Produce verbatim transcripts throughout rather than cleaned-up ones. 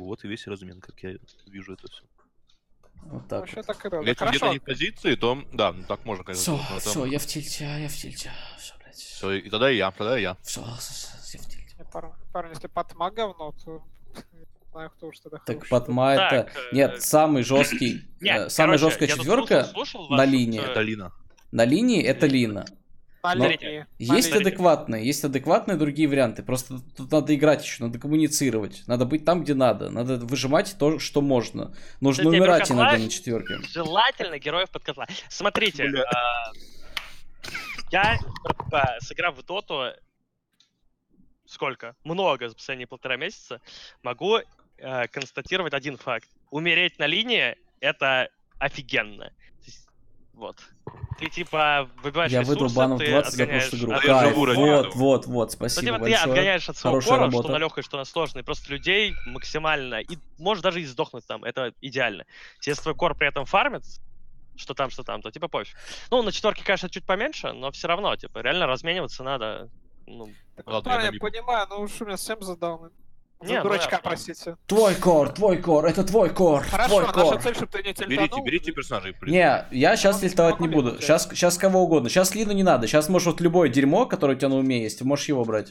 Вот и весь размен, как я вижу это все. Вот так. Вообще так и было. Если где-то не в позиции, то да, ну так можно, конечно. Все, сделать, но все, там- я в тильте, я в тильте. Все, блядь. Все, и тогда и я, тогда и я. Все, я в тильте. Не, Парни, парни, если Патма говно, то не знаю, кто уж тогда Так хороший. Патма это... Так, э, Нет, самый жесткий... Нет, э, Самая короче, жесткая я тут четверка слушал- слушал на вашу, линии. э, Это Лина. На линии это Лина. На но линии, на Есть линии. адекватные, есть адекватные другие варианты. Просто тут надо играть еще, надо коммуницировать. Надо быть там, где надо. Надо выжимать то, что можно. Нужно Кстати, умирать Беркатла- иногда на четверке. Желательно героев под котла. Смотрите, Бля. а, я, а, сыграв в доту, сколько? Много за последние полтора месяца, могу э, констатировать один факт. Умереть на линии — это офигенно. То есть, вот. Ты типа выбиваешь Я ресурсы, выдал банов ты двадцать за отгоняешь прошлую игру. от Я Кайф, живу ради вот, этого. вот, вот, Ну, спасибо типа, ты большое. отгоняешь от своего Хорошая кора, что работа. на легкой, что на сложной. Просто людей максимально. И можешь даже и сдохнуть там. Это идеально. Если твой кор при этом фармит, что там, что там, то типа пофиг. Ну, на четверке, конечно, чуть поменьше, но все равно, типа, реально размениваться надо. Ну, Ладно, Парни, я я на понимаю, ну уж у меня всем задал. Не, За ну дурачка, ясно. простите. Твой кор, твой кор, это твой кор, Хорошо, твой наша кор. цель, чтобы ты не тильтанул. Берите, берите персонажей. в принципе. Не, я сейчас Ну, тильтовать не ну, буду. ну, Сейчас, сейчас кого угодно. Сейчас Лину не надо. Сейчас можешь вот любое дерьмо, которое у тебя на уме есть, можешь его брать.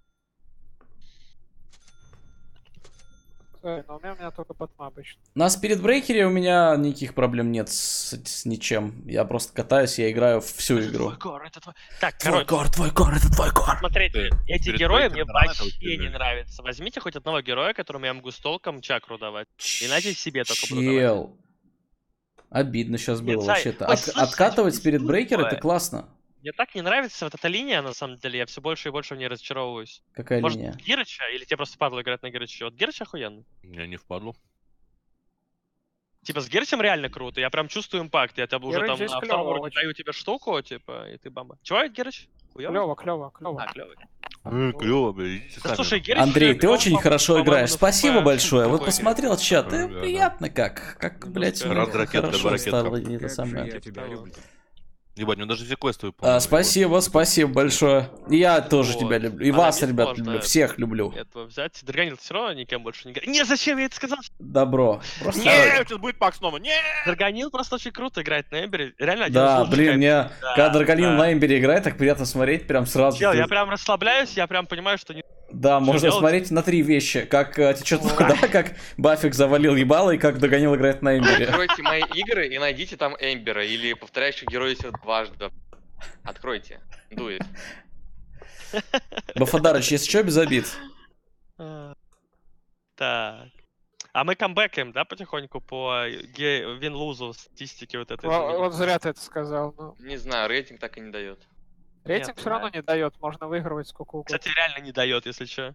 Ой, но у меня, у меня только Патма обычно. На Спирит Брейкере у меня никаких проблем нет с, с ничем. Я просто катаюсь, я играю в всю это игру. твой кор, это твой... Так, Твой короче, кор, твой кор, это твой кор. смотрите, Ты эти перед герои Брейкером мне рано это вообще не выбираешь. нравятся. Возьмите хоть одного героя, которому я могу с толком чакру давать. Иначе себе только буду давать. Чел. Обидно сейчас Нет, было Сай, вообще-то. ой, От- слушай, откатывать Сай, Спирит Брейкер это тупое. классно. Мне так не нравится вот эта линия, на самом деле. Я все больше и больше в ней разочаровываюсь. Какая Может, линия? Гирыча? Или тебе просто падло играть на Гирыча? Вот Гирыч охуенный. Я не впадлу. Типа с Гирычем реально круто. Я прям чувствую импакт. Я тебя уже Гирыч там здесь на клёво втором уровне очень. даю тебе штуку, типа, и ты бомба. Чего, Гирыч? Хуёвый? Клево, клево, клево. А, клёвый. Ой, клево, бля, идите Да сами. слушай, Гирыч... Андрей, ты он, очень по- хорошо по-моему, играешь. на Спасибо ФП большое. Вот другой посмотрел чат, и Ага. приятно как. Как, блядь, Раз мне ракетка, два хорошо ракетка. стало. и это Как же самое. я тебя люблю. Ебать, у меня даже все квесты А, выполнены. спасибо, спасибо большое. И я тоже Вот. тебя люблю. И А вас, на ребят, можно люблю. Всех люблю. этого взять. Драгонил все равно никем больше не играет. Не, зачем я это сказал? Добро. Просто Нет, сейчас будет пак снова. Нет! Драгонил просто очень круто играет на Эмбере. Реально один Да, из лучших блин, эм- мне, Да, когда Драконин да. на Эмбере играет, так приятно смотреть, прям сразу. Чел, ты- я прям расслабляюсь, я прям понимаю, что не... Да, можно делать? смотреть на три вещи. Как э, течет вода, как Баффик завалил ебало, и как Драгонил играет на Эмбере. Откройте мои игры и найдите там Эмбера или повторяющих героев дважды. Откройте. Дует. Бафадарыч, если что, без обид. А, Так. А мы камбэкаем, да, потихоньку по ге- вин-лузу статистике вот этой? Во- знаменитой? Вот зря ты это сказал. Ну. Не знаю, рейтинг так и не дает. Рейтинг Нет, все равно не дает, можно выигрывать сколько угодно. Кстати, реально не дает, если что.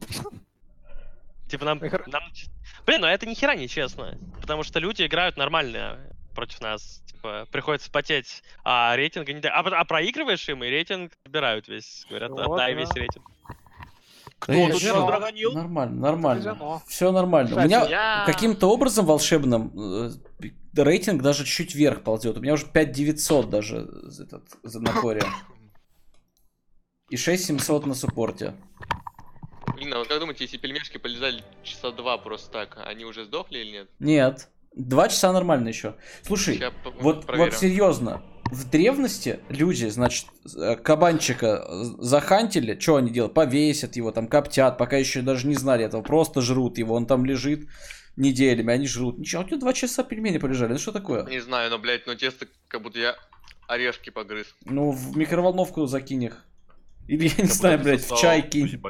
Типа нам... Игр- нам... Блин, ну это ни хера не честно. Потому что люди играют нормально против нас. Типа, приходится потеть, а рейтинга не дают. А, а проигрываешь им, и рейтинг забирают весь. Говорят, Вот, отдай да. весь рейтинг. Кто Да тут я- сейчас драгонил? Нормально, нормально. казино. Все нормально. У Кстати, меня я- каким-то образом волшебным э, рейтинг даже чуть вверх ползет. У меня уже пять девятьсот даже за этот, за- на коре. И шесть семьсот на суппорте. Инна, вот как думаете, если пельмешки полезали часа два просто так, они уже сдохли или нет? Нет. Два часа нормально еще. Слушай, Ща по- вот, проверим. вот серьезно. В древности люди, значит, э, кабанчика э, захантили, что они делают? Повесят его, там коптят, пока еще даже не знали этого, просто жрут его, он там лежит неделями, они жрут. Ничего, у тебя два часа пельмени полежали, ну что такое? Не знаю, но, блядь, ну тесто, как будто я орешки погрыз. Ну, в микроволновку закинь их. Или, я не знаю, блядь, в чай кинь.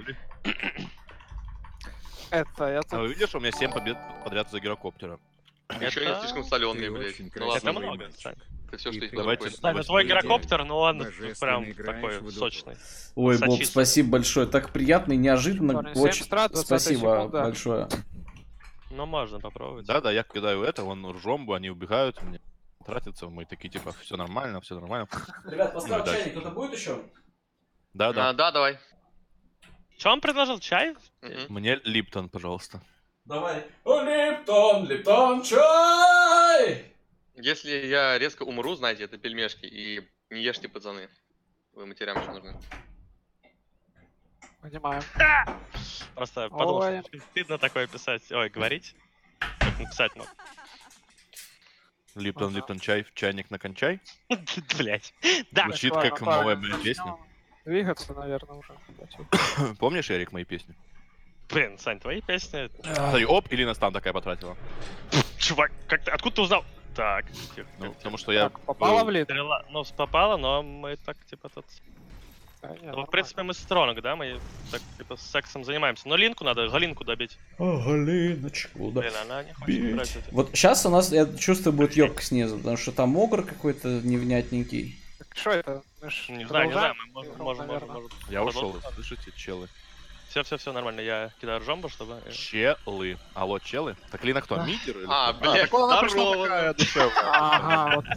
Это, я А тут... вы видишь, у меня семь побед подряд за гирокоптера. Еще не Это- слишком соленые, Ты блядь. очень Ну красивый Это ладно, много, мальчик. кстати. это все, что И есть давайте под рукой. Да, ну твой Божественный гирокоптер, ну он Божественно прям играешь такой в доту. сочный. Ой, Боб, Сочится. спасибо большое. Так приятно и неожиданно. Парни, Очень семь страт, двадцатая спасибо секунда. большое. Ну можно попробовать. Да-да, я кидаю это, вон ржомбу, они убегают, мне тратятся, мы такие типа, все нормально, все нормально. Ребят, поставь чайник, кто-то будет еще? Да-да. А, да, давай. Что он предложил? Чай? Мгм. Мне Липтон, пожалуйста. Давай. О, Липтон, Липтон, чай! Если я резко умру, знаете, это пельмешки, и не ешьте, пацаны. Вы матерям еще нужны. Понимаем. Просто подумал, Ой. что стыдно такое писать. Ой, говорить. Как написать, ну. Липтон, Ага. Липтон, чай, чайник на кончай. Блять. Да. Звучит Ладно, как ладно, новая, парни, блин, песня. начнем Двигаться, наверное, уже. Помнишь, Эрик, мои песни? Блин, Сань, твои песни. Смотри, оп, или Настан такая потратила. Чувак, как ты, откуда ты узнал? Так, тихо, Ну, тихо, потому тихо. что я... Так, попала был- в лид? Стрела, ну, попала, но мы так, типа, тут... Да, нет, Ну, в нормально. принципе, мы стронг, да? Мы так, типа, с сексом занимаемся. Но Линку надо, Галинку добить. О, Галиночку, да. Блин, она не хочет Бить. брать это. Вот сейчас у нас, я чувствую, будет ёбка снизу, потому что там огр какой-то невнятненький. Так что это? Мы ж Не знаю, не знаю, продолжаем мы можем, игру, можем, можем, наверное. можем. Я ушел, слышите, челы. Все, все, все нормально. Я кидаю ржомбу, чтобы. э, Челы. Алло, челы? Так Лина кто, мидер или А, кто? блядь, так вон она пришла здорово. такая душевная. Ага, вот.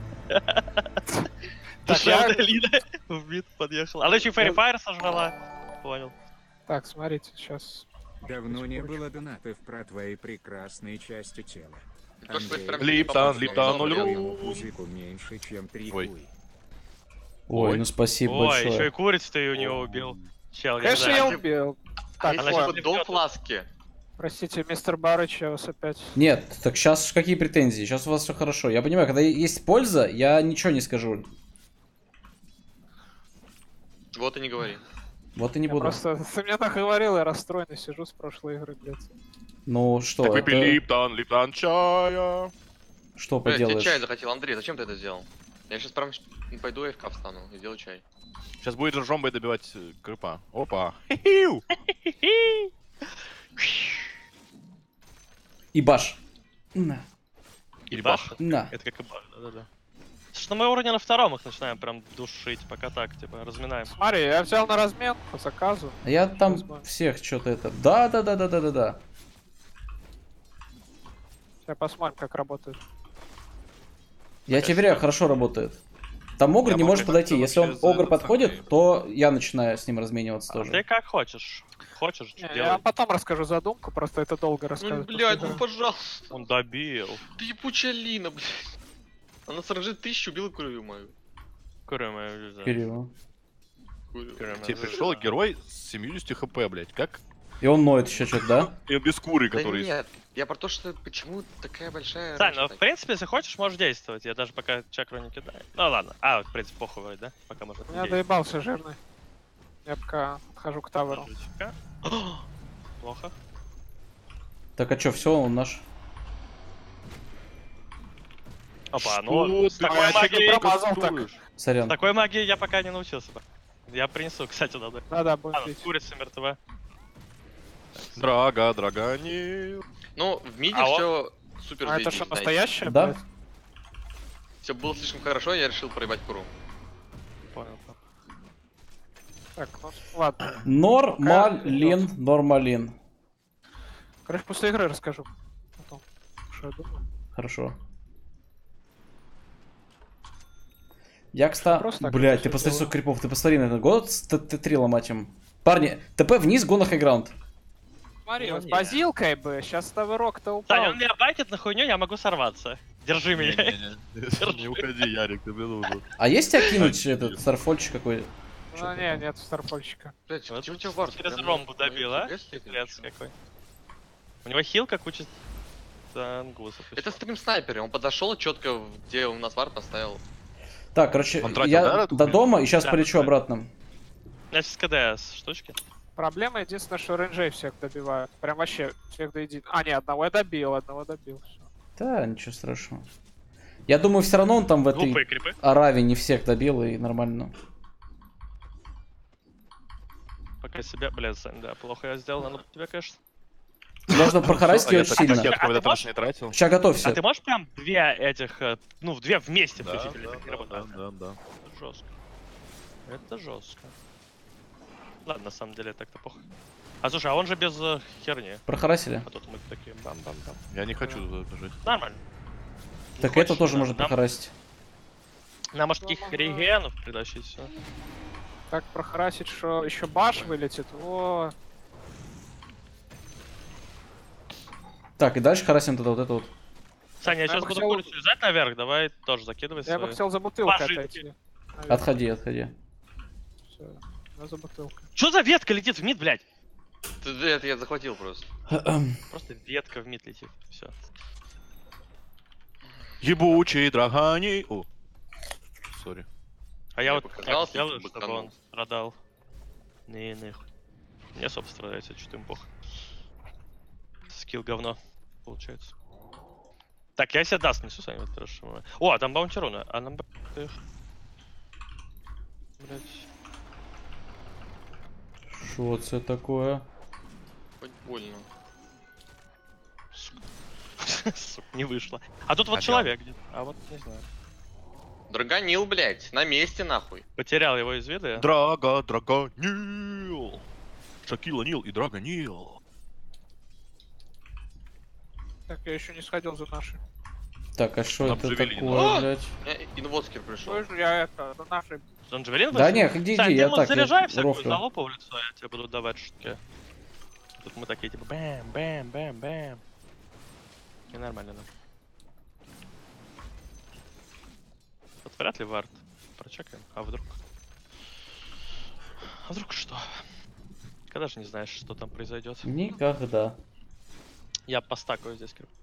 Так, Душевная я- Лина в бит подъехала. Она еще и Fairy Fire сожрала. Понял. Так, смотрите, сейчас. Давно не было донатов про твои прекрасные части тела. То, что Андрей, прям Липтон, не Липтон, попал, нуль. блядь. твоему пузику меньше, чем три Ой. хуй. Ой, Ой. ну спасибо Ой, еще и большое. курицу ты у него убил. Чел, я не Конечно, я знаю. убил. А Так, если она бы ладно. щас- до фласки? Простите, мистер Барыч, я вас опять... Нет, так сейчас какие претензии? Сейчас у вас все хорошо. Я понимаю, когда есть польза, я ничего не скажу. Вот и не говори. Вот и не Я буду. просто... Ты мне так говорил, я расстроенный сижу с прошлой игры, блядь. Ну что, Так выпей это... Липтон, Липтон, чая. Что Блядь, я чай поделаешь? захотел. Андрей, зачем ты это сделал? Я сейчас прям пойду АФК встану и сделаю чай. Сейчас будет ржомбой добивать э, крыпа. Опа. Хи-хиу. И баш. На, Или Баш? бах. на. Это как и бах, да-да-да. Что мы уровня на втором их начинаем прям душить, пока так, типа, разминаем. Смотри, я взял на размен по заказу. А я там Возьму. всех что-то это... Да, да, да, да, да, да, да. Сейчас посмотрим, как работает. Я тебе верю, хорошо работает. Там огр Я не могу может подойти. как-то Если он вообще за огр этот подходит, самый- то я начинаю с ним размениваться А ты тоже. как хочешь. Хочешь, Не, что я делай. потом расскажу задумку, просто это долго Ну, рассказывать. блядь, после ну игры. пожалуйста. Он добил. Ты ебучая Лина, блядь. Она сражает тысячу, убила курью мою. Курю мою жизнь. Кирилл. Курю. Курю мою Тебе жизнь. пришел герой с семьюдесятью хп, блядь. Как? И он ноет еще что-то, да? И он без куры, Да который... нет, я про то, что почему такая большая... Сань, ну разница? в принципе, если хочешь, можешь действовать. Я даже пока чакру не кидаю. Ну ладно. А, в принципе, похуй, да? Пока можно Меня доебался жирный. Я пока отхожу к таверу. Плохо. Так а что, все, он наш. Опа, Что ну, с ты, такой мальчик, магией... промазал так. кастуешь? С Сорян. такой магией я пока не научился бы. Я принесу, кстати, надо. Да-да, будем А, бить. курица мертва. Драга, драгани. Ну, в миде А он- все супер А это заебись, что, знаете. настоящее? Да. Все было слишком хорошо, я решил проебать куру. Понял. Так, ну ладно. Нормалин, нормалин. Короче, после игры расскажу. Потом, что я думаю. Хорошо. Я, кстати... Просто так Блядь, это ты всё посмотри, делаю. сколько крипов. Ты посмотри на этот год с Т три ломать им. Парни, ТП вниз, го на хайграунд. Смотри, Ну вот с не. базилкой бы, сейчас таверок-то упал. Саня, он меня байтит на хуйню, я могу сорваться. Держи меня. Не-не-не. Не уходи, Ярик, ты мне нужен. А есть тебя кинуть этот старфольчик какой? Ну не, нет старфольчика. Блять, Вот что у тебя вард? через Прям ромбу на- на добил, а? фига себе, Пиздец конечно. какой. У него хилка куча ангусов. и Это всё. стрим снайпер, он подошел четко, где у нас вард поставил. Так, короче, Он тратил, я да, эту до хуйню? дома и сейчас Да, полечу да. обратно. У меня сейчас КДС штучки. Проблема единственное, что рейнджей всех добивают. Прям вообще всех до единого. А, не, одного я добил, одного добил. Всё. Да, ничего страшного. Я думаю, все равно он там в этой Глупые крипы. Араве не всех добил и нормально. Пока себя, блядь, Сань, да, плохо я сделал, но тебя, конечно. Можно прохарасить А я очень так сильно. пакет когда А ты трэш не тратил. Сейчас готовься. А ты можешь прям две этих, э, ну, две вместе Да, включить или да, так не да, работает? да, да. Это жестко. Это жестко. Ладно, на самом деле так-то похуй. А слушай, а он же без э, херни. Прохарасили. А тут мы такие бам-бам-бам. Я не хочу туда бежать. Нормально. Не Так хочешь, это тоже да. может Нам- прохарасить. Нам может таких регенов притащить все. Так прохарасить, что еще баш вылетит. О, Так, и дальше харасим тогда вот это вот. Саня, я Я сейчас бы буду хотел- курицу лезать наверх, давай тоже закидывай я бы свои. хотел за бутылкой Пожитки. отойти. Наверное. Отходи, отходи. Всё. Я за бутылкой. Что за ветка летит в мид, блядь? Ты- Это я захватил просто. Просто ветка в мид летит. Все. Ебучий драгани. О. Сори. А я Мне вот показалось, так делаю, что чтобы быканул. он страдал. Не, не. Мне, собственно, нравится, что-то им похуй. Скилл говно, получается. Так, я себе даст несу сами вот хорошо. О, а там баунтируна. А нам... Блять. Что это такое? Хоть больно. Сука, не вышло. А тут вот Опять. человек где-то. А вот не знаю. Драгонил, блядь, на месте нахуй. Потерял его из вида. я. Драга, Драгонил. Шакила Нил и Драгонил. Так, я еще не сходил за наши. Так, а что Нам это Джавелин. такое, А! блядь? У меня инвотскер пришел. Что же я это, за наши... Он Джавелин Да вышел? не, иди, Сань, иди, ты я ему так, заряжай я всякую рофлю. залупу в лицо, я тебе буду давать шутки. Тут мы такие типа бэм, бэм, бэм, бэм. И нормально нам. Вот вряд ли вард. Прочекаем. А вдруг? А вдруг что? Когда же не знаешь, что там произойдет. Никогда. Я постакаю здесь крип.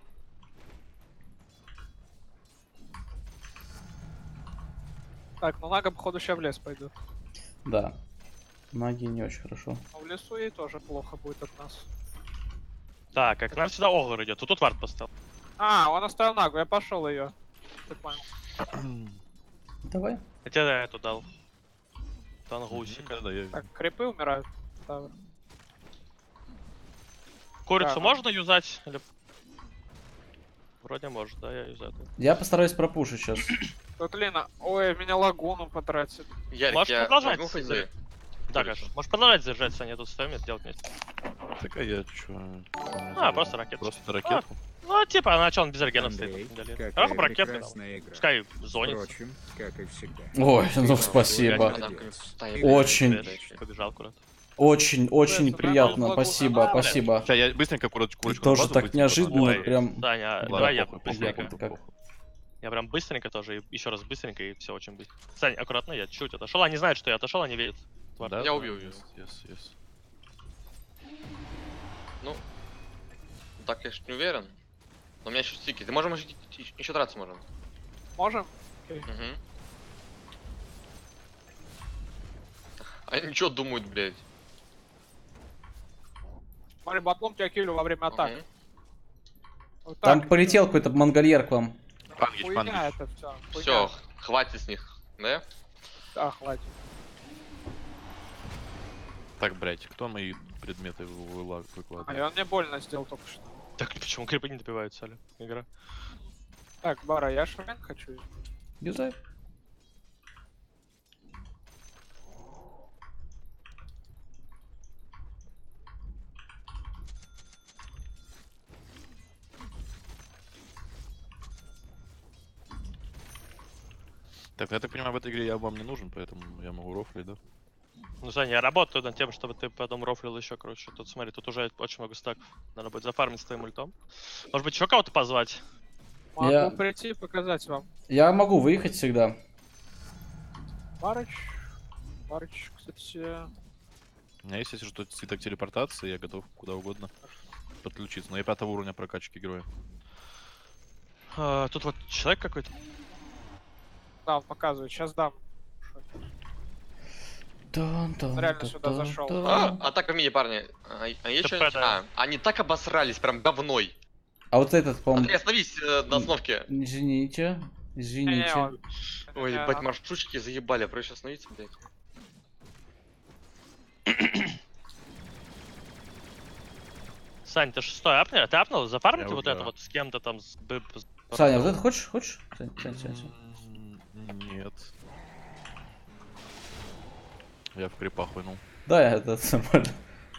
Так, ну Нага, походу, сейчас в лес пойдет. Да. Магия не очень хорошо. Но в лесу ей тоже плохо будет от нас. Так, как нам сюда Огр идет. Тут тут вард поставил. А, он оставил Нагу, я пошел ее. Ты понял. Давай. Я тебе эту дал. Тангусик. Да, я... Так, крипы умирают. Тавр. Курицу Так. можно юзать? Или... Вроде может, да, я юзаю. Я постараюсь пропушить сейчас. Тут Лина, ой, меня лагуну потратит. Ярик, Можешь я продолжать, возьму хз. Сидорик? Да, конечно. Можешь продолжать заряжать, Саня, тут стоим и делать вместе. Так, а я чё? А, просто ракету. Просто ракетку. Ну, типа, а на чё он без регенов Андрей, стоит? на самом деле? какая Хорошо, ракеты дал. прекрасная игра. Пускай зонится. Впрочем, как и всегда. Ой, Ты ну молодой, спасибо. молодец. Очень. Видишь, побежал куда-то. Очень, очень Блин, приятно. лагуна. Спасибо, А, блядь. спасибо. Сейчас я быстренько курочку, И курочку тоже на базу так выйти, неожиданно, потом- Ой, прям. Саня, Ладно, давай я похуй, быстренько. похуй, как- похуй. Я прям быстренько тоже, и еще раз быстренько, и все очень быстро. Сань, аккуратно, я чуть отошел. Они знают, что я отошел, они видят. Тварь. Да, Я да, убил yes, его. yes, yes. Ну, так, конечно, не уверен. Но у меня еще стики. Ты можем еще, еще драться можем. Можем? Угу. Они что думают, блядь? Смотри, батлом тебя килю во время атак. Мгм. Вот Там так. полетел какой-то мангольер к вам. Пангич, Хуйня пангич. это все. Все, хватит с них, да? Да, хватит. Так, блядь, кто мои предметы выла- А, и выкладывает? он мне больно сделал только что. Так, почему крипы не добиваются, Аля? Игра. Так, Бара, я шрен хочу. Юзай. Так, я так понимаю, в этой игре я вам не нужен, поэтому я могу рофлить, да? Ну, Саня, я работаю над тем, чтобы ты потом рофлил еще круче. Тут, смотри, тут уже очень много стаков. Надо будет зафармить с твоим ультом. Может быть, еще кого-то позвать? Могу Я- прийти и показать вам. Я могу выехать всегда. Барыч. Барыч, кстати. У меня есть, если что, цветок телепортации, я готов куда угодно подключиться. Но я пятого уровня прокачки героя. А, тут вот человек какой-то. Да, он показывает. Сейчас дам. Тан, тан, Он реально тан, сюда тан, зашел. тан. А, атака в мини, парни. А, а есть ТП, что-нибудь? да. А, они так обосрались, прям говной. А вот этот, по-моему... Андрей, остановись э, на остановке. Извините. Не, Извините. он- Ой, не, ебать, он- маршрутчики заебали, проще остановиться, блядь. Сань, ты шестой апнул? Ты апнул? Зафармите Я вот уже. это вот с кем-то там с... б- с- Саня, вот это хочешь? Хочешь? Сань, Сань, Сань, Сань. М, Нет. Я в крипах вынул. Да, это нормально.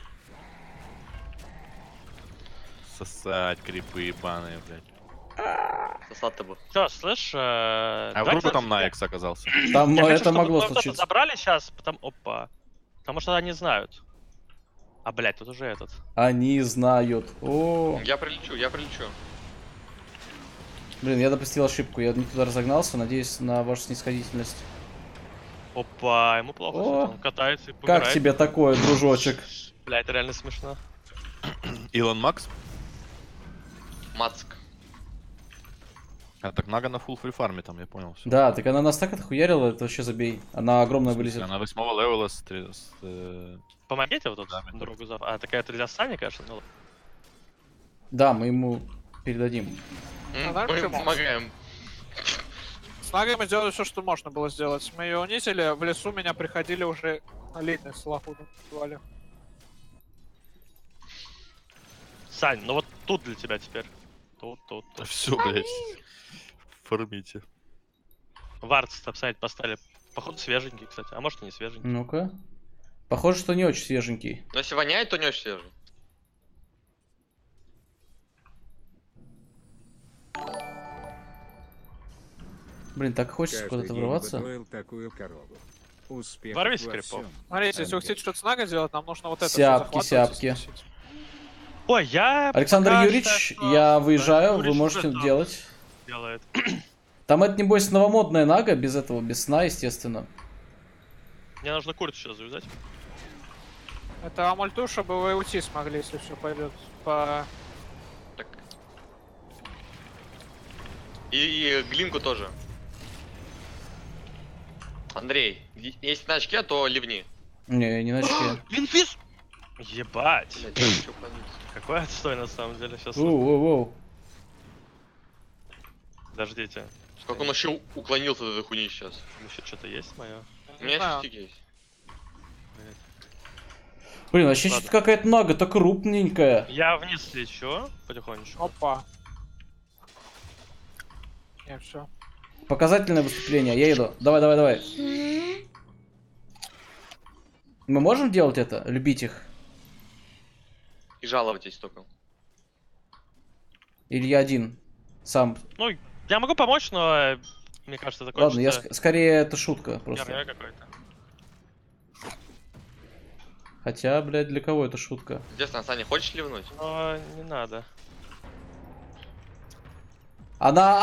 Сосать крипы ебаные, блядь. Сосать бы. Чё, слышь, э, А давайте вдруг там я- Найкс оказался? Там Я хочу, это чтобы могло мы кто-то случиться. забрали сейчас, потому... Опа. Потому что они знают. А, блядь, тут уже этот. Они знают. О, Я прилечу, я прилечу. блин, я допустил ошибку. Я не туда разогнался. Надеюсь на вашу снисходительность. Опа, ему плохо, О, кстати, он катается и Как помирает. тебе такое, дружочек? Бля, это реально смешно. Илон Макс? Мацк. А так Нага на фулл фри фарме там, я понял. Всё. Да, так она нас так отхуярила, это вообще забей. Она огромная В смысле, вылезет. Она восьмого левела с... три- с, э, Помогите вот тут Да, мне дорогу за... А, такая это для Сани, конечно, ну ладно. Да, мы ему передадим. М, А знаешь, Мы почему? помогаем. С Нагой мы сделали все, что можно было сделать. Мы ее унизили, в лесу меня приходили уже литные с лохудом. Сань, ну вот тут для тебя теперь. Тут, тут, тут. Все, блядь. Фармите. Вард стопсайд поставили. Походу свеженький, кстати. А может и не свеженький. Ну-ка. Похоже, что не очень свеженький. Но если воняет, то не очень свежий. Блин, так хочется Каждый куда-то день врываться. готовил такую корову. Успех Ворвись, во Крипов. всем. Смотрите, если вы Андрей. хотите что-то с Нагой сделать, нам нужно вот это всё Сяпки, захватывать и сяпки. сносить. Ой, я... Александр пока Юрьевич, считаю, что я выезжаю, Юрьевич вы можете уже там делать. делает. Там это, небось, новомодная Нага, без этого, без сна, естественно. Мне нужно курицу сейчас завязать. Это вам ульту, чтобы вы уйти смогли, если все пойдет по... Так. И, и глинку тоже. Андрей, е- если на очке, то ливни. Не, не начали. Винфис! Ебать! Блядь, я чё понес? Какой отстой на самом деле сейчас. Воу-воу-воу. Подождите. Как он вообще уклонился от этой хуйни сейчас? Еще что-то есть мое? У Не меня знаю. стик есть. Блин, вообще Ладно. что-то какая-то Нага-то крупненькая. Я вниз лечу потихонечку. Опа. Не, все. Показательное выступление, я иду. Давай, давай, давай. Мы можем делать это? Любить их? И жаловайтесь только. Или я один? Сам. Ну, я могу помочь, но э, мне кажется, это Ладно, я кончится ск- скорее это шутка просто. хернёй какой-то. Хотя, блядь, для кого это шутка? Интересно, Саня, хочешь ливнуть? Но не надо. Она...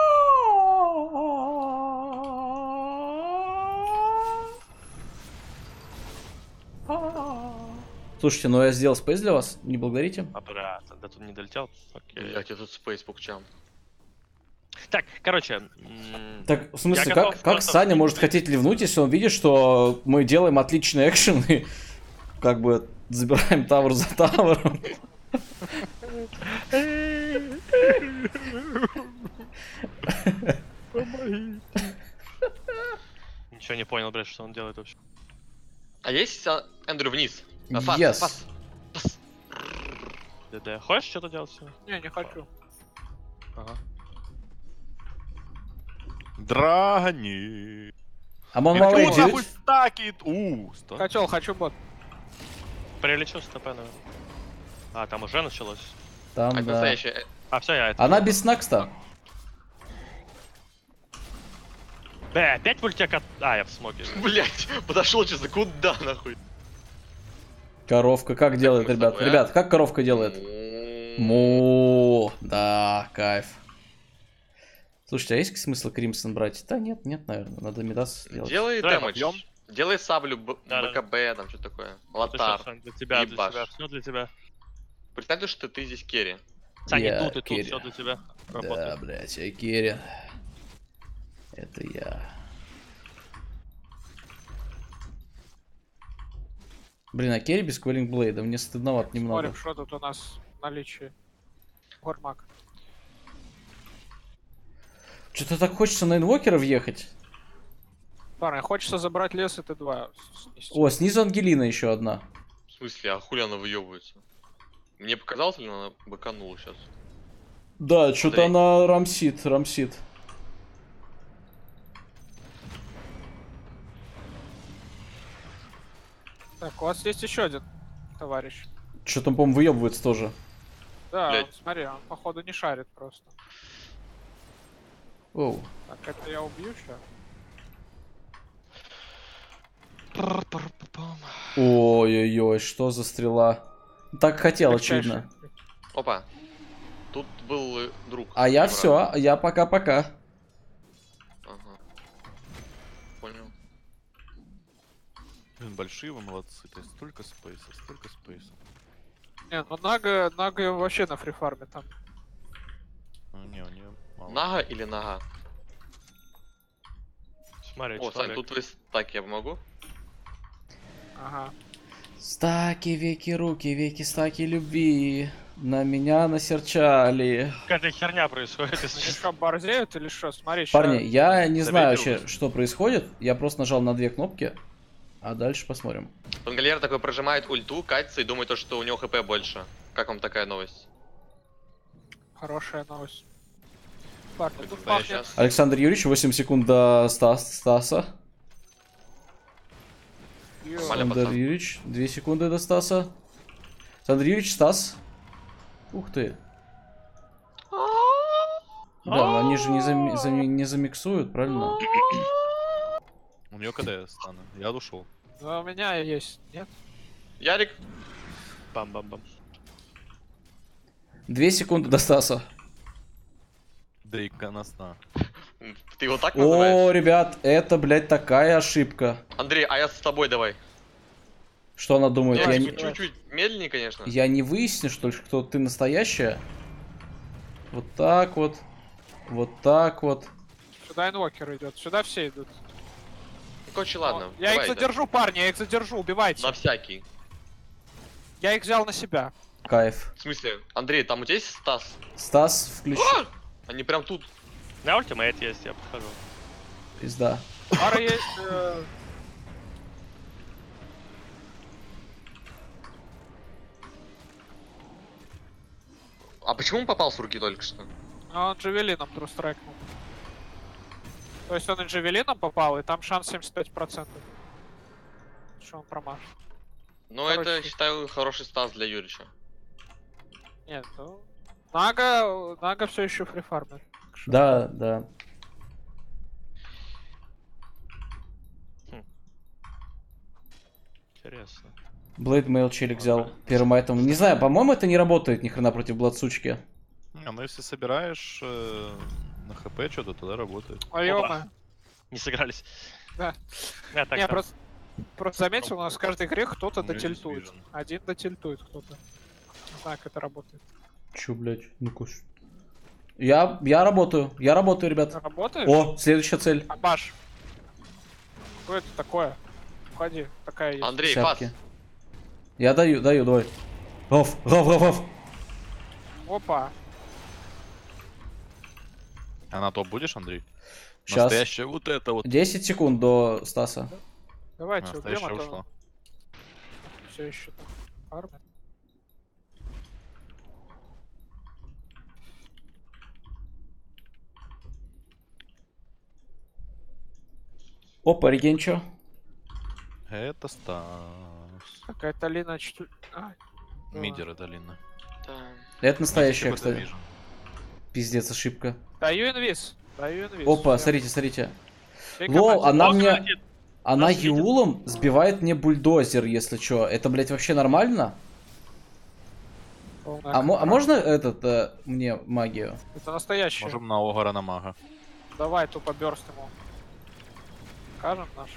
Слушайте, ну я сделал спейс для вас, не благодарите? А, брат, да тут не долетел. Окей. Блять, я тут спейс по кучам. Так, короче. м, Так, в смысле, Я как, готов как просто Саня вступить. может хотеть ливнуть, если он видит, что мы делаем отличный экшен и как бы забираем тавр за тавром? Ничего не понял, блядь, что он делает вообще. А есть а, Эндрю вниз? А, фас, Yes. фас. Фас. ДД, хочешь что-то делать сегодня? Не, не хочу. Ага. Драгони. Амон Кто Малей, нахуй дьюд. стакит? У, ста- Хотел, хочу бот. Прилечу с ТП, наверное. А, там уже началось. Там, А это да. настоящая. А, все, я это. Она без снакста. Бля, опять мультяк от... А, я в смоке. Блять, подошел честно, куда нахуй? Коровка как делает, мы с ребят? тобой, а? Ребят, как коровка делает? Му, да, кайф. Слушайте, а есть смысл Кримсон брать? Да нет, нет, наверное, надо Мидас сделать. Делай Давай дэмэдж. попьем. Делай саблю, б- Да-да. БКБ, там что такое. Это Лотар. щас, Сань, для тебя, для Ебаш. тебя, все для тебя. Представь, что ты здесь керри. Сань, и Я тут, и тут, Кири. все для тебя. Да, Работает. блядь, я Керин. Это я. Блин, а Керри без Квеллинг Блейда, мне стыдновато немного. Смотрим, что тут у нас в наличии. Гормак. Что-то так хочется на инвокера въехать. Парни, хочется забрать лес и Т два снести. О, снизу Ангелина еще одна. В смысле, а хули она выебывается? Мне показалось, или она быканула сейчас? Да, что-то Андрей. она рамсит, рамсит. Так, у вас есть еще один товарищ. Что там, по-моему, выебывается тоже. Да, Блядь. он, смотри, он походу не шарит просто. Оу. Так, это я убью сейчас. Ой-ой-ой, что за стрела. Так хотел, очевидно. Опа. Тут был э, друг. А я Брат. все, я пока-пока. Ага. Понял. Блин, большие вы молодцы. То есть столько спейса, столько спейса. Не, ну Нага, Нага вообще на фрифарме там. Ну, не, у нее мало. Нага или нога? Смотри, О, Сань, человек. тут твои стаки я помогу. Ага. Стаки, веки, руки, веки, стаки любви. На меня насерчали. Какая-то херня происходит. Они если честно. что, борзеют или что? Смотри, ща- Парни, я не Заметил знаю вообще, уже. что происходит. Я просто нажал на две кнопки. А дальше посмотрим. Пангальер такой прожимает ульту, катится и думает, то, что у него хп больше. Как вам такая новость? Хорошая новость. Парни, тут Да, я пахнет... щас. Александр Юрьевич, восемь секунд до Стас, Стаса. Ё. Нормально, Александр пацан. Юрьевич, две секунды до Стаса. Александр Юрьевич, Стас. Ух ты. Да, но они же не, зами- зами- не замиксуют, правильно? У нее КД стану. Я ушел. Ну, у меня есть, нет? Ярик, Бам-бам-бам. Две секунды до Стаса. Да и коносна. ты его так называешь? О, ребят, это, блядь, такая ошибка. Андрей, а я с тобой давай. Что она думает? Я Я чуть- не, чуть-чуть медленнее, конечно. я не выясню, что ли, кто ты настоящая? Вот так вот. Вот так вот. Сюда инвокер идет, сюда все идут. Ну, короче, ладно. я их давай, да. задержу, парни, я их задержу, убивайте. На всякий. Я их взял на себя. Кайф. В смысле, Андрей, там у тебя есть Стас? Стас, включи. Они прям тут. На ультимейт есть, я подхожу. Пизда. Пара есть... э, А почему он попал с руки только что? А он джавелином трустрайкнул. То есть он и джавелином попал, и там шанс семьдесят пять процентов. Что он промажет. Ну, Короче. это, считаю, хороший Стас для Юрича. Нет, ну... Нага, Нага все еще фрифармер. Так что- Да, да. Интересно. Блейдмейл челик взял первым айтемом. Не знаю, по-моему, это не работает ни хрена против Бладсучки. Не, ну если собираешь э, на хп что-то, тогда работает. А ё-моё. Не сыгрались. Да. Я так Не, там. просто... Просто заметил, у нас в каждой игре кто-то У меня здесь дотильтует. vision. Один дотильтует кто-то. Не знаю, как это работает. Чё, блядь? Ну-ка. ш- Я, я работаю, я работаю, ребят. Работаешь? О, следующая цель. Абаш. Что это такое? Уходи, такая есть. Андрей, пас. Сяпки. Я даю, даю, давай. Гав, гав, гав, гав. Опа. А на топ будешь, Андрей? Щас. Настоящая вот это вот. десять секунд до Стаса. Давайте, убьем, Настоящая а то ушла. все еще там фармит. Опа, регенчо. Это Стас. Какая-то Лина чту... А, ну Мидер это Лина. Да. Это настоящая, Какой-то кстати. vision. Пиздец, ошибка. даю инвиз. Даю инвиз. Опа, Всем. смотрите, смотрите. Всей Лол, команде. она О, мне... кстати, Она нас видит. Юлом сбивает мне бульдозер, если чё. Это, блядь, вообще нормально? Полная А, мо- а контра. можно этот, э, мне магию? Это настоящий. Можем на Огара на мага. Давай тупо бёрст ему. Скажем наш.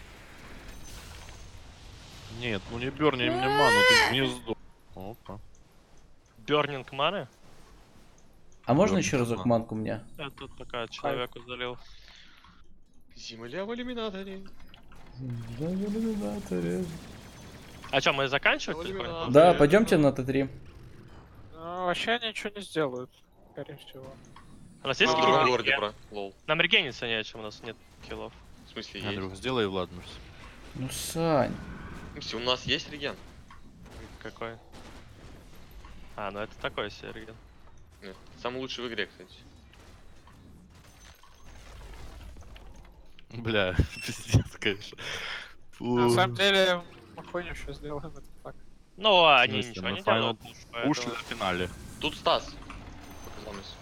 Нет, ну не берни мне ману, ты гнездо. Опа. Бёрнинг маны? А можно Да, еще разок можно. манку мне? Я тут пока человеку залил. Земля в иллюминаторе. А чё, мы заканчивать Ой, потихоньку? Да, пойдемте на Т три. Ну, вообще они ничего не сделают. Скорее всего. У нас есть В А, другом киллы? городе, про. Лол. Нам регениться нечем, у нас нет киллов. В смысле, есть? Андрюх, сделай Владмирс. Ну, Сань. В смысле, у нас есть реген? Какой? А, ну это такой себе реген. Нет. Самый лучший в игре, кстати. Бля, пиздец, конечно. Фу. На самом деле, мы хуйню еще сделаем это так. Ну, они смысле, ничего мы не final делают. Ушли поэтому- на финале. Тут Стас. Показалось.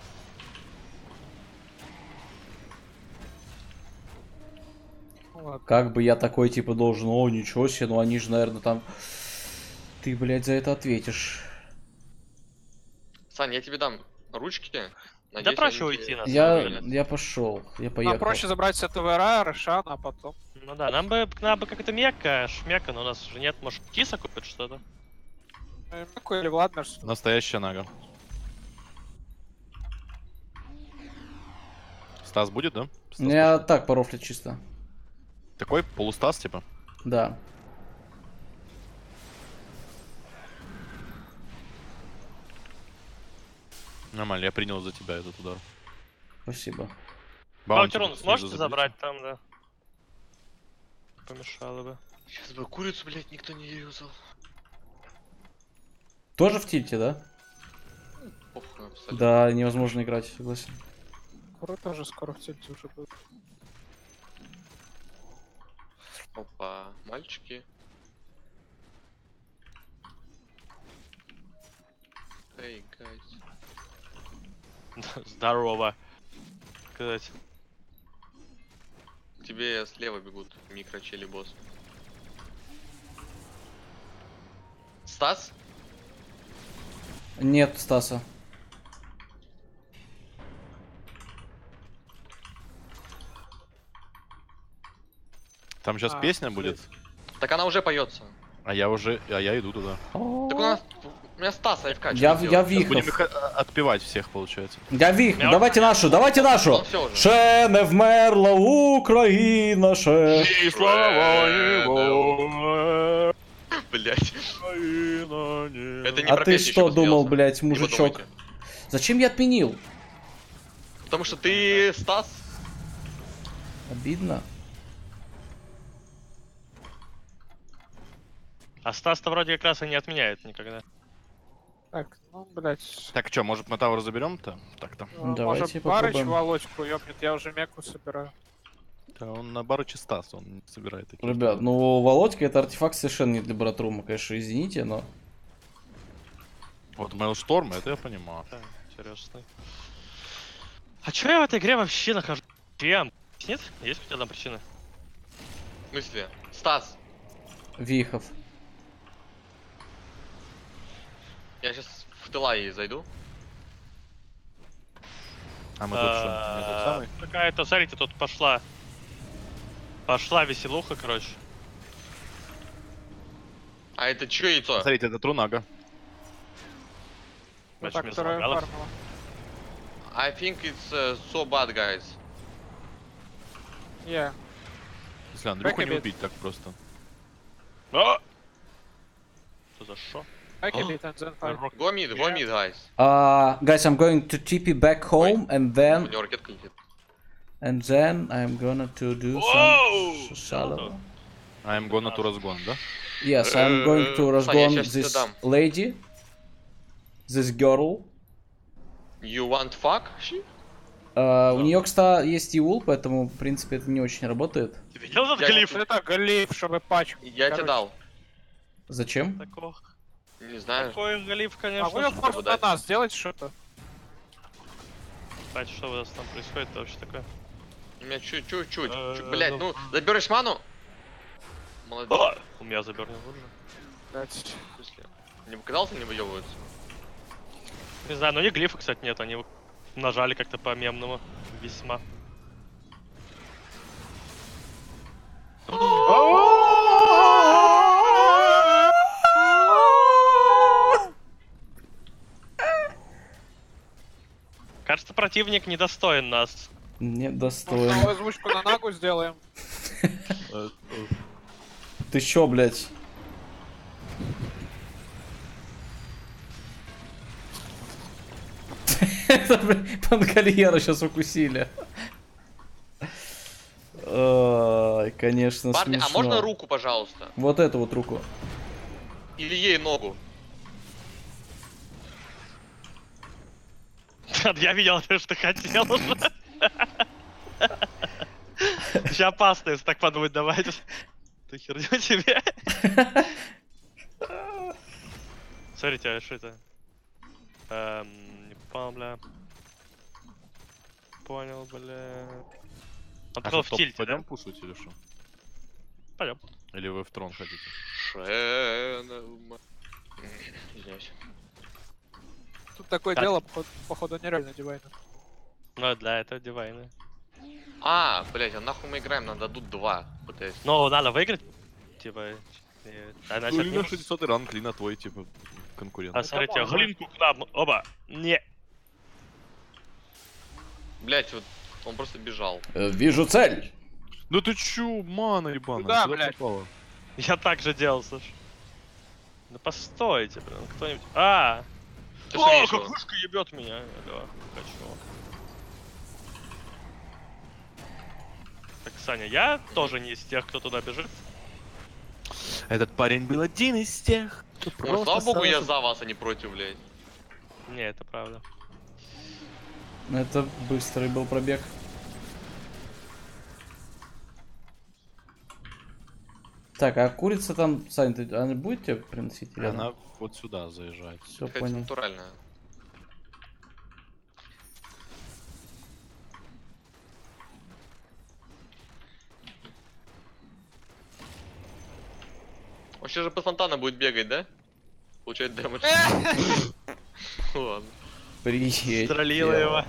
Ну ладно. Как бы я такой, типа, должен, о, ничего себе, ну они же, наверное, там... Ты, блядь, за это ответишь. Сань, я тебе дам ручки. Да Надеюсь, проще они уйти, на тебе- Я, Блин. я пошел, я Нам поехал. проще забрать с ТВР, Рошана, а потом. Ну да, нам бы, нам бы как-то мекка, шмека, но у нас уже нет. Может, киса купить что-то? э, Мику или Владмерс. Настоящая нага. Стас будет, да? Стас Я пошел. так порофлить чисто. Такой полустас, типа. Да. Нормально, я принял за тебя этот удар. Спасибо. Баунти Баунтирон снизу сможете заберите. забрать там, да? Помешало бы. Сейчас бы курицу, блядь, никто не юзал. Тоже в тильте, да? Похуй, абсолютно. Да, невозможно играть, согласен. Круто же, скоро в тельте уже будет. Опа, мальчики. Эй, гайз. Здорово. Сказать. К тебе слева бегут микрочели босс. Стас? Нет Стаса. Там сейчас А, песня блин. будет, Так она уже поется. а я уже, а я иду туда. Так у нас... У меня Стас АФК. Я, что я делать? Будем Вихов. их а- отпевать всех, получается. Я Вихов. Я Давайте нашу, давайте нашу. Он все уже. Ще не вмерла Україна, ще. И слава его, Блять. Это не А про ты песню что ещё думал, посмеялся. блядь, Не мужичок? подумайте. Зачем я отменил? Потому что ты Стас. Обидно. А Стас-то вроде как раз и не отменяет никогда. Так, ну, блядь. Так, что, может мы Тавр заберем-то? Так-то. э, Давайте Может, Барыч попробуем. Володьку ёбнет, я уже меку собираю. Да, он на Барыче Стас, он не собирает такие. Ребят, ну Володька это артефакт совершенно не для Братрума, конечно, извините, но... Вот Мейлшторм, это я понимаю. Да, интересно. А чё я в этой игре вообще нахожу? Чем? Нет? Есть хоть одна причина? В смысле? Стас. Вихов. Я сейчас в Телай зайду. А мы тут что? Не тот самый? Какая-то, смотрите, тут пошла. Пошла веселуха, короче. А это чё яйцо? Смотрите, это Трунага. Ну, Значит, так, мне которая залагало. фармила. I think it's uh, so bad, guys. Yeah. Если Андрюху не Бэкэбит. убить так просто. А! Что за шо? I can beat and then fight. Рок- Go mid, go mid, guys. Uh, guys, I'm going to T P back home and У then него ракетка летит. and then I'm gonna to do Воу! some shallow. I'm gonna to разгон, да? Yes, I'm going to Э, Саня, я разгон щас тебе this дам. lady, this girl. You want fuck? She? Uh, у нее, кстати, есть иул, поэтому, в принципе, это не очень работает. Ты видел этот Я- глиф? Это глиф, чтобы пачку. Я тебе Короче. дал. Зачем? Такой, Не знаю. такой глиф, А конечно. вы что форс на дать? нас, сделайте что-то. Кстати, что у нас там происходит вообще такое? У меня чуть-чуть, чуть. Э, Блять, ну, заберешь ману? Молодец. А! У меня забернул уже. Блядь. В смысле? Не показался, не выебываются? Не знаю, но у них глифа, кстати, нет. Они нажали как-то по-мемному. Весьма. Кажется, противник недостоин нас. Не Может, достоин. новую озвучку на нагу сделаем? Э, э, Ты чё, блядь? Это, блядь, Пангальера сейчас укусили. Ой, конечно, Парни, а смешно. можно руку, пожалуйста? Вот эту вот руку. Или ей ногу? Я видел, что ты хотел уже. Сейчас опасно, если так подумать, давайте. Ты херню тебе. Смотрите, а что это? Эм, не понял, бля. Понял, бля. Он А такой что, в топ тильте, да? пойдем пушить или что? Пойдем. Или вы в трон хотите? Шенелма. Извиняюсь. Тут такое Так. дело, походу, походу нереально дивайно. Ну да, это дивайны. А, блять, а нахуй мы играем? Нам дадут два. Пытаюсь. Ну, надо выиграть, типа... и- а Ну, значит, Лина минус. шестисотый ранг, Лина твой, типа, конкурент. А смотрите, можно. глинку к нам, оба. Не. Блять, вот он просто бежал. Э, Вижу цель. Ну ты чё, мана ебаная, Куда, куда блядь? попала? Я так же делал, Саш. Да постойте, блин, кто-нибудь... А! Ты О, что, нечего? какушка ебет меня. Алло, хочу. Так, Саня, я тоже не из тех, кто туда бежит. Этот парень был один из тех, кто Ну, просто слава богу, я сразу- за вас, а не против, блядь. Не, это правда. Это быстрый был пробег. Так, а курица там, Сань, ты, она будет тебе приносить? Или Она вот сюда заезжает. Все, Какая-то понял. натуральная. Он сейчас же по фонтану будет бегать, да? Получает дэмэдж. Ладно. Приедь. Стролила его.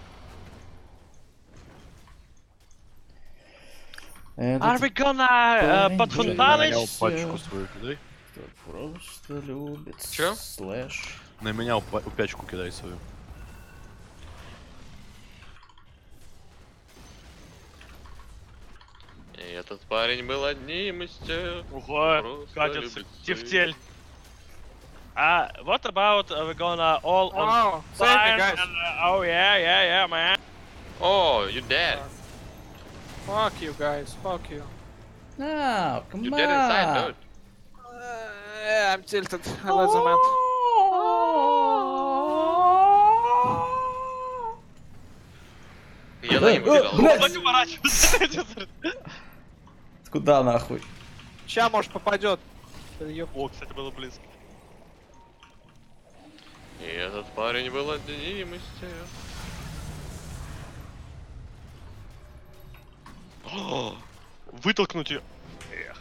Are we gonna э, под Парень, фонтаной? Наменял Всё. пачку свою, кидай. Просто любит Чё? слэш. Наменял па- пячку кидай свою. И этот парень был одним из тех. Ого, Просто катится любит тефтель. А, what about uh, we gonna all on Вау, save me, fire guys. and, uh, oh yeah, yeah, yeah, man. О, you dead. Fuck you, guys. Fuck you. А, come You dead inside, dude. Uh, yeah, I'm tilted. I let them in. Я за ним Э, э, убежал. блядь. Так уворачивайся. Куда нахуй? Ща, может, попадет. Ёп. О, кстати, было близко. И этот парень был одним из тех. О, вытолкнуть ее. Эх.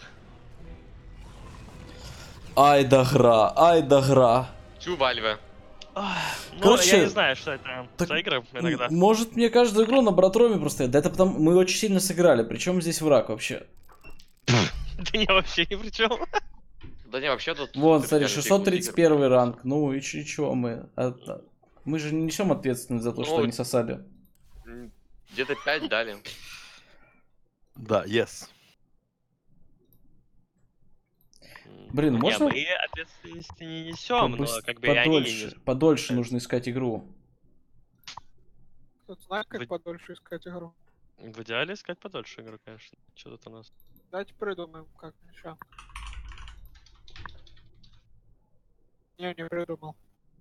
Ай да гра, ай да гра. Тю, Вальве. Ну, Короче, я не знаю, что это так, за игры иногда. М, Может, мне каждую игру на Братроме просто... Да это потому... Мы очень сильно сыграли. Причем здесь враг вообще? Да не, вообще ни при чем. Да не, вообще тут... Вон, смотри, терпят шестьсот тридцать первый игр. ранг. Ну и чё, и чё мы? А, а, мы же не несем ответственность за то, что Ну, они сосали. М, Где-то пять дали. Да, yes. Блин, Не, можно мы ответственности не несем, но побыс- как бы и они не подольше, несут. подольше нужно искать игру. Тут знает, как Вы- подольше искать игру. В идеале искать подольше игру, конечно. Что тут у нас? Давайте придумаем, как. Ща. Не, не придумал.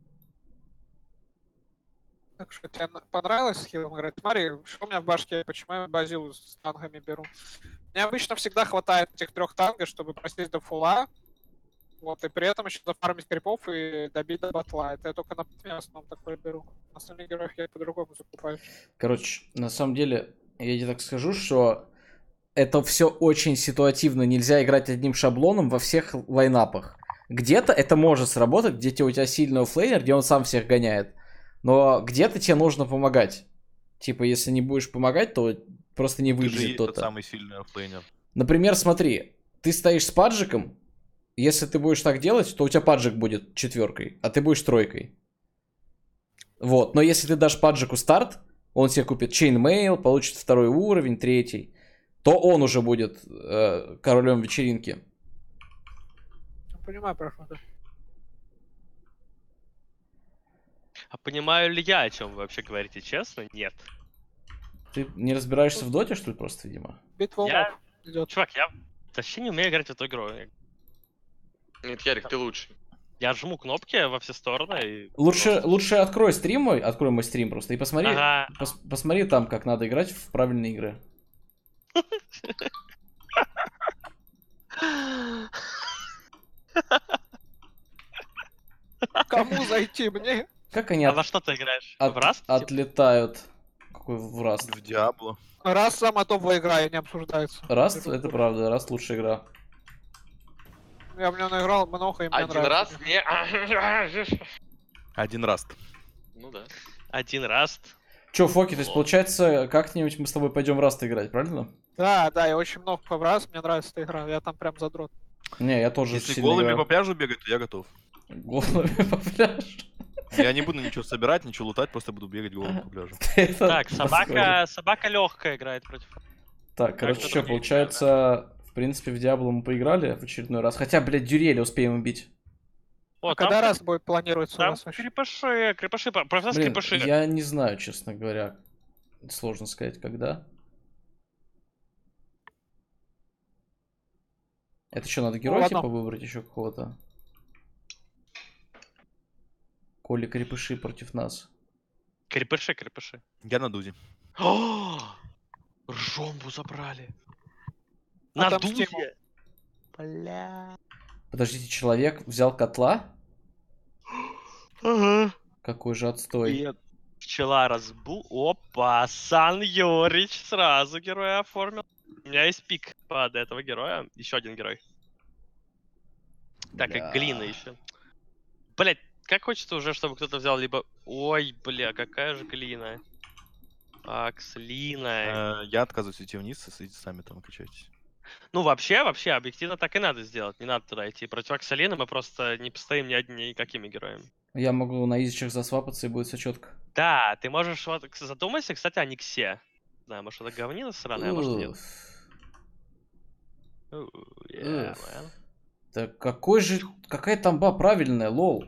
Так что, тебе на- понравилось с хилом играть? Смотри, что у меня в башке, почему я базилу с тангами беру. Мне обычно всегда хватает этих трех тангов, чтобы просить до фула. Вот, и при этом еще зафармить крипов и добить до батла. Это я только на платьме в основном такое беру. На остальных героях я по-другому закупаю. Короче, на самом деле, я тебе так скажу, что это все очень ситуативно. Нельзя играть одним шаблоном во всех лайнапах. Где-то это может сработать, где у тебя сильный оффлейнер, где он сам всех гоняет. Но где-то тебе нужно помогать. Типа, если не будешь помогать, то просто не Ты же выбежит есть тот кто-то. самый сильный оффлейнер. Например, смотри, ты стоишь с паджиком. Если ты будешь так делать, то у тебя паджик будет четверкой, а ты будешь тройкой. Вот, но если ты дашь паджику старт, он себе купит чейнмейл, получит второй уровень, третий, то он уже будет э, королем вечеринки. Я понимаю, про что ты. А понимаю ли я, о чем вы вообще говорите, честно? Нет. Ты не разбираешься в доте, что ли, просто, видимо? Битва Я... умов идет. Чувак, я вообще не умею играть в эту игру. Нет, Ярик, ты лучший. Я жму кнопки во все стороны и... Лучше, просто- лучше открой стрим мой, открой мой стрим просто и посмотри, Ага. пос- посмотри там, как надо играть в правильные игры. Кому зайти? Мне? Как они А от- во что ты играешь? от- В раз? отлетают? Какой в раз? В Диабло. Раз сама топовая игра, и не обсуждается. Раз, Это это круто. правда, раз лучшая игра. Я в нее наиграл много, и мне Один нравится. раз не... Один раз. Ну да. Один раз. Че, Фоки, то есть Вот. получается, как-нибудь мы с тобой пойдем Раст играть, правильно? Да, да, я очень много побрался, мне нравится эта игра, я там прям задрот. Не, я тоже Если сильно голыми играю. по пляжу бегать, то я готов. Голыми по пляжу. Я не буду ничего собирать, ничего лутать, просто буду бегать голым по пляжу. Это Так, подходит. собака, собака легкая играет против. Так, короче, Как-то что, другие получается, в принципе, в Диабло мы поиграли в очередной раз. Хотя, блядь, Дюреля успеем убить. О, А когда там, раз будет планироваться у там вас вообще? крепыши, крепыши, против нас Блин, крепыши. я не знаю, честно говоря. Сложно сказать, когда. Это что, надо героя ладно. типа выбрать еще какого-то? Коли крепыши против нас. Крепыши, крепыши. Я на дузе. О, Ржомбу забрали. На Отомстим дузе. Бля. Подождите, человек взял котла? Ага. Какой же отстой. И пчела разбу. Опа, Сан Йорич сразу героя оформил. У меня есть пик под этого героя. Еще один герой. Так, Бля. и глина еще. Блять, как хочется уже, чтобы кто-то взял либо... Ой, бля, какая же глина. Акслина. Э, Я отказываюсь идти вниз, идите сами там качайтесь. Ну, вообще, вообще, объективно так и надо сделать. Не надо туда идти. Против Аксалина мы просто не постоим ни одни никакими героями. Я могу на изичах засвапаться и будет все четко. Да, ты можешь... Вот, кс- задумайся, кстати, о Никсе. Не знаю, может, это говнина сраная, а может, нет. Ooh, yeah, Уф. man. Так какой же... Какая тамба правильная, лол.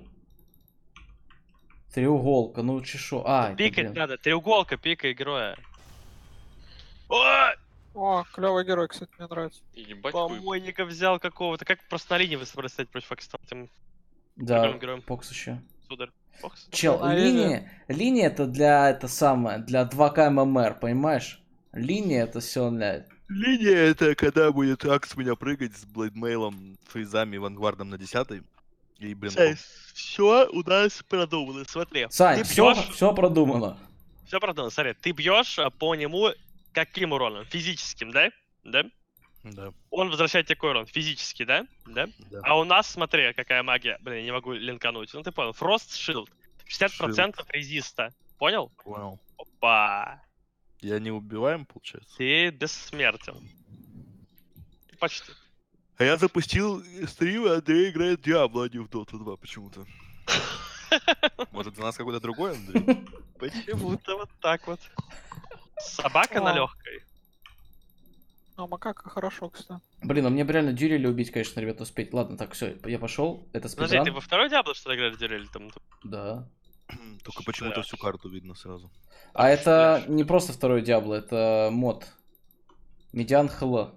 Треуголка, ну чешо. А, это, Пикать блин. надо. Треуголка, пикай героя. Ой! О, клевый герой, кстати, мне нравится. Ебать, хуй. Помойника взял какого-то. Как просто на линии вы собрались стоять против Акстона? Тем Да, прикольным героем. Покс еще. сударь. Фокс. Чел, на линия, линия это для, это самое, для два ка эм эм эр, понимаешь? Линия это все для... Линия это когда будет Акс меня прыгать с блейдмейлом, фейзами, вангвардом на десятой. И, блин, Все у нас продумано. Смотри. Сань, ты все, бьешь. все продумано. Все продумано. Смотри, ты бьешь а, по нему каким уроном? Физическим, да? Да? да, Он возвращает тебе какой урон? Физический, да? Да? да. А у нас, смотри, какая магия. Блин, я не могу линкануть. Ну ты понял. Frost Shield. шестьдесят процентов резиста. Понял? Понял. Опа. Я не убиваем, получается? Ты бессмертен. Почти. А я запустил стрим, а Андрей играет в Диабло, а не в Доту два почему-то. Может, за нас какой-то другой Андрей? Почему-то вот так вот. Собака на О. легкой. А макака хорошо, кстати. Блин, а мне бы реально Дюреля убить, конечно, ребят, успеть. Ладно, так, все, я пошел. Это Подожди, ты спидран. во второй Диабло что ли играли, Дюрель? Там... Да. Только почему-то всю карту видно сразу. А это не просто второй Диабло, это мод. Медиан ХЛ.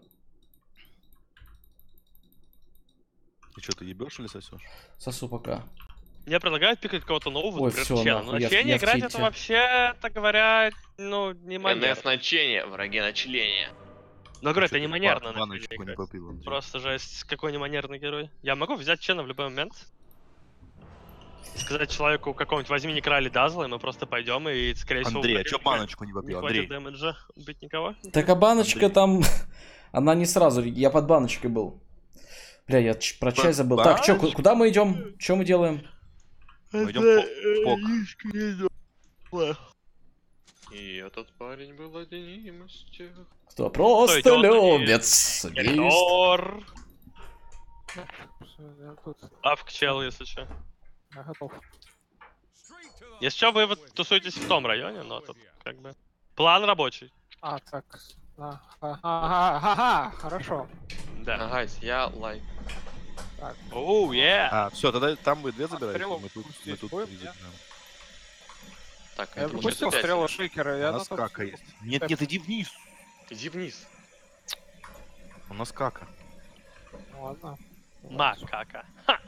И что, ты ебешь или сосешь? Сосу пока. Мне предлагают пикать кого-то нового, Ой, например, всё, Чена. нахуй, Но я в- Чене я в играть тильте. это вообще, так говоря, ну, не манерно. НС на чене, враги на члене. Но говорю, Чё это не ты манерно ба- на баночку Чене не играть. попил, Андрей? Просто жесть, какой не манерный герой. Я могу взять Чена в любой момент. И сказать человеку какому-нибудь возьми не крали Дазла, и мы просто пойдем и, скорее всего, Андрей, а враги чё не- баночку не не попил, хватит Андрей? дэмэджа убить никого. Так а баночка Андрей. там... Она не сразу, я под баночкой был. Бля, я ч- про чай Под забыл. Так, чё, ку- баночкой? куда мы идем? Что мы делаем? Мы идем в Фок. И этот парень был одним из тех. Кто просто идёт? любит свист. Геридор. Всё, я тут, Авк чел, если что. я готов. Если что, вы вот тусуетесь в том районе, но тут как бы... План рабочий. А, так. Да. Ага, ага, ага, хорошо. Да. Агайс, я лайк. Так. Оу, е. А, все, тогда там вы две забираете, стрелу мы тут, пустить мы тут будем, три нет? забираем. Так, Я это выпустил получается стрелу опять. шейкера, У я нас на кака есть. Нет, нет, иди вниз. Иди вниз. У нас кака. Ладно. Макака.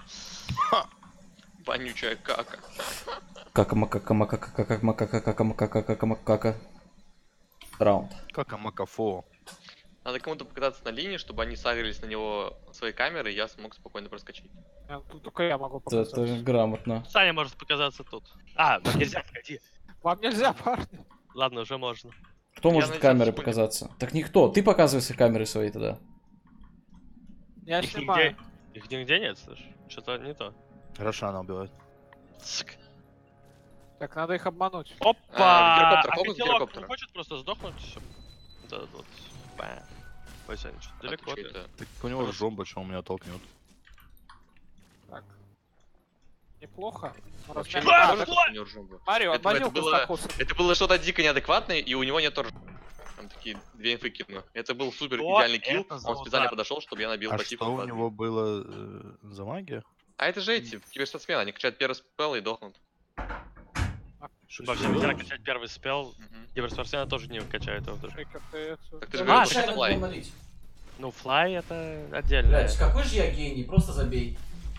Вонючая кака. Кака макака макака кака макака кака макака кака макака. Раунд. Кака макафо. Надо кому-то покататься на линии, чтобы они сагрились на него своей камерой, и я смог спокойно проскочить. Я- тут Только я могу Это, показать. это грамотно. Саня может показаться тут. А, нельзя, погоди. Вам нельзя, парни. Ладно, уже можно. Кто Я может на камерой секунду. показаться? Так никто. Ты показывайся камерой своей тогда. Я Их снимаю. нигде, их нигде нет, слышь. Что-то не то. Рошана убивает. Цк. Так, надо их обмануть. Опа! А, гирокоптер, А фокус котелок гирокоптера. не хочет просто сдохнуть? Всё. Вот этот вот. Бам. Ой, Саня, что-то А ты далеко. чё ты. это? Так у него жомба, что он меня толкнет. Так. Неплохо. Но Вообще размер- не А, похоже, что? как у него жомба. Марио, Это- это базилку было- стакнулся. Это было что-то дико неадекватное, и у него нет тоже. Там такие две инфы кину. Это был супер Что идеальный килл. это за Он специально удар? подошел, чтобы я набил А пассивку. что у падаю. него было э, за магия? А это же эти, киберспортсмены, они качают первый спел и дохнут. Вообще, нельзя качать первый спел. Мгм. Киберспортсмена тоже не качает его. тоже. Шейкер, ты это- Так ты же А, говорил, что что это флай. Ну, флай это отдельно. какой же я гений, просто забей.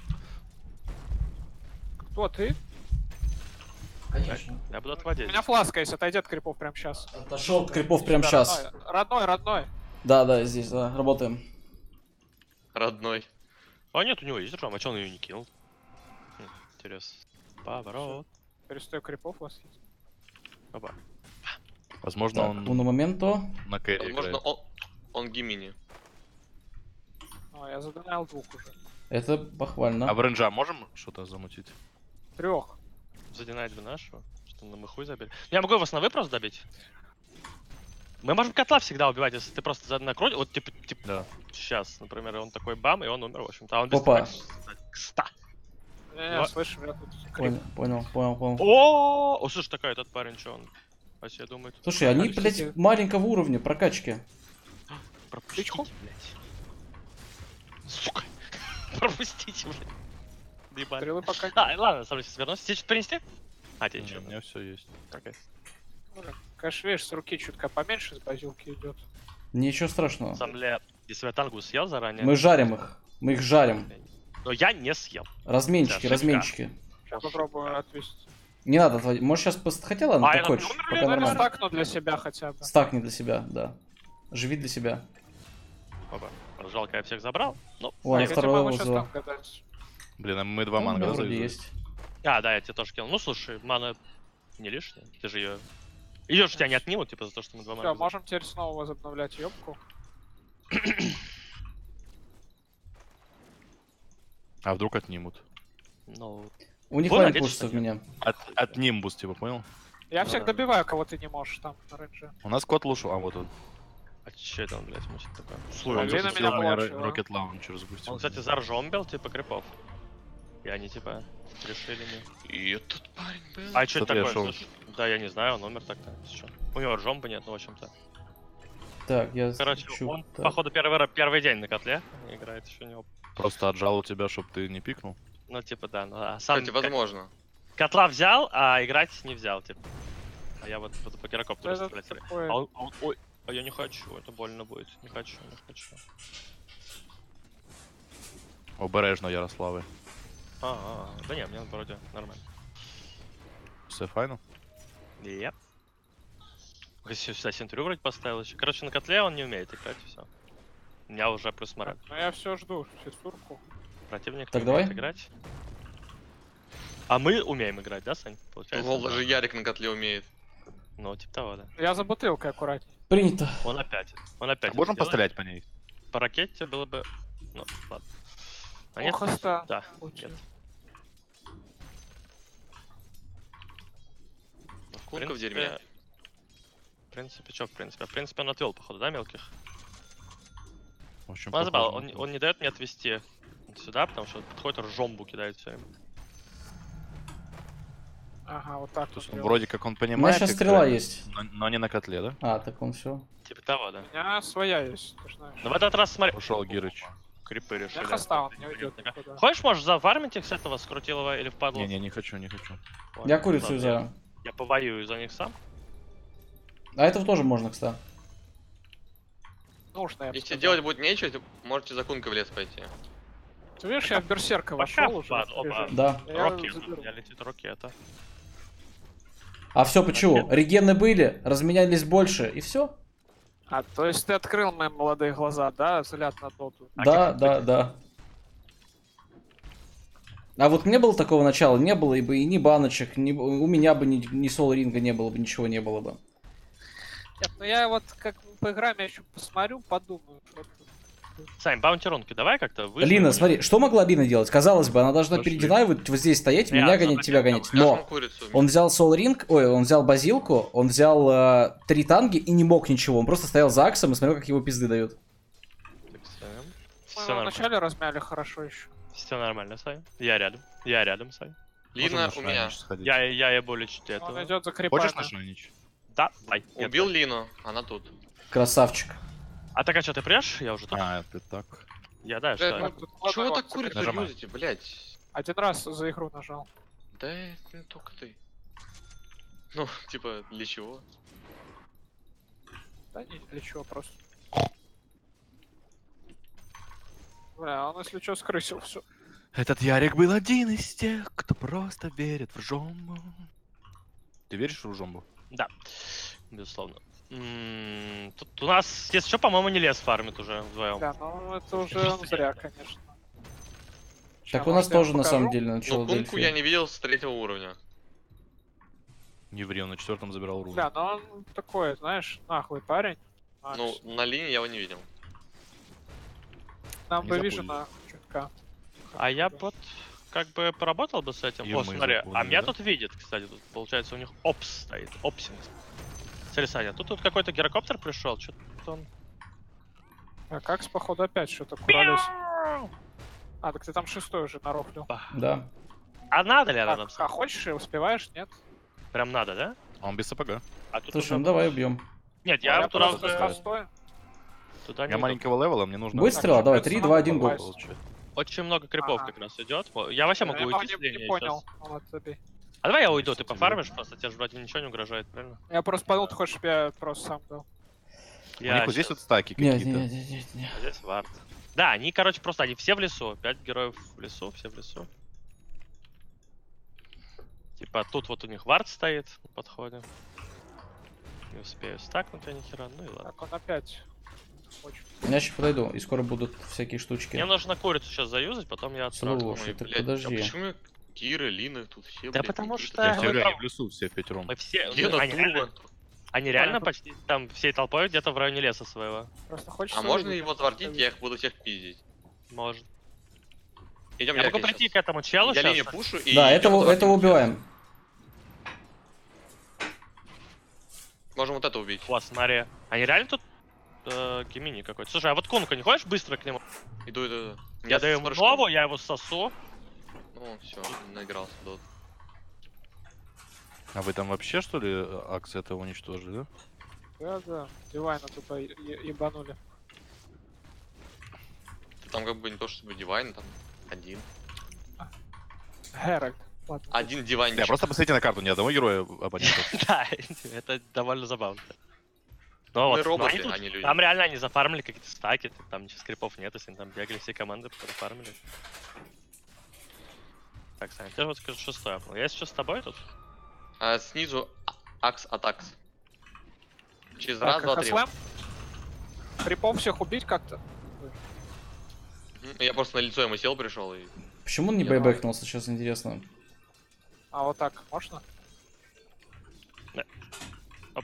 Кто ты? Конечно. Я буду У отводить. меня фласка есть, отойди от крипов прямо сейчас. Отошел от крипов прямо сейчас. Родной, родной. Да, да, здесь, да, работаем. Родной. А нет, у него есть драм, а че он ее не кинул? Хм, интересно. Поворот. Перестаю крипов у вас есть. Опа. Возможно, Так, он уно моменто. на кэрри Возможно, играет. он, он гимини. О, я задонал двух уже. Это похвально. А в ренджа можем что-то замутить? Трех. Задинать бы нашего. Что на махуй забили. Я могу его с новы просто добить? Мы можем котла всегда убивать, если ты просто за накрой. Вот типа, типа Да. сейчас, например, он такой бам, и он умер, в общем-то. А он без Опа. ста. Не-не, Вот. слышь, у меня тут крип. Понял, понял, понял, понял. О, о, слушай, такой этот парень, что он? А себе думает. Слушай, они, Простите. блядь, маленького уровня прокачки. Пропустите, Птичку? блядь. Сука. Пропустите, блядь. Доебали. Стрелы пока А, ладно, сам сейчас вернусь. Тебе что-то принести? А, тебе Не, что? у меня все есть. Окей. нет. Конечно, видишь, с руки чутка поменьше, с базилки идет. Ничего страшного. Сам ли, если я тангу съел заранее? Мы жарим их. Мы их жарим. Но я не съел. Разменчики, Да, разменчики. Сейчас попробую отвести. Не надо отводить. Может сейчас пост... Хотя ладно, А, как это хочешь. номер, Пока блин, Ну, нормально. стакну для себя хотя бы. Стакни для себя, да. Живи для себя. Опа. Жалко, я всех забрал. Ну, Ой, Я я тебе второго могу сейчас вызова. там гадать. Блин, а мы два Ну, у манга меня да, вроде завезли? есть. а, да, я тебе тоже кинул. Ну, слушай, мана не лишняя. Ты же ее... Ее же тебя не отнимут, типа, за то, что мы два Все, мана. можем теперь снова возобновлять ёбку. А вдруг отнимут? Ну, У них Вон, лайн надеюсь, пушится в что меня. От, от нимбус, типа, понял? Я Ну всех да. добиваю, кого ты не можешь там на рейнже. У нас кот лушу, а вот он. а че это он, блядь, мучит такое? Он Блин, запустил меня у меня плачило. Rocket Launcher запустил. Он, кстати, заржомбил, типа, крипов. И они, типа, решили не... И этот парень был. А что это Смотри, такое, шел. слушай? Да, я не знаю, он умер так-то. Чё? У него жомба нет, ну, в общем-то. Так, я Короче, чу- он, так. походу, первый, ра- первый день на котле играет, еще у него. Просто отжал у тебя, чтобы ты не пикнул. Ну, типа, да, ну, а сам Кстати, ко- возможно. котла взял, а играть не взял, типа. А я вот буду по гирокоптеру Это стрелять. такое. А он, а он- ой, а я не хочу, это больно будет. Не хочу, не хочу. Обережно, Ярославы. А, а, а, да не, мне вроде нормально. Все файно? Yep. Если сюда синтрю вроде поставил еще. Короче, на котле он не умеет играть, все. У меня уже плюс мораль. Но я все жду физурку. Противник Так, не давай. умеет играть. А мы умеем играть, да, Сань? Получается? Лол, даже Ярик на котле умеет. Ну, типа того, да. Я за бутылкой аккуратней. Принято. Он опять. Он опять. А можем это делает. пострелять по ней? По ракете было бы... Ну, ладно. А нет? Ох, оста. Да. Лучше. Нет. Кунка в дерьме. В принципе, что, в принципе? В принципе, он отвел, походу, да, мелких? В общем, Ну, забавно, похоже он, на он не дает мне отвести сюда, потому что подходит ржомбу кидает все время. Ага, вот так то. То вот. есть, он делаю. вроде как он У меня понимает. сейчас как стрела играть, есть. Но, но не на котле, да? А, так он все. Типа того, да. У меня своя есть, ты ж знаешь. Но в этот раз смотри. Ушел Гирыч. Крипы решили. Я хоста, он не уйдет никуда. Хочешь, можешь завармить их с этого, с крутилова или впадло? Не-не, не хочу, не хочу. Ладно, Я курицу ладно, взял. Я, я повоюю за них сам. А этого тоже можно, кстати. Нужно, я бы Если сказал. делать будет нечего, то можете за кункой в лес пойти. Ты видишь, я в берсерка Пока вошел уже. впадло, в режим. оба. Да. Я Рокет. заберу. Я летит ракета. А все почему? Регены были, разменялись больше, и все? А, то есть ты открыл мои молодые глаза, да, взгляд на доту? А Да, типа, да, да. А вот не было такого начала, не было и бы и ни баночек, ни, у меня бы ни, ни соло-ринга не было бы, ничего не было бы. Нет, ну я вот как по играм я еще посмотрю, подумаю. что тут. Сань, баунти-рунки давай как-то выжмем у Лина, них. смотри, что могла Лина делать? Казалось бы, она должна Пошли. перед Динай вот, вот здесь стоять, Я меня особо гонять, тебя не гонять. Я жму Но курицу. он взял Soul Ring, ой, он взял базилку, он взял э, три танги и не мог ничего. Он просто стоял за Аксом и смотрел, как его пизды дают. Так, Сань. Мы Все его нормально. вначале размяли хорошо еще. Все нормально, Сань. Я рядом. Я рядом, Сань. Лина Можем у на меня. Шайнич сходить. Я, я, я более чуть Он этого. идет за Хочешь крипами. на Шайнич? Да, давай. я Убил твой. Лину, она тут. Красавчик. А так, а что, ты прешь? Я уже тут. А, ты так. Я, да, Блядь, что? ну, Тут Чего вы ладно, так вот курицу Нажимай. юзаете, блядь? Один раз за игру нажал. Да это не только ты. Ну, типа, для чего? Да не, для чего просто. Бля, он если что скрысил все. Этот Ярик был один из тех, кто просто верит в жомбу. Ты веришь в жомбу? Да, безусловно. М, Тут у нас, если что, по-моему, не лес фармит уже вдвоем. Бля, ну это уже зря, конечно. Так Ща, у нас может, я тоже вам на самом покажу? деле начало Ну, кунку я не видел с третьего уровня. Не ври, он на четвертом забирал руну. Бля, ну он такой, знаешь, нахуй парень. А, Ну, на линии я его не видел. Нам не бы запулили. вижена чутка. А я вот как бы поработал бы с этим. И О, мы смотри, а запулили, меня да? тут видит, кстати, тут получается у них опс стоит, опсинг. Смотри, Саня, тут, тут какой-то гирокоптер пришел, что-то он... А как с походу опять что-то курались? А, так ты там шестой уже нарофлил. Да. А надо ли она А, нам? а хочешь и успеваешь, нет? Прям надо, да? А он без сапога. А тут Слушай, уже- ну давай убьем. Нет, Я, я туда просто уже... с хостой. Туда не Я иду. маленького левела, мне нужно... Будет стрела? Давай, придётся три, нам два, один, гол. попасть. Очень много крипов Ага. как раз идет. Я вообще Я могу не, уйти с не- линии не понял. сейчас. Вот, забей. А давай я уйду, ты Кстати, пофармишь просто, тебе же вроде ничего не угрожает, правильно? Я просто подумал, ты хочешь, чтобы я просто сам был. У них вот здесь щас- вот стаки Нет, какие-то. нет, нет, нет, нет. Здесь вард. Да, они, короче, просто, они все в лесу. Пять героев в лесу, все в лесу. Типа, тут вот у них вард стоит на подходе. Не успею стакнуть я нихера, ну и ладно. Так, он опять хочет. Я сейчас подойду, и скоро будут всякие штучки. Мне нужно курицу сейчас заюзать, потом я отправлю. Слушай, Ой, так блядь, подожди. А почему Киры, Лины тут все, Да блядь, потому какие-то что- Я Да, тебе мы говорю, там- они в лесу все в пятером. Мы все... Лена, они, реально, Турбо. они реально Ладно. почти там всей толпой где-то в районе леса своего. Просто хочется А можно увидеть, его как твардить, это я их буду всех пиздить. Может. Идем, Я могу прийти к этому челу Я линию сейчас. пушу и... Да, идём этого, твардить. этого убиваем. Можем вот это убить. Вот, смотри. Они реально тут э, гемини какой-то. Слушай, а вот Кунка, не хочешь быстро к нему? Иду, иду, иду. Я с даю ему прыжком. новую, я его сосу. Ну, все, наигрался тут. А вы там вообще, что ли, акс этого уничтожили, да? Да, да. Дивайна тупо е- е- ебанули. Там как бы не то чтобы дивайн, там один. Геральт. Ладно. Один дивайнчик. Да, просто посмотрите на карту, ни одного героя абонента. Да, это довольно забавно. Ну Мы вот, ну роботы, они тут- а не люди. там реально они зафармили какие-то стаки, там ничего скрипов нет, если они там бегали все команды, профармили. Так, Саня, ты же вот скажи, шестой апнул. Я сейчас с тобой тут? А снизу а- акс от акс. Через Так, раз, два, три. Хаслэм? Крипов всех убить как-то? Мгм. Я просто на лицо ему сел, пришел и... Почему он не Я бэйбэкнулся, сейчас интересно. А вот так, можно? Да. Оп.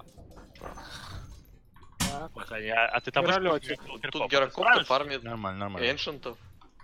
Так. Вот, Саня, а, а ты там вышел, Вертолёте. крипов, Тут крипов, гирокоптер справишься? фармит Нормально, нормально. эншентов.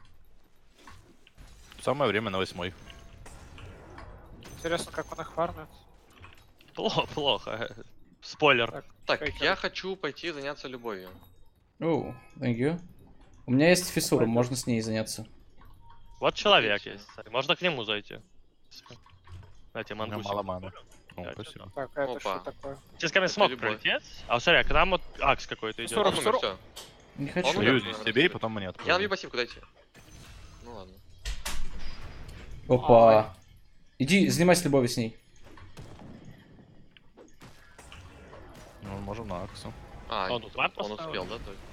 Самое время на восьмой. Интересно, как он их фармит. Плохо, плохо. Спойлер. Так. Так, Фейкер. я хочу пойти заняться любовью. Оу, thank you. У меня есть фиссура, можно с ней заняться. Вот человек есть. Саня, можно к нему зайти. Дайте У меня мангусик. мало маны. О, Да, спасибо. Так, а это Опа. что такое? Сейчас ко мне Это смог любовь. пролететь. А смотри, а к нам вот акс какой-то идет. Сорок. Он умер, сорок. всё. Не Он хочу. умер. Юзни себе и потом мне Я набью отправлю. пассивку, дайте. Ну ладно. Опа. Иди, занимайся любовью с ней. Ну, можем на аксу. А, Он тут вард он поставил? успел, да? то есть?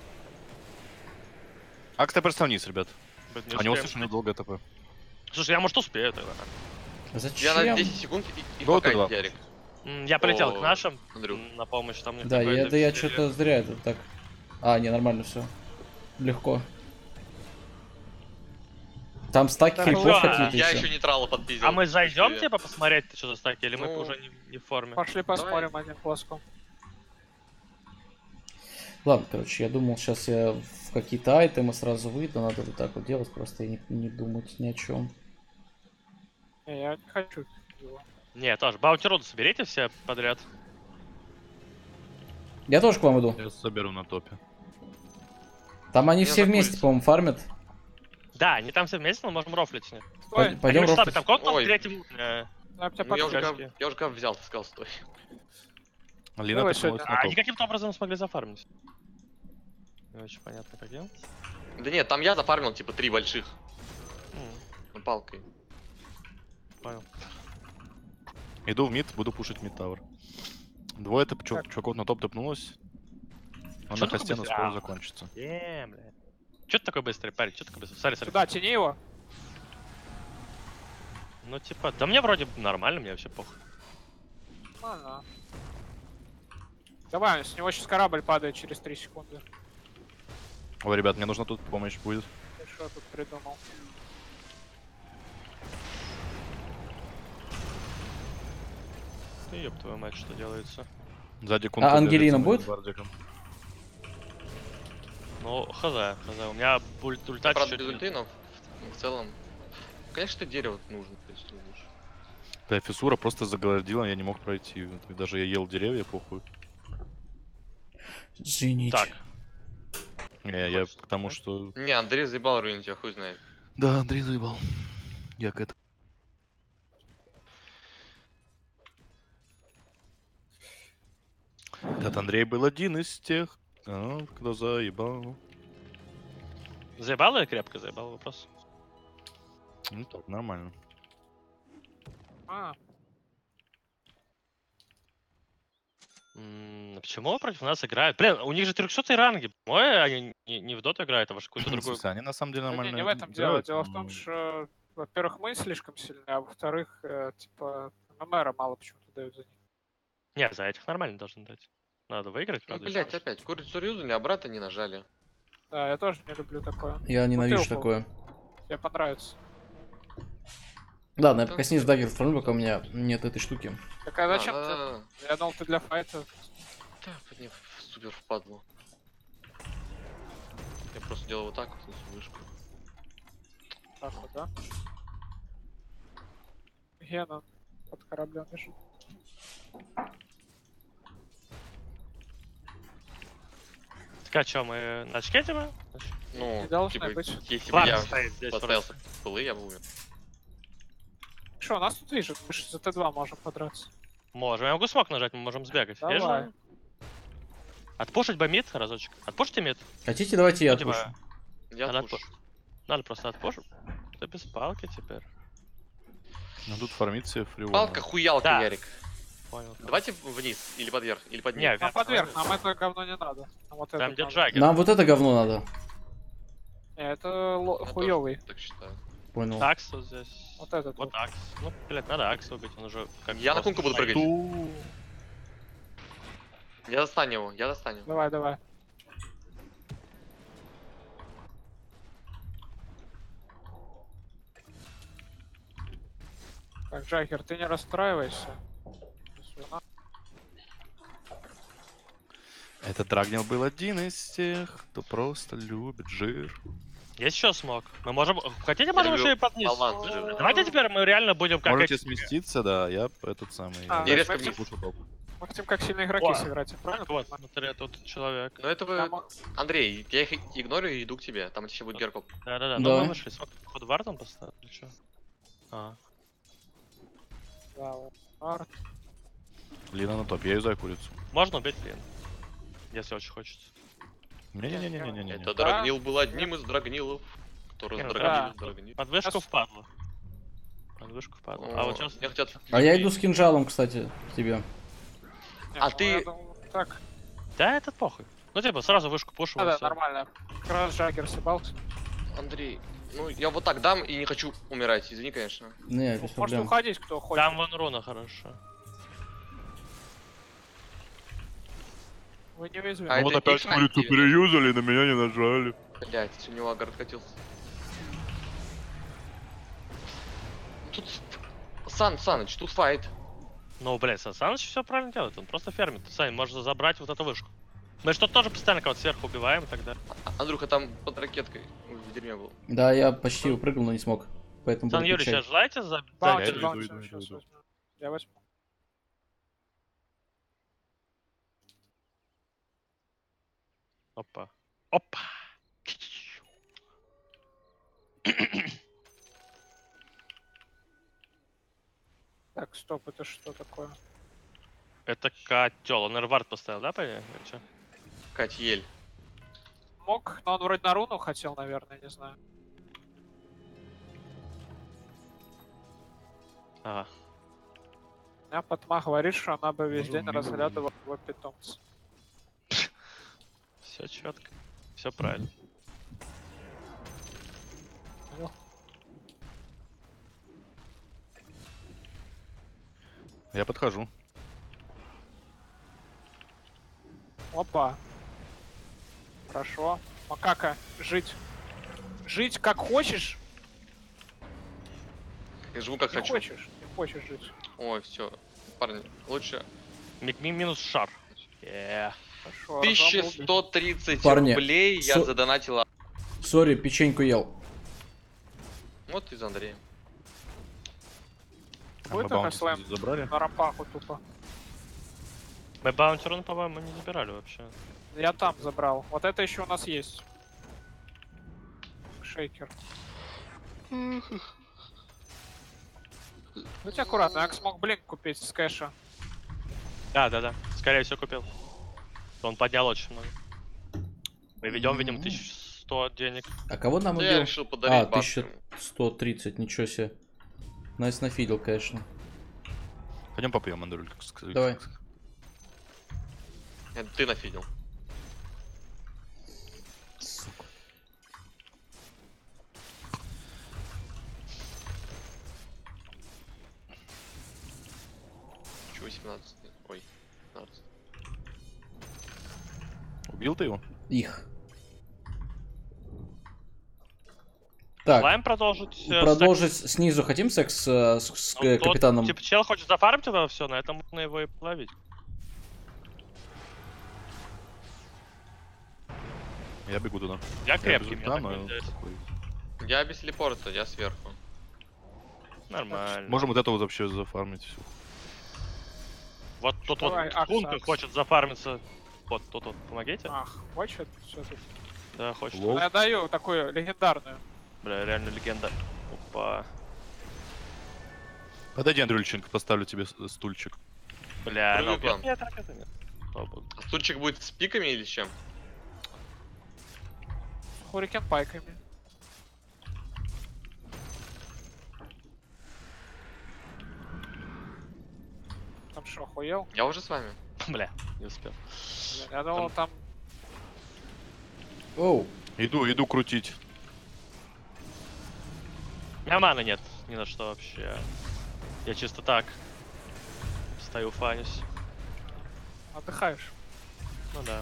Акс ты просто вниз, ребят. Блин, не А него успеем. слышно недолго ТП. Слушай, я может успею тогда. Я Зачем? на десять секунд и, и Go пока to два. Ярик. М, Я полетел О, к нашим Андрюх. м, на помощь. Там у них Да, я, какое-то да я веселье. что-то зря это так. А, не, нормально все. Легко. Там стаки Так, крипов ладно. какие-то Я еще. еще нейтрала подпиздил. А мы зайдем, Быстрее. типа, посмотреть, что за стаки, или мы Ну, уже не, не в форме? Пошли посмотрим одним глазком. Ладно, короче, я думал, сейчас я в какие-то айтемы сразу выйду, надо вот так вот делать, просто и не, не думать ни о чем. Не, я не хочу его. Не, тоже. Баутироду соберите все подряд. Я тоже к вам иду. Я соберу на топе. Там они Я все за вместе, курицу. по-моему, фармят. Да, они там все вместе, но можем рофлить с них. Стой, Пойдем Они в штабе, рофлить. там кто-то Ой. в третьем... э, я тебя Ну, я уже, подскажу. подскажи. гав- я уже гав взял, ты сказал, стой. Лина Давай прикнулась сегодня. на А они топ. каким-то образом смогли зафармить. Не очень понятно, каким. Да нет, там я зафармил, типа, три больших. М, Ну, палкой. Понял. Иду в мид, буду пушить мид тавер. Двое то чувак, чуваков на топ топнулось. Он Чё на такой хосте, но быстрый? скоро А. закончится. Е, бля. Чё ты такой быстрый, парень? Чё ты такой быстрый? Сори, сори. Сюда, тяни его. Ну, типа, да мне вроде нормально, мне вообще похуй. Нормально. Давай, с него сейчас корабль падает через три секунды. Ой, ребят, мне нужна тут помощь будет. Ты что тут придумал? Ты ёб твою мать, что делается. Сзади кунта Ангелина бегает за будет? моим бардиком. Ну, хз, хз. У меня ульт, ульта Правда, чуть-чуть... без ульты, но в, в целом... Конечно, дерево нужно, если лучше. Да, фиссура просто загородила, я не мог пройти. И даже я ел деревья, похуй. Извините. Так, Не, я к тому, что... Не, Андрей заебал руин тебя, хуй знает. Да, Андрей заебал. Я к этому. Этот Андрей был один из тех, а, кто заебал. заебал или крепко заебал вопрос? Ну так, нормально. А, М, Почему против нас играют? Блин, у них же трехсотые ранги. Ой, они не, не в доту играют, а во какую-то другую. Слушай, они на самом деле да не, нормально не в этом дело. играют, Дело в но- том, что, во-первых, мы слишком сильны, а во-вторых, э, типа, ММРа мало почему-то дают за них. Не, за этих нормально должны дать. Надо выиграть, Ну, правда. блять, еще. опять. Курицу юзали, а брата не нажали. Да, я тоже не люблю такое. Я ненавижу Бутылку. такое. Тебе понравится. Ладно, я пока снизу дагер вторую, пока у меня нет этой штуки. Так а зачем А, ты? да-да-да. Я думал, ты для файта. Так, мне супер впадло. Я просто делал вот так вот, несу вышку. Так вот, да? Гена под кораблем лежит. Так а чё, мы на очке типа? Ну, Не должны типа, быть. если бы Ладно, я стоит здесь поставился в пылы, я бы умер. Что, у нас тут видишь, мы же за Т два можем подраться. Можем. Я могу смог нажать, мы можем сбегать. Давай. Видишь, да? Отпушить бы мид разочек. Отпушите мид. Хотите, давайте я Ну, типа, отпушу. Я Надо отпушу. Надо просто отпушить. Да без палки теперь. Ну тут фармиться фривольно. Палка, хуялка, Да. Ярик. Понял. Давайте вниз, или под верх, или под Не, низ. Нам вверх, под верх, давай. нам это говно не надо. Нам вот Там это где надо. Джаггер. Нам вот это говно надо. Не, это ло- Я тоже хуёвый. так считаю. Понял. Акс вот здесь. Вот этот Вот вот. Акс. Ну, блядь, надо Акс убить, он уже как Я на просто кунку буду стоит. прыгать. Ту. Я достану его, я достану. Давай, давай. Так, Джаггер, ты не расстраивайся. Если надо. Этот Драгнил был один из тех, кто просто любит жир. Есть еще смог. Мы можем... Хотите, можем люблю еще и под низ? баланс жира. Давайте теперь мы реально будем как Можете эти- сместиться, да, я этот самый... А, И я резко мы вниз. пушу топ. Мы хотим как сильные игроки О, сыграть, я правильно Вот, понимаю? смотри, тут человек. Но это вы... Там- Андрей, я их игнорю и иду к тебе. Там еще будет Геркул. Да-да-да, Да. ну мы вышли. Смотри, под вартом поставили, или чё? А, Да, вот. Арт. Лина на топ, я юзаю курицу. можно убить Лин, если очень хочется. Не-не-не-не-не-не. Это Драгнил был одним из Драгнилов. Кто Не, ну раздрагнил, да. Драгнил. Под вышку Сейчас- впадло. Под вышку впадло. А вот сейчас... Мне хотят... А я иду с кинжалом, кстати, к тебе. Не, А ну, ты- я думаю, так, Да, этот похуй. Ну типа, сразу вышку пушим. да, и да, всё. нормально. Как раз Джаггер съебался. Андрей, ну я вот так дам и не хочу умирать. Извини, конечно. Не, без Может проблем. уходить, кто хочет. Там вон руна хорошо. Вы не уязвимы. А Вот это опять Икс на курицу активе? переюзали, на меня не нажали. Блять, у него агар откатился. Тут... Сан, Саныч, тут файт. Ну, блядь, Саныч все правильно делает, он просто фермит. Сань, можно забрать вот эту вышку. Мы что тоже постоянно кого-то сверху убиваем и так далее. А- Андрюха там под ракеткой в дерьме был. Да, я почти упрыгнул, но не смог. Поэтому Сан буду Юрий, кричать. сейчас желаете за... Баунти, иду, баунти, иду, иду, сейчас иду. возьму. Я возьму. Опа. Опа. Так, стоп, это что такое? Это котел. Он эрвард поставил, да, понятно? Или чё? Катьель. Мог, но он вроде на руну хотел, наверное, не знаю. Ага. У меня Патма говорит, что она бы весь день разглядывала его питомца. Все четко. Все правильно. Я подхожу. Опа. Хорошо. Макака, жить. Жить как хочешь, Я живу как не хочу. хочешь. Не хочешь жить. Ой, все. Парни, лучше. Ми- ми- Минус шар. Е. Хорошо. тысяча разом сто тридцать Парни, рублей я со- задонатила. Сори, печеньку ел. Вот из Андрея. А Будет мы только баунти слэм? забрали? На рампаху тупо. Мы баунтерон, по-моему, не забирали вообще. Я там забрал. Вот это еще у нас есть. Шейкер. Будь аккуратно, я смог блинк купить с кэша. Да, да, да. Скорее всего, купил. Он поднял очень много. Мы ведем, видим, М. тысяча сто денег. А кого нам Да я убил? решил А, подарить бабушкам. тысяча сто тридцать, ничего себе. Найс нафидел, конечно. Пойдем попьем, Андрюль, как сказать. Давай. Это ты нафидел. Сука. Чего семнадцать? Ой, пятнадцать. Убил ты его? Их. Так, Желаем продолжить? э, продолжить снизу. Хотим секс э, с, с секс? Ну, э, тот, капитаном? Типа, чел хочет зафармить это все, на этом можно его и половить. Я бегу туда. Я Я крепкий, бежу меня так там, не и взять. такой. Я без телепорта, я сверху. Нормально. Можем вот это вот вообще зафармить всё. Вот тут вот Давай, Акс, Кунка Акс. хочет зафармиться. Вот тут вот, помогите. Ах, хочет? Все тут. Да, хочет. Лол. Ну, я даю такую легендарную. Бля, реально легенда. Опа. Подойди, Андрюльченко, поставлю тебе с- стульчик. Бля, Прыгай ну к вам. нет, ракеты нет. Слава богу. А стульчик будет с пиками или с чем? Хурикен пайками. Там что, охуел? Я уже с вами. Бля, не успел. Блин, я думал, там... Оу. Иду, иду крутить. У меня маны нет ни на что вообще. Я чисто так. Стою, фанюсь. Отдыхаешь. Ну да.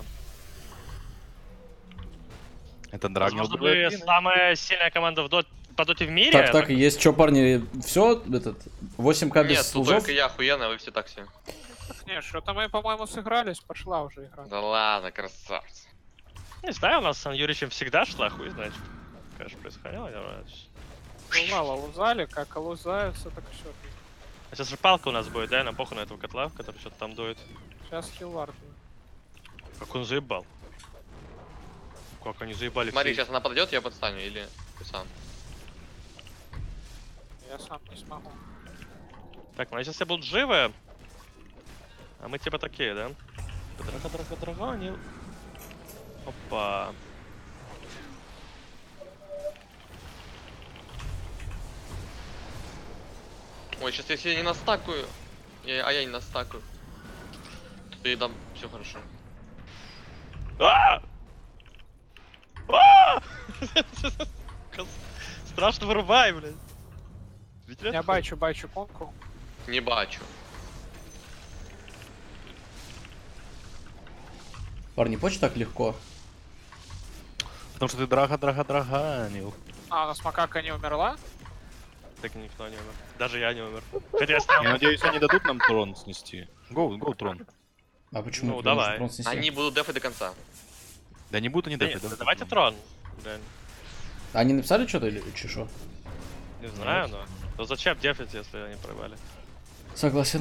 Это Драгнил. Возможно, вы самая сильная команда в дот... по доте в мире? Так, так, есть что, парни, все, этот, восемь ка без Нет, тут служов? только я охуенно, вы все так все. Не, что-то мы, по-моему, сыгрались. Пошла уже игра. Да ладно, красавцы. Не знаю, у нас с Сан Юричем всегда шла, хуй знает. что, Конечно, происходило. не знаю. Бывало, лузали, как лузаются, так все. А сейчас же палка у нас будет, да? Нам похуй на этого котла, который что-то там дует. Сейчас хилвард. Как он заебал. Как они заебали Смотри, все. сейчас она подойдет, я подстаню, или ты сам. Я сам не смогу. Так, ну если все будут живы, а мы типа такие, да? Дорого, дорого, дорого, они... Опа. Ой, сейчас если я не настакаю, я- а я не настакаю, то я дам все хорошо. А! А! Страшно вырубай, блядь. Ведь Я это- бачу, бачу конку. Не бачу. Парни, почему так легко? Потому что ты драга, драга, драганил. А, у нас макака не умерла? Так никто не умер. Даже я не умер. Хотя я стоял. Я надеюсь, они дадут нам трон снести. Гоу, гоу трон. А почему? Ну, Тебя может давай. трон снести? Они будут дефать до конца. Да не будут они Да дефать. нет, да. давайте трон. Реально. Они написали что-то или что? Не знаю, но... Но зачем дефать, если они проебали? Согласен.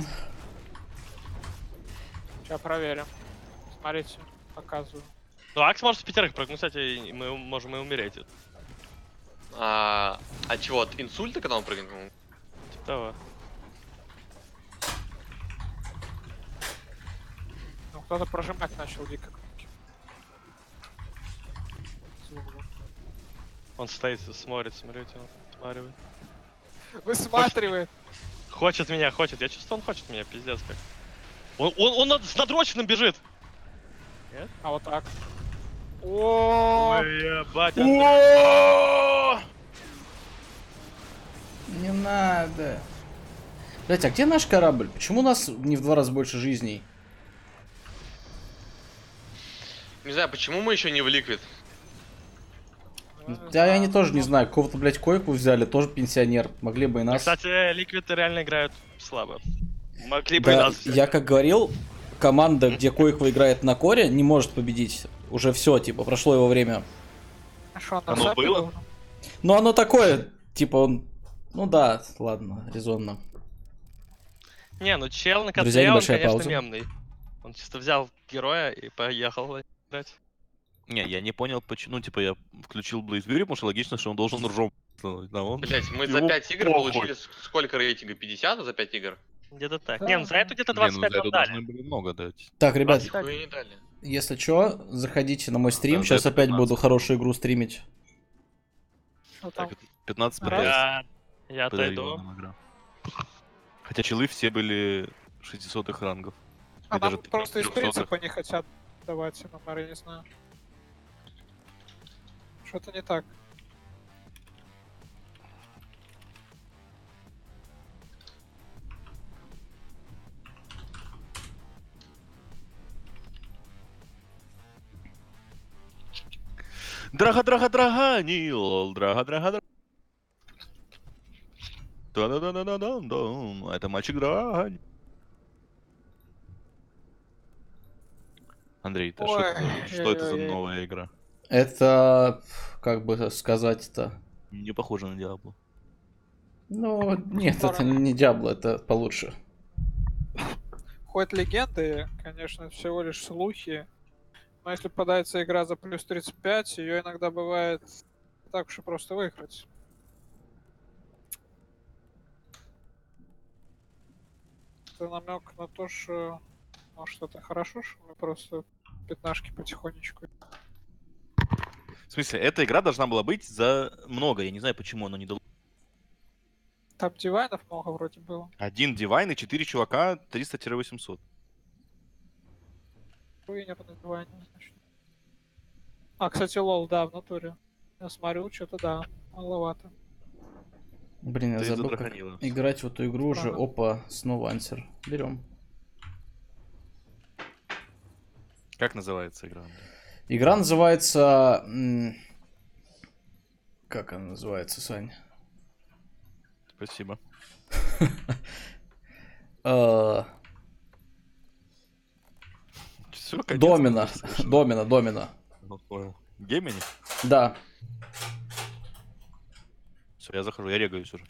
Сейчас проверим. Смотрите, показываю. Ну, Акс может в пятерых прыгнуть, кстати, и мы можем и умереть. Типа А, от чего? От инсульта, когда он прыгнет? по-моему? того. Ну, кто-то прожимать начал дико кнопки. Звук был. Он стоит, смотрит, смотрите, он смотрит. Высматривает. Хочет меня, хочет. Я чувствую, он хочет меня, пиздец как. Он, он, он над- с надроченным бежит. А вот так. О, Ой, ебать. Не надо. Блять, а где наш корабль? Почему у нас не в два раза больше жизней? Не знаю, почему мы еще не в ликвид? Да, они тоже не знаю. Какого-то, блять, койку взяли, тоже пенсионер. Могли бы и Ну, нас. кстати, Ликвид реально играют слабо. Могли бы и Да, нас взять. я как говорил, команда, где Койква играет на коре, не может победить. Уже все, типа, прошло его время. а шо, на Оно сапе было? был? Но оно такое, типа, он... Ну да, ладно, резонно. Не, ну чел на Друзья, котле, он, небольшая конечно, пауза. мемный. Он чисто взял героя и поехал играть. Не, я не понял, почему. Ну, типа, я включил Blaze Fury, потому что логично, что он должен ржом становиться. Да, он... Блять, мы за Ему пять игр похуй. получили с- сколько рейтинга? пятьдесят за пять игр? Где-то так. Да, Не, ну за да. эту где-то Не, двадцать ну пять за это нам дали. должны были много дать. Так, ребят, двадцать пять. Хуй не дали. если чё, заходите на мой стрим, Да, сейчас это опять пятнадцать. буду хорошую игру стримить. Шо там? Так, пятнадцать Раз. ПТС Я, я подарила отойду. нам игра. Хотя челы все были шестисотых рангов. А И даже нам просто из трёхсотых. принципа не хотят давать ММР, я не знаю. Что-то не так. Драга, драга, драга, Нил, драга, драга, драга. Да-да-да-да-да-да. Это мальчик драга. Андрей, это что, Ой, это, что это за ой-ой-ой. новая игра? Это, как бы сказать-то... Не похоже на Диабло. Ну, нет, это Здорово. не Диабло, это получше. Ходят легенды, конечно, всего лишь слухи. Но если попадается игра за плюс тридцать пять, ее иногда бывает не так уж и просто выиграть. Это намек на то, что может это хорошо, что мы просто пятнашки потихонечку. В смысле, эта игра должна была быть за много. Я не знаю, почему она не дала. Там дивайнов много вроде было. Один дивайн и четыре чувака триста-восемьсот. Руинер на дивайне, значит. А, кстати, лол, да, в натуре. Я смотрю, что-то да, маловато. Блин, я Ты из-за забыл, как драконила. играть в эту игру уже. Ага. Опа, снова ансер. Берем. Как называется игра? Андрей? Игра называется... м, Как она называется, Сань? Спасибо. Э, Всё, конец, Домина. ты слышал. Домина, Домина. Ну, понял. Гемини? Да. Все, я захожу, я регаюсь уже.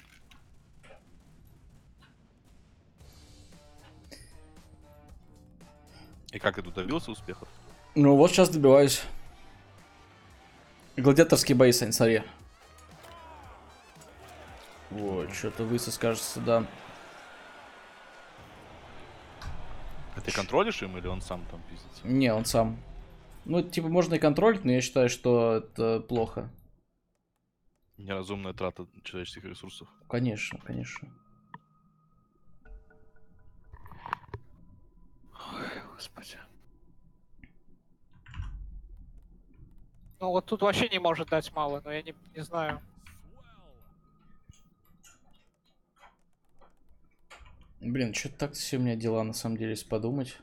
И как ты тут добился успехов? Ну вот сейчас добиваюсь. Гладиаторские бои, Сань, смотри. Вот, что-то высос, кажется, да. А ты контролишь им или он сам там пиздится? Не, он сам. Ну, типа, можно и контролить, но я считаю, что это плохо. Неразумная трата человеческих ресурсов. Конечно, конечно. Ой, господи. Ну вот тут вообще не может дать мало, но я не, не знаю. Блин, что-то так все у меня дела, на самом деле, если подумать.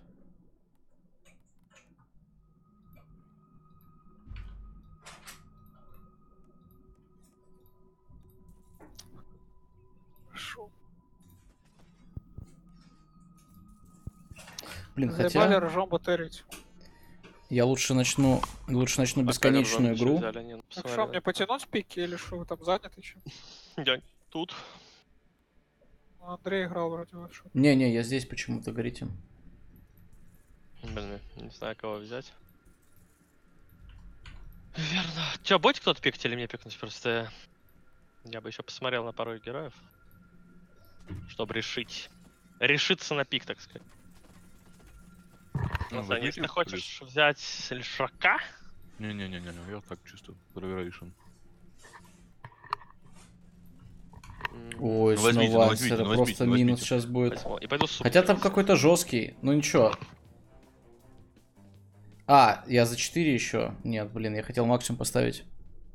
Шо? Блин, Заебали хотя ржом батарить. я лучше начну, лучше начну бесконечную игру. Так что, мне потянуть пики или что, вы там заняты чем? Я тут. Андрей играл вроде вот что. Не-не, я здесь почему-то, говорите. Блин, не знаю, кого взять. Верно. Че, будете кто-то пикать или мне пикнуть? Просто я бы еще посмотрел на пару героев. Чтобы решить. Решиться на пик, так сказать. Ну, Ну, Сань, возьмите если ты их, хочешь взять Лишака, Не-не-не-не, я так чисто проверяешь. Ой, Ну, возьмите, ну, снова возьмите, ансера, ну, возьмите, просто ну, минус возьмите. сейчас будет. возьму. И пойду суп. Хотя там какой-то жесткий, ну ничего. А, я за четыре еще. Нет, блин, я хотел максимум поставить.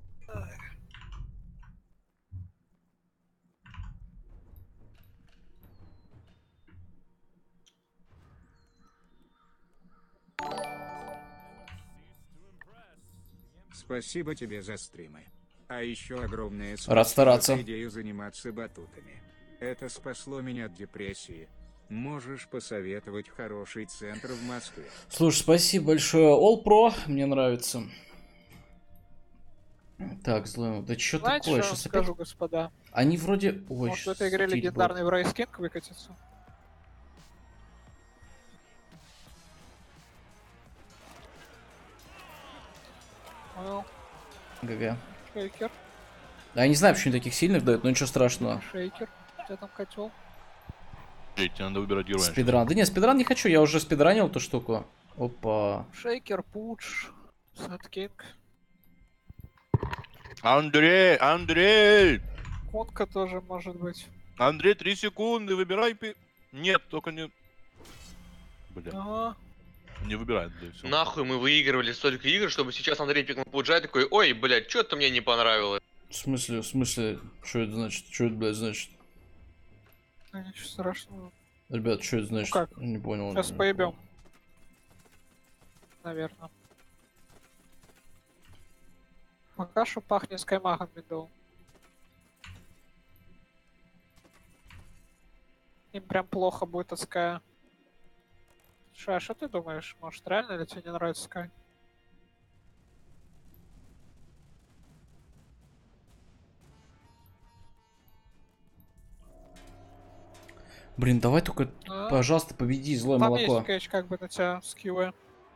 Спасибо тебе за стримы. А еще огромное Рад спасибо стараться. за идею заниматься батутами. Это спасло меня от депрессии. Можешь посоветовать хороший центр в Москве? Слушай, спасибо большое. All Pro, мне нравится. Так, злой, да что Знаете, такое? что я вам Сейчас опять... скажу, господа? Они вроде... Ой, Может, в этой игре стиль был. легендарный Брайс Кинг выкатится? Понял. ГГ. Шейкер, Да, я не знаю, почему они таких сильных дают, но ничего страшного. шейкер. У тебя там котел. Эй, тебе надо выбирать героя. Спидран. Да не, спидран не хочу, я уже спидранил эту штуку. Опа. Шейкер, пудж, Сет Кинг. Андрей, Андрей! Конка тоже может быть. Андрей, три секунды, выбирай пи... Нет, только не... Бля, Ага. не выбирай, да, всё. Нахуй мы выигрывали столько игр, чтобы сейчас Андрей пикнул Пуджай такой, ой, блядь, что-то мне не понравилось. В смысле, в смысле, что это значит? Что это, блядь, значит? Да ничего страшного. Ребят, что это значит? как? Не понял. Сейчас не поебем. понял. Наверное. Пока что пахнет скаймагом медовым. Им прям плохо будет от ская. Слушай, а что ты думаешь? Может, реально или тебе не нравится скай? Блин, давай только, А? пожалуйста, победи злое Там молоко. есть кейдж как бы на тебя скиллы.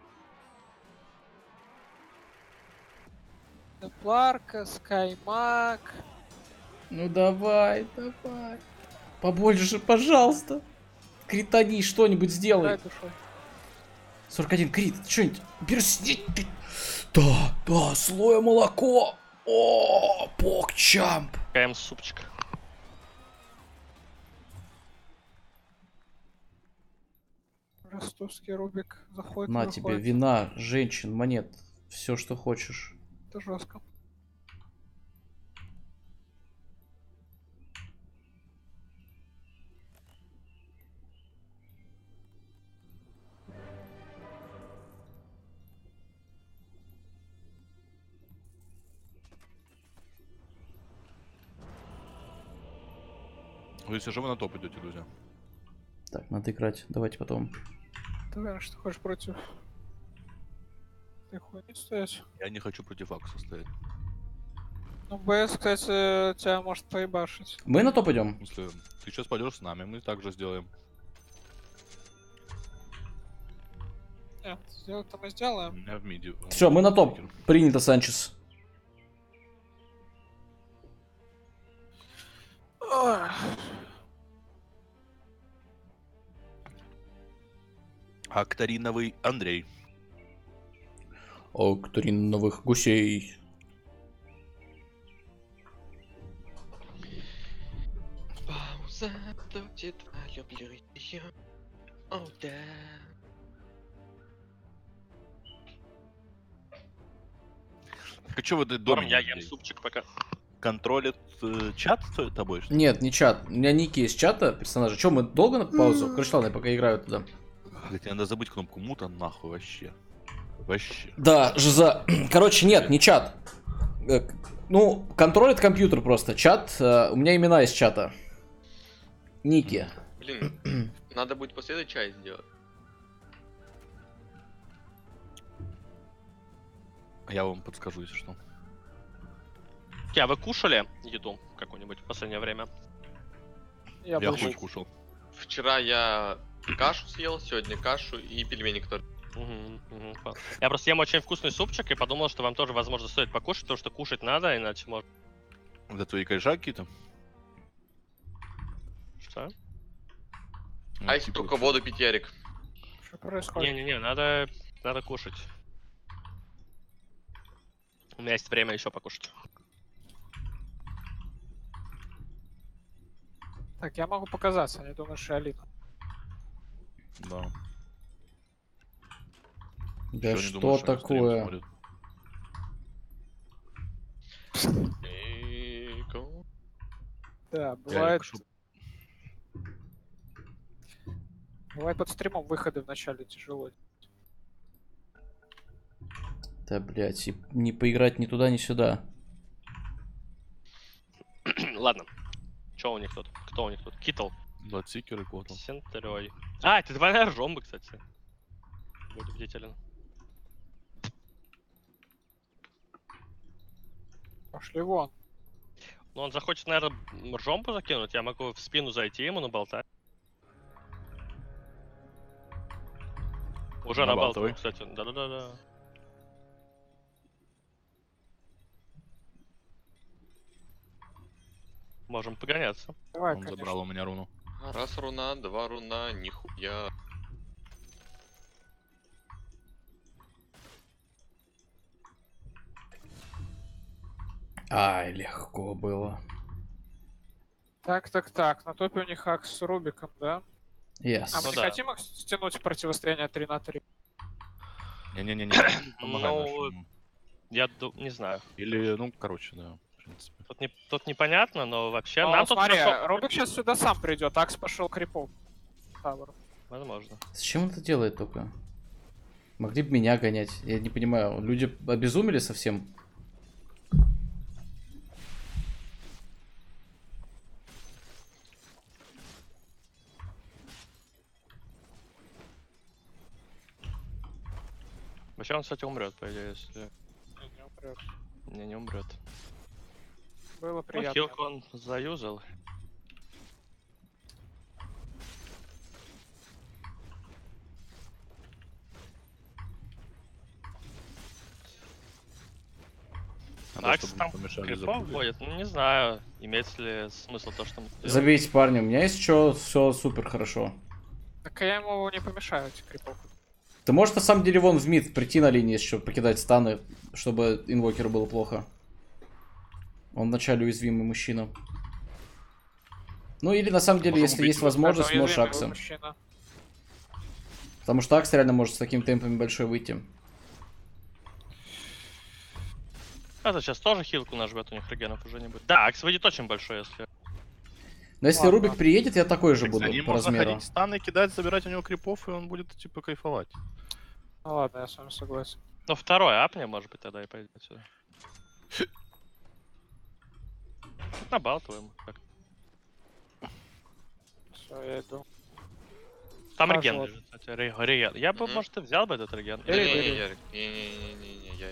Темпларка, скаймаг. Ну давай, давай. Побольше, пожалуйста. Критани, что-нибудь сделай. Играй душой. сорок один крит, что-нибудь. Перси. Да, да, злое молоко. О, покчамп. КМ супчик. Ростовский Рубик заходит. На выходит. тебе вина, женщин, монет, все, что хочешь. Это жестко. Вы если же вы на топ идете, друзья. Так, надо играть. Давайте потом. Ты уверен, что хочешь против... Ты хуйни стоять? Я не хочу против Акса стоять. Ну, БС, кстати, тебя может поебашить. Мы на топ идем. В смысле, ты сейчас пойдешь с нами, мы так же сделаем. Нет, сделать-то мы сделаем. У меня в миди. Все, мы на топ. Принято, Санчес. Ой. Акториновый Андрей. Октриновых гусей. Пауза, будет, а люблю ее. О, да. Так а чё вы ты Норм, дома я ем супчик пока. контролит э, чат с тобой? что ли? Нет, не чат. У меня ники из чата персонажа. Че, мы долго на паузу? Короче, ладно, я пока играю туда. Да тебе надо забыть кнопку мута нахуй вообще. Вообще. Да, Жиза. Короче, нет, не чат. Э, Ну, контролит компьютер просто. Чат. э, У меня имена из чата. Ники. Блин, надо будет после этого чай сделать. Я вам подскажу, если что. Я, вы кушали еду какую-нибудь в последнее время? Я, Я больше- хуй кушал. Вчера я кашу съел, сегодня кашу и пельмени, которые... Мгм, мгм, понял. Я просто ем очень вкусный супчик и подумал, что вам тоже, возможно, стоит покушать, потому что кушать надо, иначе может... Это твои кайжа какие-то? Что? Ну, А если типа, только воду пить, Ярик? Что происходит? Не-не-не, надо, надо кушать. У меня есть время еще покушать. Так, я могу показаться, не думаю, что я Алина. Да. Да Чё не что думаешь, что стрим такое? смотрит? Эйго. Да, Я бывает, пишу. бывает под стримом выходы вначале тяжело. Да, блядь, и не поиграть ни туда, ни сюда. Ладно. Что у них тут? Кто у них тут? Китл. Бладсикер и Котл. Сентерой. А, это двойная ржомба, кстати. Будь бдителен. Пошли вон. Ну, он захочет, наверное, ржомбу закинуть. Я могу в спину зайти ему наболтать. Уже набалтываю, Набалтывай. кстати. Да-да-да-да. Можем погоняться. Давай, Он конечно. забрал у меня руну. Раз руна, два руна, нихуя. Ай, легко было. Так, так, так. На топе у них Акс с Рубиком, да? Yes. А мы Ну не да. хотим их стянуть в противостояние три на три? Не-не-не-не. Помогай Ну, нашему. я ду- не знаю. Или, ну, короче, да, в принципе. Тут, не, тут непонятно, но вообще Но нам тут смотри, хорошо. Рубик сейчас сюда сам придет. Акс пошел крипов. Тавр. Возможно. Зачем он это делает только? Могли бы меня гонять. Я не понимаю, люди обезумели совсем? Вообще он, кстати, умрет, по идее, если... Не, не умрет. Не, не умрет. Было Ну, приятно. хилку он заюзал. Надо, Акс чтобы там помешали крипов запугать. вводит? Ну, не знаю, имеется ли смысл то, что мы тут делаем. Забейте, парни, у меня есть еще все супер хорошо. Так я ему не помешаю, эти крипов. Ты можешь на самом деле вон в мид прийти на линии еще, покидать станы, чтобы инвокеру было плохо. Он вначале уязвимый мужчина. Ну или на самом деле, Можем если убить есть его. возможность, Это можешь уязвимый Акса. мужчина. Потому что Акс реально может с такими темпами большой выйти. Это сейчас тоже хилку нажмет, у них регенов уже не будет. Да, Акс выйдет очень большой, если... Но если Ладно. Рубик приедет, я такой же Так буду за ним по можно размеру. ходить, станы кидать, забирать у него крипов, и он будет, типа, кайфовать. Ну ладно, я с вами согласен. Ну, второй апне, может быть, тогда и пойдет сюда. Набалтываем. Как. Все, я иду. Там Хожу реген вот. лежит, кстати, ре- реген. Я бы, Мгм. может, и взял бы этот реген. Бери, Не-не-не, бери. Ярик, не-не-не-не, я...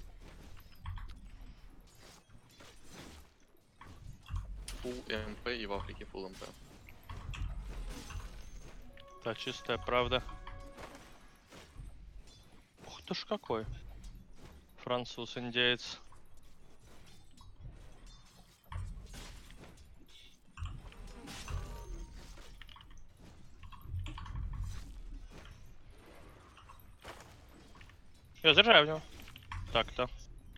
Фул МП и в Африке фул МП. Да, чистая правда. Ух ты ж какой. Француз, индеец. Я заряжаю в него. Так-то.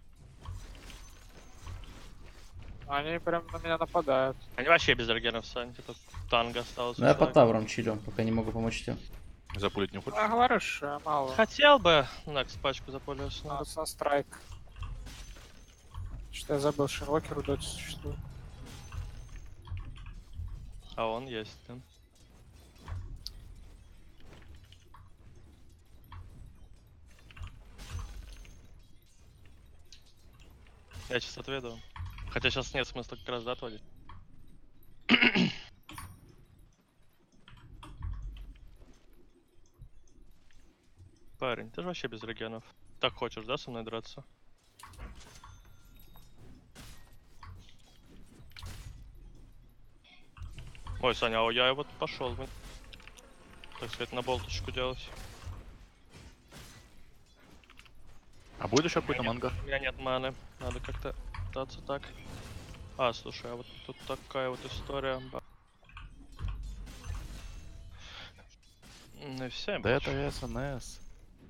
Они прям на меня нападают. Они вообще без регенов, Сань. Типа танго осталось. Ну я у под человека. тавром чилю, пока не могу помочь тебе. Запулить не хочешь? А говоришь, э, мало. Хотел бы. Накс пачку заполюсь. Надо на страйк. Что я забыл, что инвокер у доти существует. А он есть, да. Я сейчас отведу. Хотя сейчас нет смысла как раз, да, отводить. Парень, ты же вообще без регенов. Так хочешь, да, со мной драться? Ой, Саня, а я вот пошел, так сказать, на болточку делать. А будет еще какой-то манго? У меня нет маны, надо как-то пытаться так. А, слушай, а вот тут такая вот история. Ба- Ну все, Да это СНС.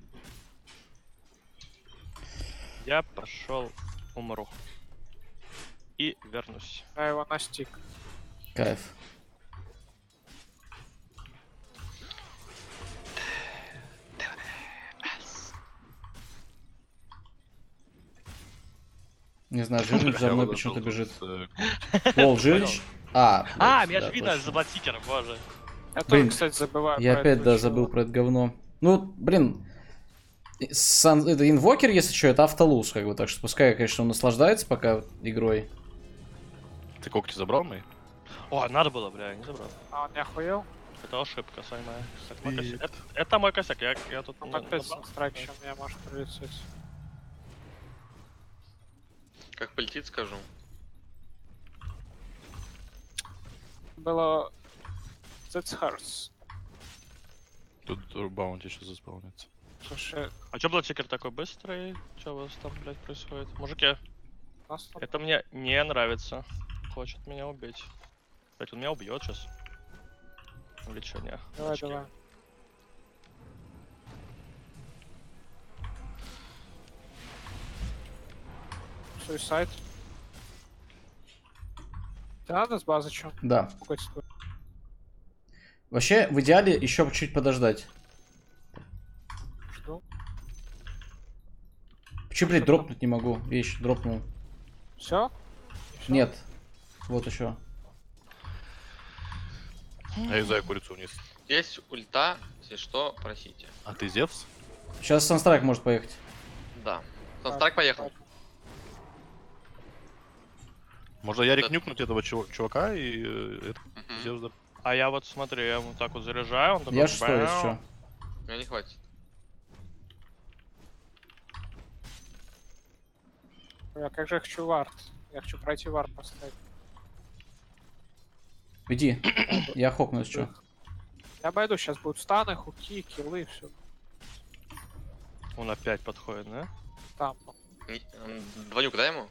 я пошел умру. И вернусь. Я его настиг. Кайф. Не знаю, Жирнич за мной почему-то бежит. Лол, Жирнич. А, А, блядь, меня да, же видно точно. за блатикером, боже. Я Блин, тоже, кстати, забываю. Я про опять, этого да, чела. забыл про это говно. Ну, блин, сан- это инвокер, если что, это автолуз, как бы, так что пускай, конечно, он наслаждается пока игрой. Ты когти забрал мои? О, надо было, бля, я не забрал. А он не охуел? Это ошибка, Сань, моя. Косяк, мой Спит. косяк. Это, это мой косяк, я, я тут... Ну, не- опять забрал. санстрайк, чем меня может прилететь. Как полетит, скажу. Было... That's hurts. Тут баунти сейчас заспавнится. Слушай, А чё блатикер такой быстрый? Чё у вас там, блядь, происходит? Мужики, у нас тут... это мне не нравится. Хочет меня убить. Блять, он меня убьет сейчас. Или чё, не? Давай, Очки. давай. Суисайд. Ты надо с базы чё? Да. Пугать стоит. Вообще, в идеале еще чуть подождать. Жду. Почему, блядь, дропнуть не могу? Вещь дропнул. Все? Нет. Вот еще. Я юзаю курицу вниз. Есть ульта, если что, просите. А ты Зевс? Сейчас Санстрайк может поехать. Да. Санстрайк поехал. Можно Ярик Да. нюкнуть этого чу- чувака и э, это, Мгм. Зевс да- А я вот смотри, я вот так вот заряжаю, он такой... Я что, если бэу. что? Меня не хватит. Я как же я хочу вард. Я хочу пройти вард поставить. Иди. Я хокнусь, что? Я обойду, сейчас будут станы, хуки, киллы, все Он опять подходит, да? там. Не- м, Двойнюк дай ему?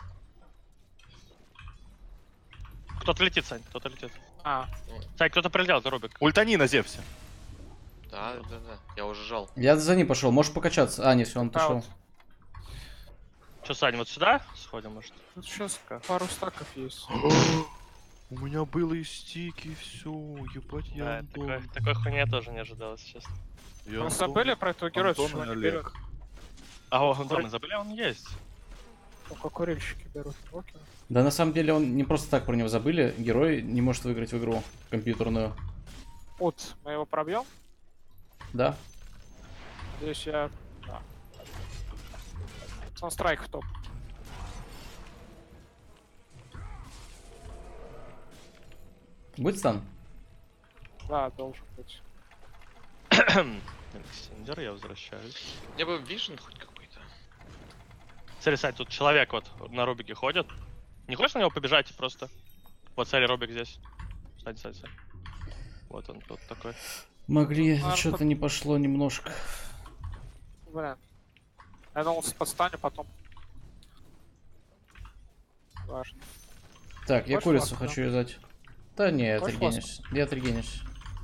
Кто-то летит, Сань, кто-то летит. А, Сань, кто-то прилетел, ты Рубик. Ультани на Зевсе. Да, да, да. Я уже жал. Я за ним пошел. Можешь покачаться. А, нет, все, он аут. пошел. Че, Сань, вот сюда сходим, может? Тут сейчас пару стаков есть. У меня было и стики, все, ебать, я Да, Антон. такой, такой хуйни я тоже не ожидал, если честно. Я Мы Антон. забыли про этого героя, Антон что и они Олег. берут. А, о, да, мы забыли, он есть. Только курильщики берут. Окей. Да, на самом деле, он не просто так про него забыли. Герой не может выиграть в игру компьютерную. Вот, мы его пробьем. Да. Здесь я... Да. Санстрайк в топ. Будет стан? Да, должен быть. Александр, я возвращаюсь. Мне бы вишен хоть какой-то. Смотри, Сань, тут человек вот на Рубике ходит. Не хочешь на него побежать просто? Вот, смотри, Рубик здесь. Сань, Сань, Сань. Вот он тут такой. Могли, А, что-то по- не пошло немножко. Блин. Я думал, подстаню потом. Важно. Так, я Хочешь курицу ласку, хочу юзать. Да не, я Хочешь отрегенюсь. Я отрегенюсь.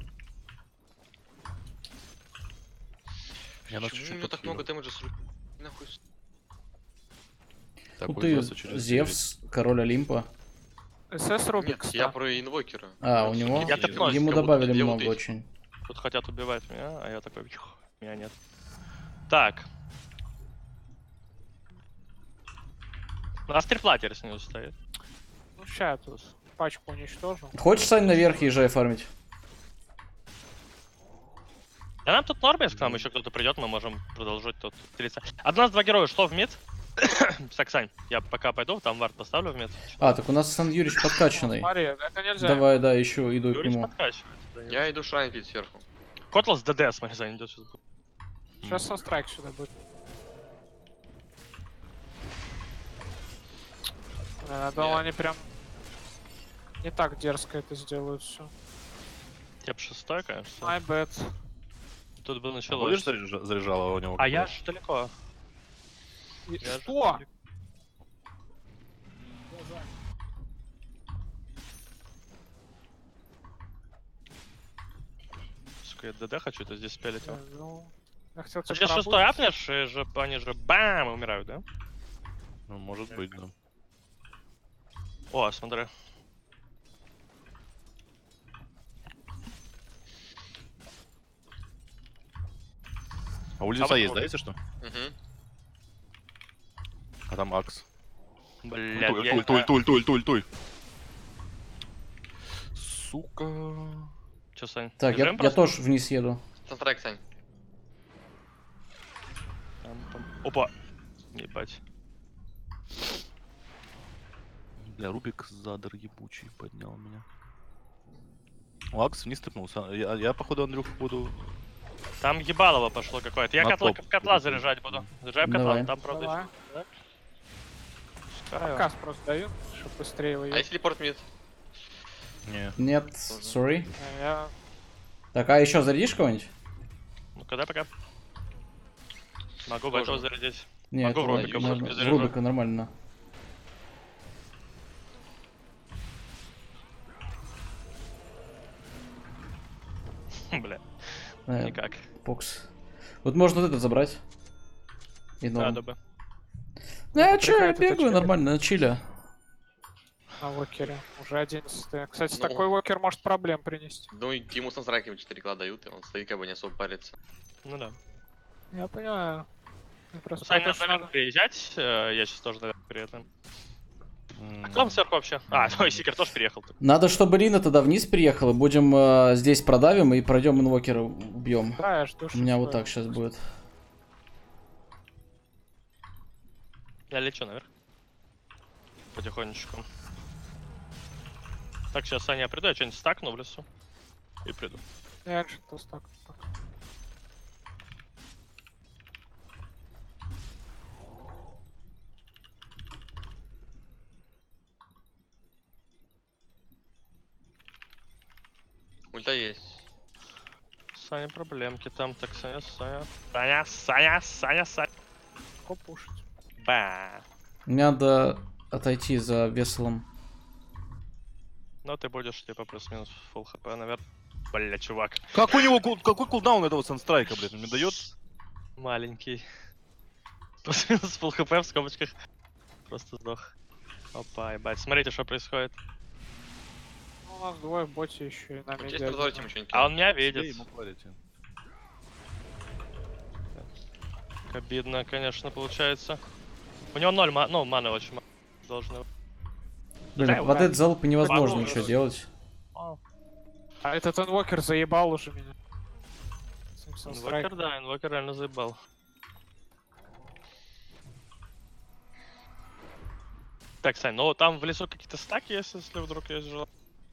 Я нас Почему у чуть-чуть него так подкинул. много дэмэджа с ру- Нахуй. с- Так, Ну у ты Зевса через Зевс, король Олимпа. СС Рубик, Нет, я про инвокера. А, Я у всё него? не Я видел. топнусь, Ему Как будто добавили две много ульты. очень. Тут хотят убивать меня, а я такой, чух, меня нет. Так. У нас триплатер снизу стоит. Ну, ща я тут пачку уничтожу. Хочешь, Сань, наверх езжай фармить? Да нам тут норм, если к нам еще кто-то придет, мы можем продолжить тут тридцать. От нас два героя шло в мид. Так, Сань, я пока пойду, там вард поставлю в мид. А, так у нас Сан Юрич подкачанный. Смотри, это нельзя. Давай, да, еще иду к Юрич нему. подкачивает. Да, Я иду шрайн пить сверху. Котлас ДД, смотри, Сань, идет сюда. Сейчас Санстрайк сюда будет. Я думал, Нет. они прям не так дерзко это сделают все. Теп шестой, конечно. My bad. Тут бы А началось. будешь заряжа- заряжала у него? А я какое? ж далеко. И Я ж что? далеко. Сука, я ДД хочу, то здесь спелить. Э, Ну, я хотел Ты тебя сейчас шестой пробудить. апнешь, и же, они же бам, и умирают, да? Ну, может быть, да. О, смотри. А улица А есть, вот- да, если что? Угу. А там Акс. Блядь, Туль, я туль, не туль, знаю. туль, туль, туль, туль. Сука. Чё, Сань? Так, я, бежим я просто? тоже вниз еду. Санстрайк, Сань. Там, там. Опа. Ебать. Бля, Рубик задор ебучий поднял меня. О, Акс вниз тыпнулся. Я, я, походу, Андрюх, буду... Там ебалово пошло какое-то. Я На котла, топ. котла заряжать буду. Заряжаем котла, Давай. там правда Давай. ещё, да? Пускаю. Кас просто даю, чтобы быстрее А выйти. если порт мид? Не. Нет, sorry. Я... Так, а еще зарядишь кого-нибудь? Ну когда пока? Могу в Тоже. этого зарядить. Нет, Могу в ладно, Рубика, можно- может, не в заряжу. Рубика нормально. Бля, Э, никак. Покс. Вот можно вот это забрать. И Да, норм. да бы. Ну, я Ну, че, я прикольно, это бегаю чили. нормально, на чиле. На вокере. Уже одиннадцатый. Кстати, Ну. такой вокер может проблем принести. Ну, и ему санстрайками четыре кла дают, и он стоит как бы не особо парится. Ну да. Я понимаю. Я просто Сань, понял, надо что наверх надо- приезжать. э, Я сейчас тоже наверх приеду. М, А кто там сверху вообще? А, ой, Сикер тоже приехал. Надо, чтобы Рина тогда вниз приехала. Будем э, здесь продавим и пройдем инвокера убьем. Да, я жду. У меня вот так сейчас будет. Я лечу наверх. Потихонечку. Так, сейчас, Саня, я приду, я что-нибудь стакну в лесу. И приду. Я что-то так. так. Ульта есть. Саня, проблемки там. Так, Саня, Саня. Саня, Саня, Саня, Саня. Легко пушить. Ба. Мне надо отойти за веселом. Ну, ты будешь, типа, плюс-минус фулл хп, наверное. Бля, чувак. Как у него, кул- какой кулдаун этого санстрайка, блядь, он мне дает? Маленький. Плюс-минус фулл хп в скобочках. Просто сдох. Опа, ебать. Смотрите, что происходит. Ну, у нас двое в боте еще и на Вот миде есть один. прозорить ему что-нибудь. А он меня Себе видит. ему парите. Обидно, конечно, получается. У него ноль ма... ну, маны очень мало. Должны... Блин, Да, под ура. этот залп невозможно Могу, ничего да. делать. О, А этот инвокер заебал уже меня. Симпсон страйк. инвокер, да, инвокер реально заебал. Так, Сань, ну там в лесу какие-то стаки есть, если вдруг есть желание.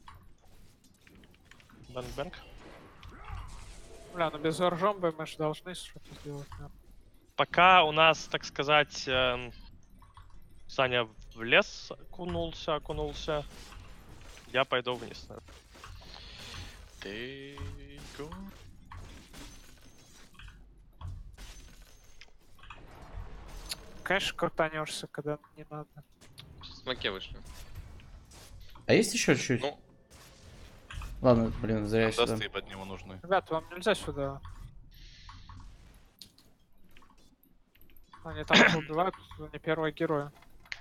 Бэнк-бэнк. Бля, ну без оржомбы мы же должны что-то сделать. наверное. Пока у нас, так сказать, эм, Саня в лес окунулся, окунулся, я пойду вниз. наверное. Ты... го. Конечно, крутанешься, когда не надо. В смоке вышли. А есть еще чуть-чуть? Ну, Ладно, блин, зря я сюда. Дасты под него нужны. Ребята, вам нельзя сюда. Они там уже убивают не первого героя.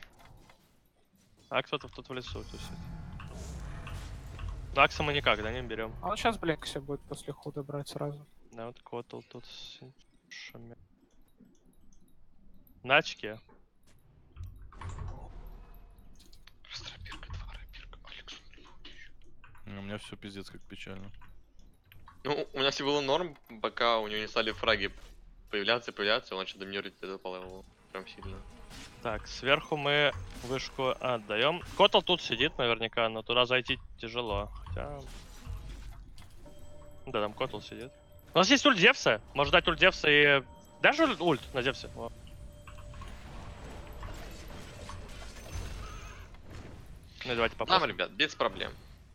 А кто-то тут в лесу тусит. Ну, Акса мы никак, да, не берем. А он сейчас блинк себе будет после худа брать сразу. Да, вот Котл тут с шами. На очке. Растропирка, два рапирка, Александр. У меня все пиздец как печально. Ну, у меня все было норм, пока у него не стали фраги появляться, появляться, он начал доминировать этот по левелу. Прям сильно. Так, сверху мы вышку отдаем. Котл тут сидит наверняка, но туда зайти тяжело. Хотя... Да, там Котл сидит. У нас есть ульт Зевса. Может дать ульт Зевса и... Даже ульт на Зевсе. Во. Ну, давайте Нам, попробуем. ребят, без проблем.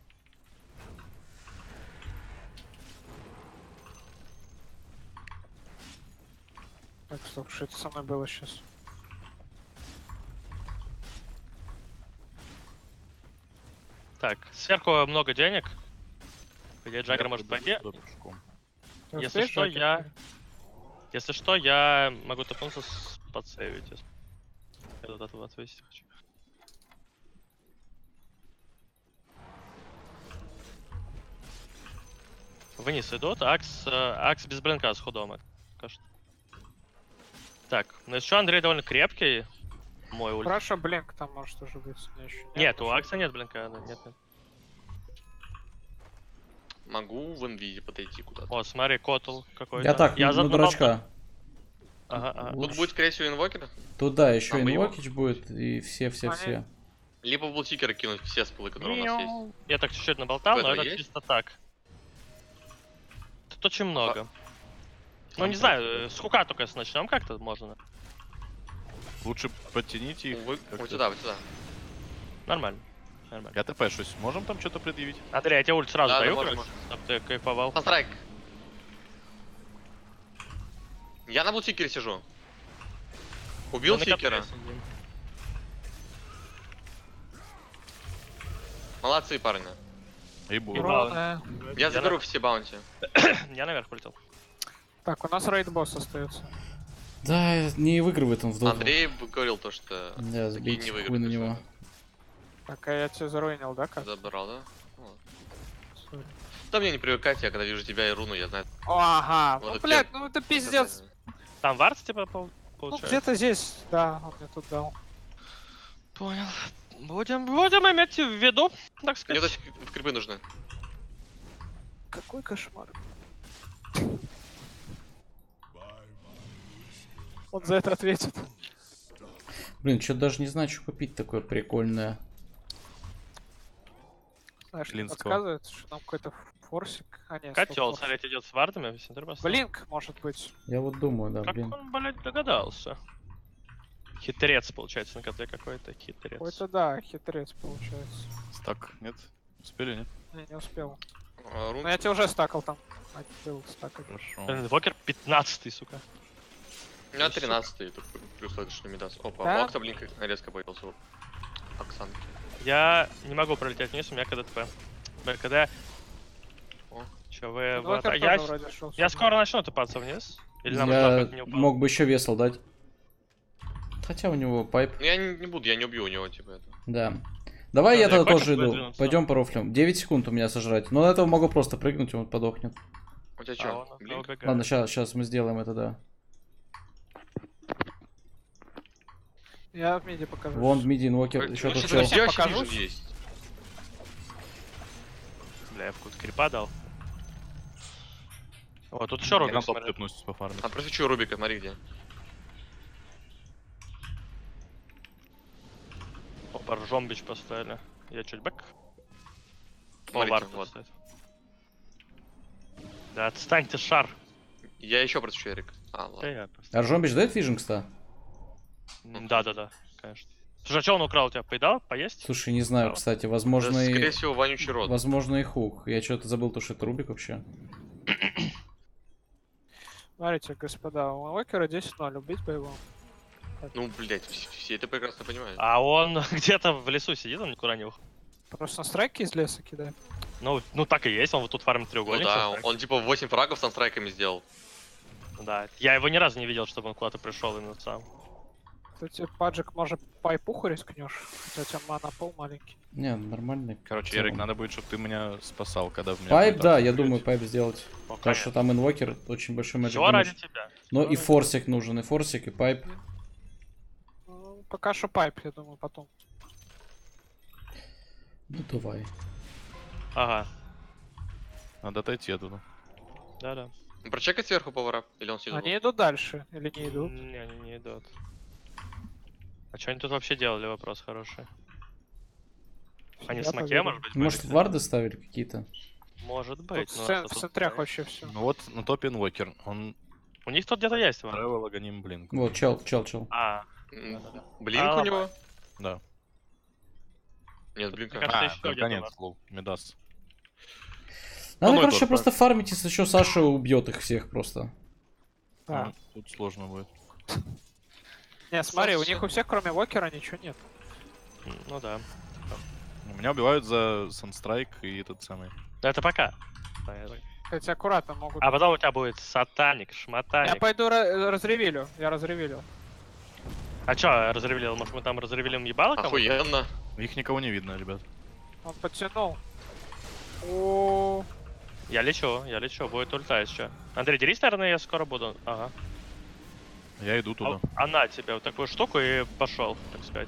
Так, стоп, что это со мной было сейчас? Так, сверху много денег. Где Джаггер может пойти. Туда пешком. Ты Если успеешь, что, Джакер? я- Если что, я могу топнуться с подсейвить. если- Я вот этого отвесить хочу. Вниз идут, Акс, э, Акс без блинка с худом. Кажется. Так, ну еще Андрей довольно крепкий. Мой ульт. Хорошо, блинк там может уже быть. У меня еще Нет, у Акса нет блинка, да, нет, нет. Могу в инвизе подойти куда-то. О, смотри, котл какой-то. Я так, я ну заодно дурачка. Ага, ага. Тут Лучше. будет, скорее всего, инвокер. Туда еще А мы его- инвокич будет, и все-все-все. Либо в бултикера кинуть все спылы, которые у нас есть. Я так чуть-чуть наболтал, У но этого это есть? чисто так. Тут очень много. Ну, Там не знаю, с хука только если начнем как-то можно. Лучше подтяните их. Вы- как-то. Вот сюда, вот сюда. Нормально. Нормально. Я ТП-шусь. Можем там что-то предъявить? Андрей, я тебе ульт сразу Да, да, даю, можно, короче, чтоб ты кайфовал. Пострайк. Я на бултикере сижу. Убил Мы на фикера. КП сидим. Молодцы, парни. И бу. Ура. Я Я заберу на- все баунти. Я наверх улетел. Так, у нас рейд босс остается. Да, не выигрывает он в доту. Андрей говорил то, что Да, такие забейте не хуй выиграют. на него. Так, а я тебя заруинил, да, как? Забрал, да? Вот. Сори. Да мне не привыкать, я когда вижу тебя и руну, я знаю. О, ага, Вот ну, это блядь, тем- ну это пиздец. Там варс типа пол- Ну, получается? где-то здесь, да, он мне тут дал. Понял. Будем, будем иметь в виду, так Мне сказать. вот в крипы нужны. Какой кошмар. Он за это ответит. Блин, что даже не знаю, что купить такое прикольное. Знаешь, что Клинского. подсказывает, что нам какой-то форсик. А, нет, Котел, стоп, форс. смотреть, идет с вардами. смотри, просто. Блинк, может быть. Я вот думаю, да, Как блин. он, блядь, догадался? Хитрец, получается, на котле какой-то хитрец. Какой-то, да, хитрец получается. Стак, нет? Успели, нет? Не, не успел. А, рун- Но я тебе уже стакал там. А, был стакать. Хорошо. Блин, Вокер пятнадцатый, сука. У меня тринадцатый, тут плюс это что не даст. Опа, Да? Окса, блин, как резко появился. Оксанки. Я не могу пролететь вниз, у меня КДТП. БКД. О. Че вы... Ну, вот- Вокер а я, тоже вроде шел я сюда. скоро начну тупаться вниз. Или нам Я жопа не упала? мог бы еще весел дать. Хотя у него пайп. Ну я не, не буду, я не убью у него, типа это. Да. Давай Да, я я тогда хочешь тоже иду. выдвинуться? Пойдем порофлим. девять секунд у меня сожрать. Но на этого могу просто прыгнуть, и он подохнет. У тебя А что? он Блин, убегает. Ладно, сейчас, сейчас мы сделаем это, да. Я в миде покажу. Вон в миди инвокер, Блин, еще ну, тут что-то чел. вообще вообще Покажусь? вижу есть. Бля, я в какую-то крипа дал. О, тут еще Я Рубик, на топ смотри. тепнусь по фарме. А просвечу Рубика, смотри где. Опа, Жомбич поставили. Я чуть бэк. О, Смотрите, вард вот. стоит. Да отстаньте, шар. Я еще просвечу Эрик. А, Да ладно. я просто. Аржомбич дает вижен-ста? Да-да-да, конечно. Слушай, а что он украл у тебя? Поедал? Поесть? Слушай, не знаю, Да. кстати, Да, возможно скорее и... всего, вонючий рот. Возможно и хук. Я что-то забыл, то, что это Рубик вообще. Смотрите, господа, у Вокера десять ноль, убить бы его. Ну, блять, все, все это прекрасно понимают. А он где-то в лесу сидит, он никуда не уходит. Просто на страйки из леса кидает. Ну, ну так и есть, он вот тут фармит Ну треугольник. да, со он, страйком. он типа восемь фрагов с страйками сделал. Да, я его ни разу не видел, чтобы он куда-то пришел именно сам. Кстати, Паджик, может, пайпуху рискнешь? Хотя у тебя мана пол маленький. Не, нормальный. Короче, в целом. Эрик, надо будет, чтобы ты меня спасал, когда в меня... Пайп, будет да, так я стрелять. думаю, пайп сделать. Ну, Потому что там инвокер очень большой мэджик Все ради damage. тебя. Ну Всё и ради форсик нужен, и форсик, и пайп. Ну, пока что пайп, я думаю, потом. Ну давай. тебя. Ага, Надо отойти оттуда. да-да. Прочекать сверху повара? Или он сидит? Они идут дальше, или не идут? Не, они не идут. А что они тут вообще делали, вопрос хороший. Они Я в смоке, поверю. может быть, Может, были? варды ставили какие-то? Может Тут быть, в, но цен- что в тут центрях стоит? вообще все. Ну вот, на топе инвокер. Он У них тут где-то есть, вон. travel агоним блинк. Вот, чел, чел, чел. А, М, да-да-да. Блинк А, у него? Да. Нет, блинка. Мне кажется, А, еще только один нет, раз. лол, Медас. Надо, Ну, короче, это просто фармить, если что, Саша убьет их всех просто. Да. Ну, тут сложно будет. Не, смотри, у Саша. них у всех, кроме Вокера, ничего нет. М, Ну да. Меня убивают за Санстрайк и этот самый. Но это пока. Понятно. Кстати, аккуратно могут. А потом у тебя будет сатаник, Я шматаник. пойду ра- разревелю. Я разревелил. А чё, разревелил? Может, мы там разревелим ебало кому-то? Охуенно. Их никого не видно, ребят. Он подтянул. О, Я лечу, я лечу, будет ульта еще. Андрей, делись, наверное, я скоро буду. Ага. Я иду туда. А, она тебе вот такую штуку и пошел, так сказать.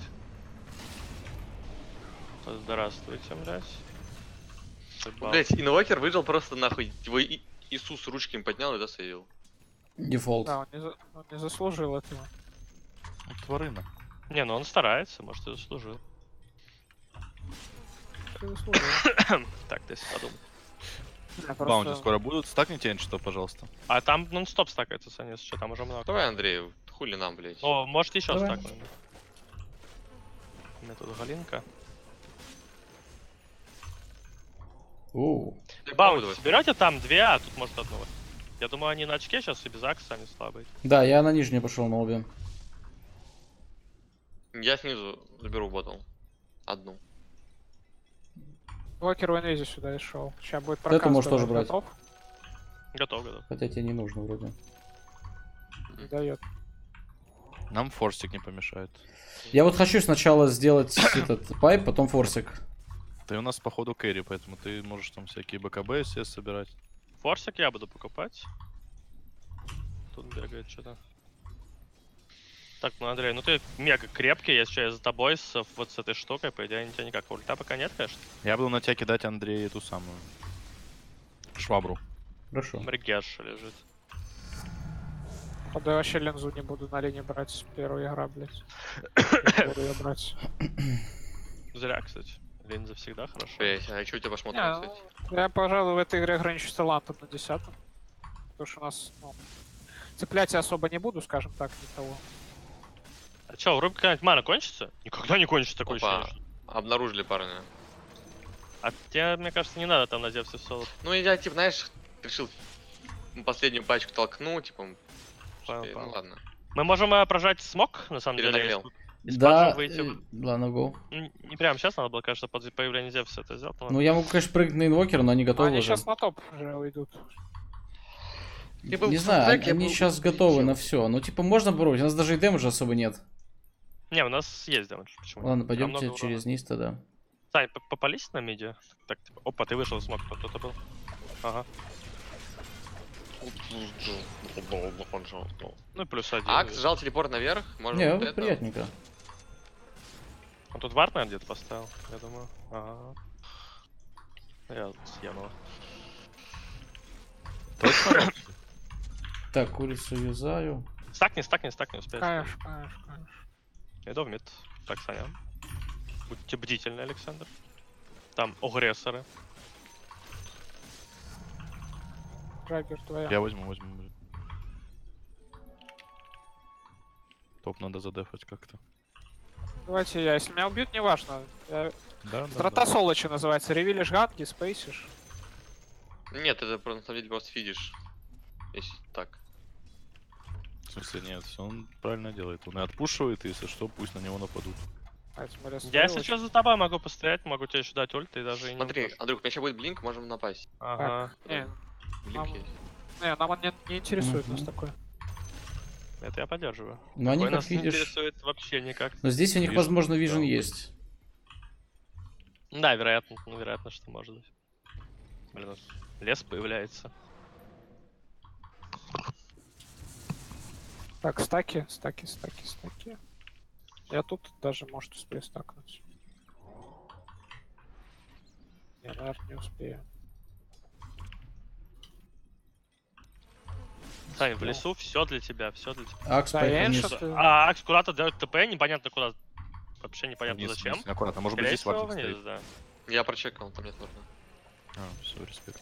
Здравствуйте, блядь. Ебал. Блять, инвокер выжил просто нахуй. Его И- Иисус ручками поднял и досейвил. Дефолт. да, он не, за- он не заслужил этого. Ну, тварина. Не, ну он старается, может, и заслужил. Ты заслужил. Так, ты если подумай. Я Баунти просто- скоро будут. Стакните что, пожалуйста. А там нон-стоп стакается, Саня, если что, там уже много. Давай, Андрей, хули нам, блять. О, может еще Давай. стакнуть. У меня тут Галинка. Оу. Баунти, берете там две, а тут может одну. Я думаю, они на очке сейчас и без акса, они слабые. Да, я на нижнюю пошел на обе. Я снизу заберу ботл. Одну. Вокер в инвизе сюда и шел. Сейчас будет Это проказ. можешь тоже давай, брать. готов? Готов, готов. Хотя тебе не нужно вроде. Не дает. Нам форсик не помешает. Я вот хочу сначала сделать этот пайп, потом форсик. Ты у нас, походу, кэрри, поэтому ты можешь там всякие БКБ себе собирать. Форсик я буду покупать. Тут бегает что-то. Так, ну Андрей, ну ты мега крепкий, я сейчас за тобой с, вот с этой штукой, по идее, у тебя никак ульта пока нет, конечно. Я буду на тебя кидать, Андрей, эту самую швабру. Хорошо. Мригеш лежит. Походу, я вообще линзу не буду на линии брать. Первая игра, блядь. Не буду ее брать. Зря, кстати. Линза всегда хорошо. Блять, а что у тебя по шмотам, Не, кстати? ну, я, пожалуй, в этой игре ограничусь талантом на десятом. Потому что у нас, ну, цеплять я особо не буду, скажем так, никого. А чё, у Рубика когда-нибудь мана кончится? Никогда не кончится такое Опа. ощущение. Обнаружили парня. А тебе, мне кажется, не надо там на Зевсе в соло. Ну я, типа, знаешь, решил последнюю пачку толкнуть, типа. Понял, что- понял. Ну ладно. Мы можем э, прожать смог, на самом деле. Перенагрел. если- Да, Спрашиваю, выйти в- э, ладно, го. Ну, Не прямо сейчас надо было, конечно, под появление Зевса это сделать. но Ну, я могу, конечно, прыгнуть на инвокера, но они готовы Они уже. сейчас на топ уже уйдут. Я был Не в знаю, Саундтреке, я они был сейчас убедителен. готовы на все. Ну, типа, можно попробовать. У нас даже и дэмэджа особо нет. Не, у нас есть damage, почему? Ладно, Там пойдемте много через урона. низ тогда. Сань, п- попались на миде? Так, типа, опа, ты вышел, смог, кто-то был. Ага. Ну и плюс один. Акс сжал телепорт наверх, можно Не, вот вот это. приятненько. Он тут вард, наверное, где-то поставил, я думаю. Ага. Я съем его. Точно? Так, курицу юзаю. Стакни, стакни, стакни, успеешь. Конечно, конечно, конечно. Иду в мид. Так, Саня. Будьте бдительны, Александр. Там агрессоры. Джаггер твоя. Я возьму, возьму. возьму. Топ надо задефать как-то. Давайте я. Если меня убьют, неважно. Я... Да, да, Страта да. Солочи называется. Ревилишь ганги, спейсишь. Нет, это просто, на самом деле, просто фидишь. Если так. В смысле, нет, всё он правильно делает. Он и отпушивает, и если что, пусть на него нападут. Давайте мы Я, если растроились. что, за тобой могу постоять, могу тебе еще дать ульт, и даже и не Смотри, убьёшь. Андрюх, у меня сейчас будет блинк, можем напасть. Ага. Не, Блинк Нам- есть. не, нам он не, не интересует нас Мгм. такое. Это я поддерживаю. Но они, Такое как нас не видишь... интересует вообще никак. Но здесь у них, Вижу, возможно, вижен да. есть. Да, вероятно, ну, вероятно, что может быть. Блин, вот лес появляется. Так, стаки, стаки, стаки, стаки. Я тут даже, может, успею стакнуть. Я, наверное, не успею. Сань, в лесу все для тебя, все для тебя. Акс Да, поехал я вниз. эншот, э, А Акс куда-то дает ТП, непонятно куда. Вообще непонятно Вниз, зачем. вниз, аккуратно. Может быть, Скорее здесь всего, вардик вниз, стоит. да. Я прочекал, там нет нужно. А, все, респект.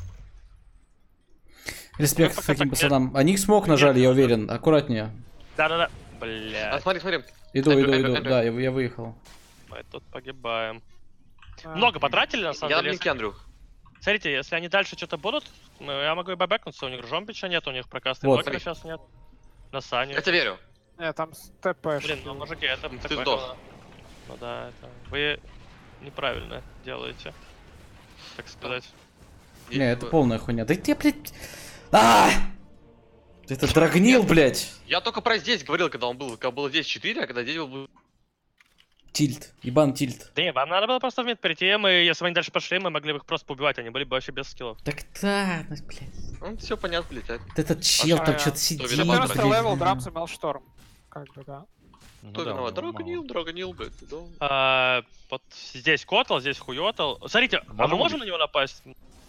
Респект Ну, пока таким так пацанам. Они их смог нажали, я уверен. Аккуратнее. Да-да-да. А, Бля, смотри, смотри. Иду, Эго, иду, эго, иду. эго. Да, я, я выехал. мы тут погибаем. А, Много потратили, на самом Я на деле. блинке, Андрюх. Смотрите, если они дальше что-то будут, ну, я могу и бэкнуться, у них Жомбича нет, у них прокаста Вот. инвокера сейчас нет. На Сане. Я тебе верю. Не, там с ТП. Блин, ну мужики, это Ты такое сдох. говно. Ну да, это... Вы неправильно делаете, так сказать. Не, это полная хуйня. Да ты, блядь... А! Ты это драгнил, блядь. Я только про здесь говорил, когда он был, когда было здесь четыре, а когда здесь был... Тильт. Ебан тильт. Да не, вам надо было просто в мид перейти, мы, если бы они дальше пошли, мы могли бы их просто поубивать, они были бы вообще без скиллов. Так да, ну, блядь. Ну, все понятно, летает. Вот этот чел там А, что-то сидит. виноват, четырнадцатый левел, Драмс и Мелшторм. Как бы, да. Ну Кто да, виноват? ну, Драгонил, мало. Драгонил, блядь, да. А, вот здесь Котл, здесь Хуётл. Смотрите, а мы Можем можем убить? на него напасть?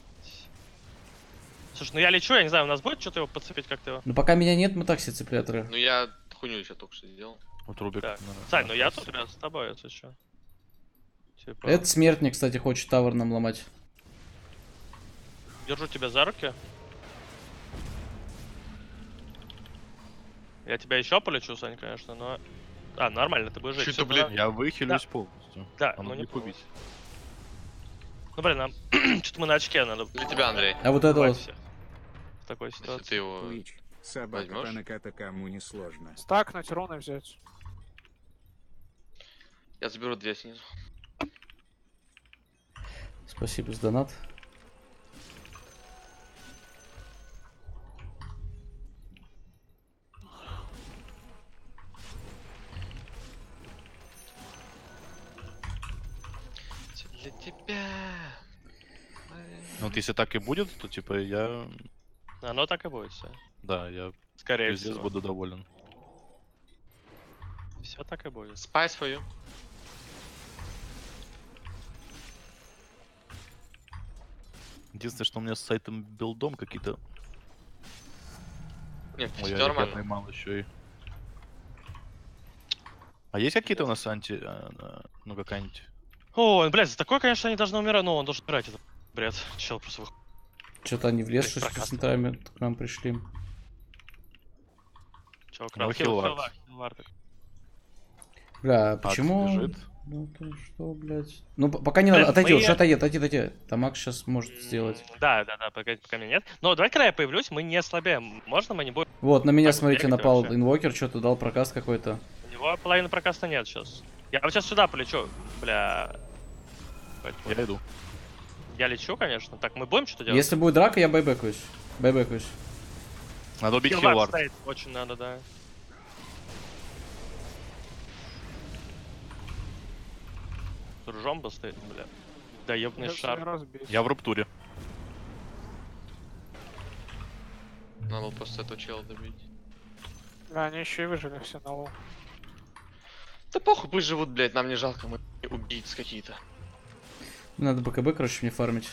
Слушай, ну я лечу, я не знаю, у нас будет что-то его подцепить как-то его? Ну пока меня нет, мы так все цепляторы. Ну я хуйню сейчас только что сделал. Вот Рубик. Так. наверное, Сань, ну я остался. тут рядом с тобой, если что. Типа, Этот смертник, кстати, хочет тавер нам ломать. держу тебя за руки. Я тебя еще полечу, Сань, конечно, но... А, нормально, ты будешь жить. Чё всё, ты, блин? да. Я выхилюсь полностью. Да, А ну ну не не побить. Ну, блин, нам... Что-то мы на очке, надо... Для тебя, Андрей. А вот это убивать вот. всех. В такой Если ситуации. ты его... Twitch. Собака Возьмёшь? Панаката кому не сложно. Стакнуть, руны взять. Я заберу две снизу. Спасибо за донат. Для тебя. Ну вот если так и будет, то типа я... Оно так и будет все. Да, я Скорее пиздец всего. буду доволен. Все так и будет. Спай свою. Единственное, что у меня с сайтом билдом какие-то... Нет, Ой, все я, я нормально. поймал еще и... А есть какие-то у нас анти... а, а, ну какая-нибудь... О, блядь, за такое, конечно, они должны умирать. Ну, он должен умирать, это бред. Чел просто выходит. Что-то они в лес Блин, что прокат. с центрами к нам пришли. Чел украл. Ну, Хил- хилвард. хилвард, хилвард. Бля, Акс почему? бежит. Ну ты что, блядь? Ну п- пока не Блин, надо, отойди, мы- уж отойди, отойди, отойди. Там Макс сейчас может сделать. М, Да, да, да, пока, пока меня нет. Но давай, когда я появлюсь, мы не слабеем. Можно мы не будем? Вот, на меня, Так, смотрите, бегайте напал вообще. инвокер, что-то дал прокаст какой-то. У него половины прокаста нет сейчас. Я вот сейчас сюда полечу. Бля. Поэтому Я иду. Я лечу, конечно. Так, мы будем что-то делать? Если будет драка, я байбекаюсь. Байбекаюсь. Надо убить Хилвард хилвард. стоит. Очень надо, да. Ружомба стоит, бля. Да ебаный Придётся шар. её разбить. Я в руптуре. Надо было просто этого чела добить. Да, они еще и выжили все на лоу. Да похуй, пусть живут, блядь, нам не жалко, мы убийцы какие-то. Надо БКБ, короче, мне фармить.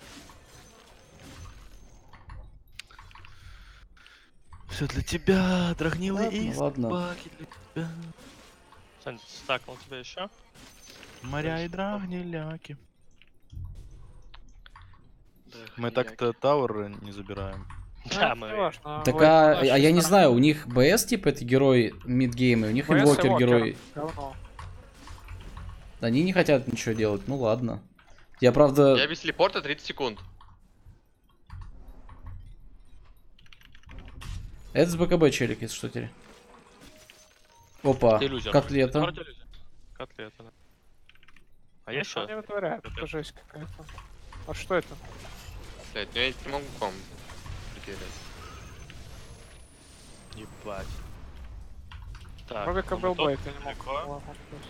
Все для тебя, драгнилый Ладно, и ладно. собаки для тебя. Сань, стакнул тебя еще. Моря и драгниляки. Да, Мы хуйняк. так-то тауэр не забираем. Да, Ну, мы... не важно, Так вот а, наши а я не стороны. знаю, у них БС типа это герой мидгейма, у них ВС и инвокер Вокер. герой. Говно. Они не хотят ничего делать, ну ладно. Я правда... Я без телепорта тридцать секунд. Это с БКБ челик, если что теперь. Опа, Это иллюзия. котлета. Вроде иллюзия. Котлета, да. А Ну, есть что что? они вытворяют? Это Капец. жесть какая-то. А что это? Блядь, ну я не могу к вам прикидывать. Ебать. Так, Робика ну был тут бейт, я не мог. далеко. Ладно, плюс.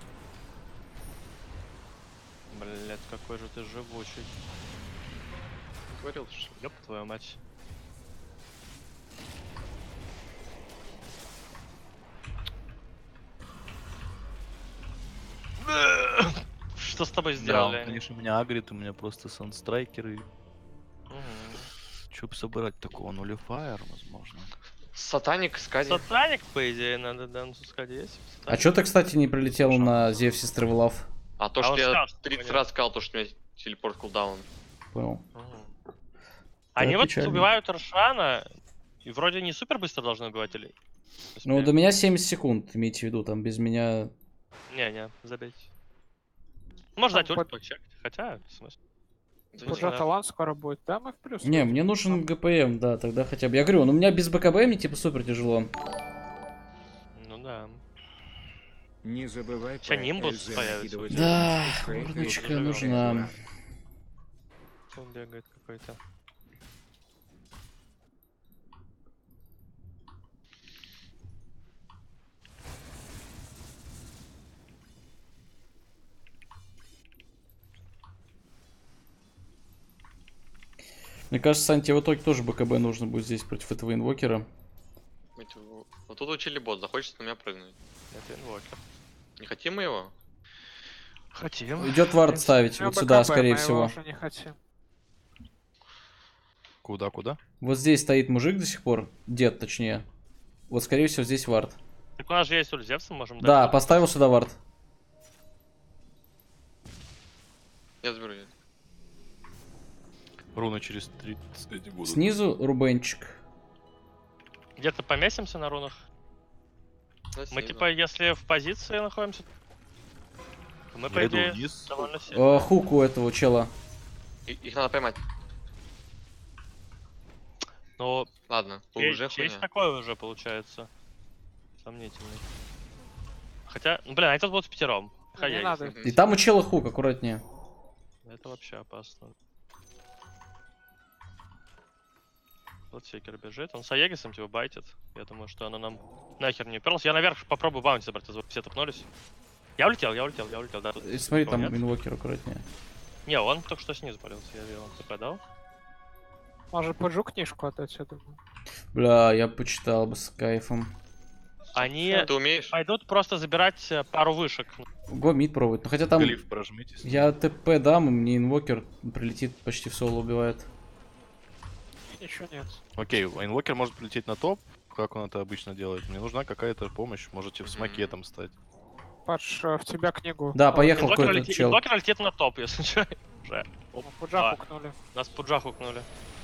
Блять, какой же ты живучий. Говорил, что... Ёб твою мать. Что с тобой Да, сделали? он, они? конечно, меня агрит, у меня просто санстрайкеры. Мгм. Чё бы собрать такого? Нулифайер, возможно. Сатаник, Скади. Сатаник, по идее, надо, да, ну, сказать, есть. А Сатаник. чё ты, кстати, не прилетел на Зевсис Тревелав? А то, А что он я сказал, что тридцать нет. раз сказал, то, что у меня телепорт кулдаун. Понял. Мгм. Они вот печально. убивают Рошана, и вроде не супер быстро должны убивать или... Ну, до меня семьдесят секунд, имейте в виду, там без меня... Не-не, забейте. Можно Там дать ульт под- почекать, хотя, в смысле. Да не Уже знаю. талант скоро будет. Да, мы в плюс. Не, мне нужен ГПМ, да, тогда хотя бы. Я говорю, ну у меня без БКБ мне типа супер тяжело. Ну да. Не забывай Ща по Нимбус ЛЗ появится. накидывать Да, один спрей, урночка и нужна. Что он бегает какой-то? Мне кажется, Сань, тебе в итоге тоже БКБ нужно будет здесь против этого инвокера. Ведь в- Вот тут учили бот, захочется на меня прыгнуть. Это инвокер. Не хотим мы его? Хотим. Идет вард ставить, У вот него сюда, БКБ, скорее мы его всего. уже не хотим. Куда, куда? Вот здесь стоит мужик до сих пор, дед точнее. Вот, скорее всего, здесь вард. Так у нас же есть ульт Зевса, можем Да, дать. поставил сюда вард. Я заберу ее. Руны через тридцать будут. Снизу Рубенчик. Где-то поместимся на рунах. Да, Мы снизу. типа, если в позиции находимся, то мы, по Я иду идее, вниз. довольно сильно. Э, хук у этого чела. И- Их надо поймать. Но Ладно, чей- уже чейс хуйня. такой уже получается. Сомнительный. Хотя, ну блин, а этот будет с пятером. Не Хай-яй. надо. Мгм. И там у чела хук, аккуратнее. Это вообще опасно. Вот Секер бежит, он с Аегисом типа байтит. Я думаю, что оно нам нахер не уперлось. Я наверх попробую баунти забрать, все топнулись. Я улетел, я улетел, я улетел, да. Тут И смотри, никого там нет. инвокер аккуратнее. Не, он только что снизу полился, я видел, он ТП дал. Может, поджу книжку отдать, я думаю. Бля, я почитал бы с кайфом. Они Ты умеешь? пойдут просто забирать э, пару вышек. Го мид пробовать. Ну хотя там Глиф прожмитесь. я ТП дам, и мне инвокер прилетит, почти в соло убивает. Ничего нет. Окей, инвокер может прилететь на топ, как он это обычно делает. Мне нужна какая-то помощь, можете в смоке там стать. Паш, э, в тебя книгу. Да, поехал Инвокер какой-то летит, чел. инвокер летит на топ, если что. Уже. Ну, Пуджа А. хукнули. Нас пуджа хукнули.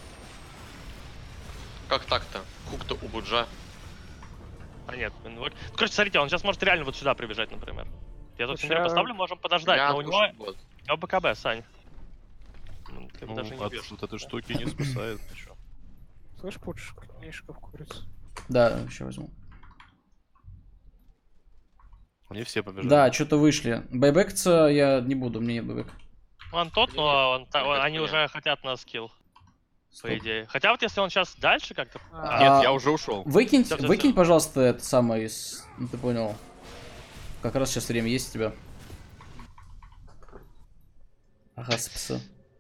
Как так-то? Хук-то у Буджа. А нет, инвокер. Ну, короче, смотрите, он сейчас может реально вот сюда прибежать, например. Я тут Слушай, центр а- поставлю, можем подождать, Я но у него, отпушу бот. у него БКБ, Сань. Ну, ты Ну, даже не от бьешь. вот этой штуки не спасает ничего. Слышь, Пудж, книжка в курице. Да, еще возьму. Они все побежали. Да, что-то вышли. Байбекаться я не буду, мне нет байбека. Он тот, но он, та- Мне кажется, они нет. уже хотят на скилл, по Стоп. идее. Хотя вот если он сейчас дальше как-то... А, Нет, А, я уже ушел. Выкинь, Всё, всё, выкинь, всё. пожалуйста, это самое из... Ну, ты понял. Как раз сейчас время есть у тебя. Ага, спаса.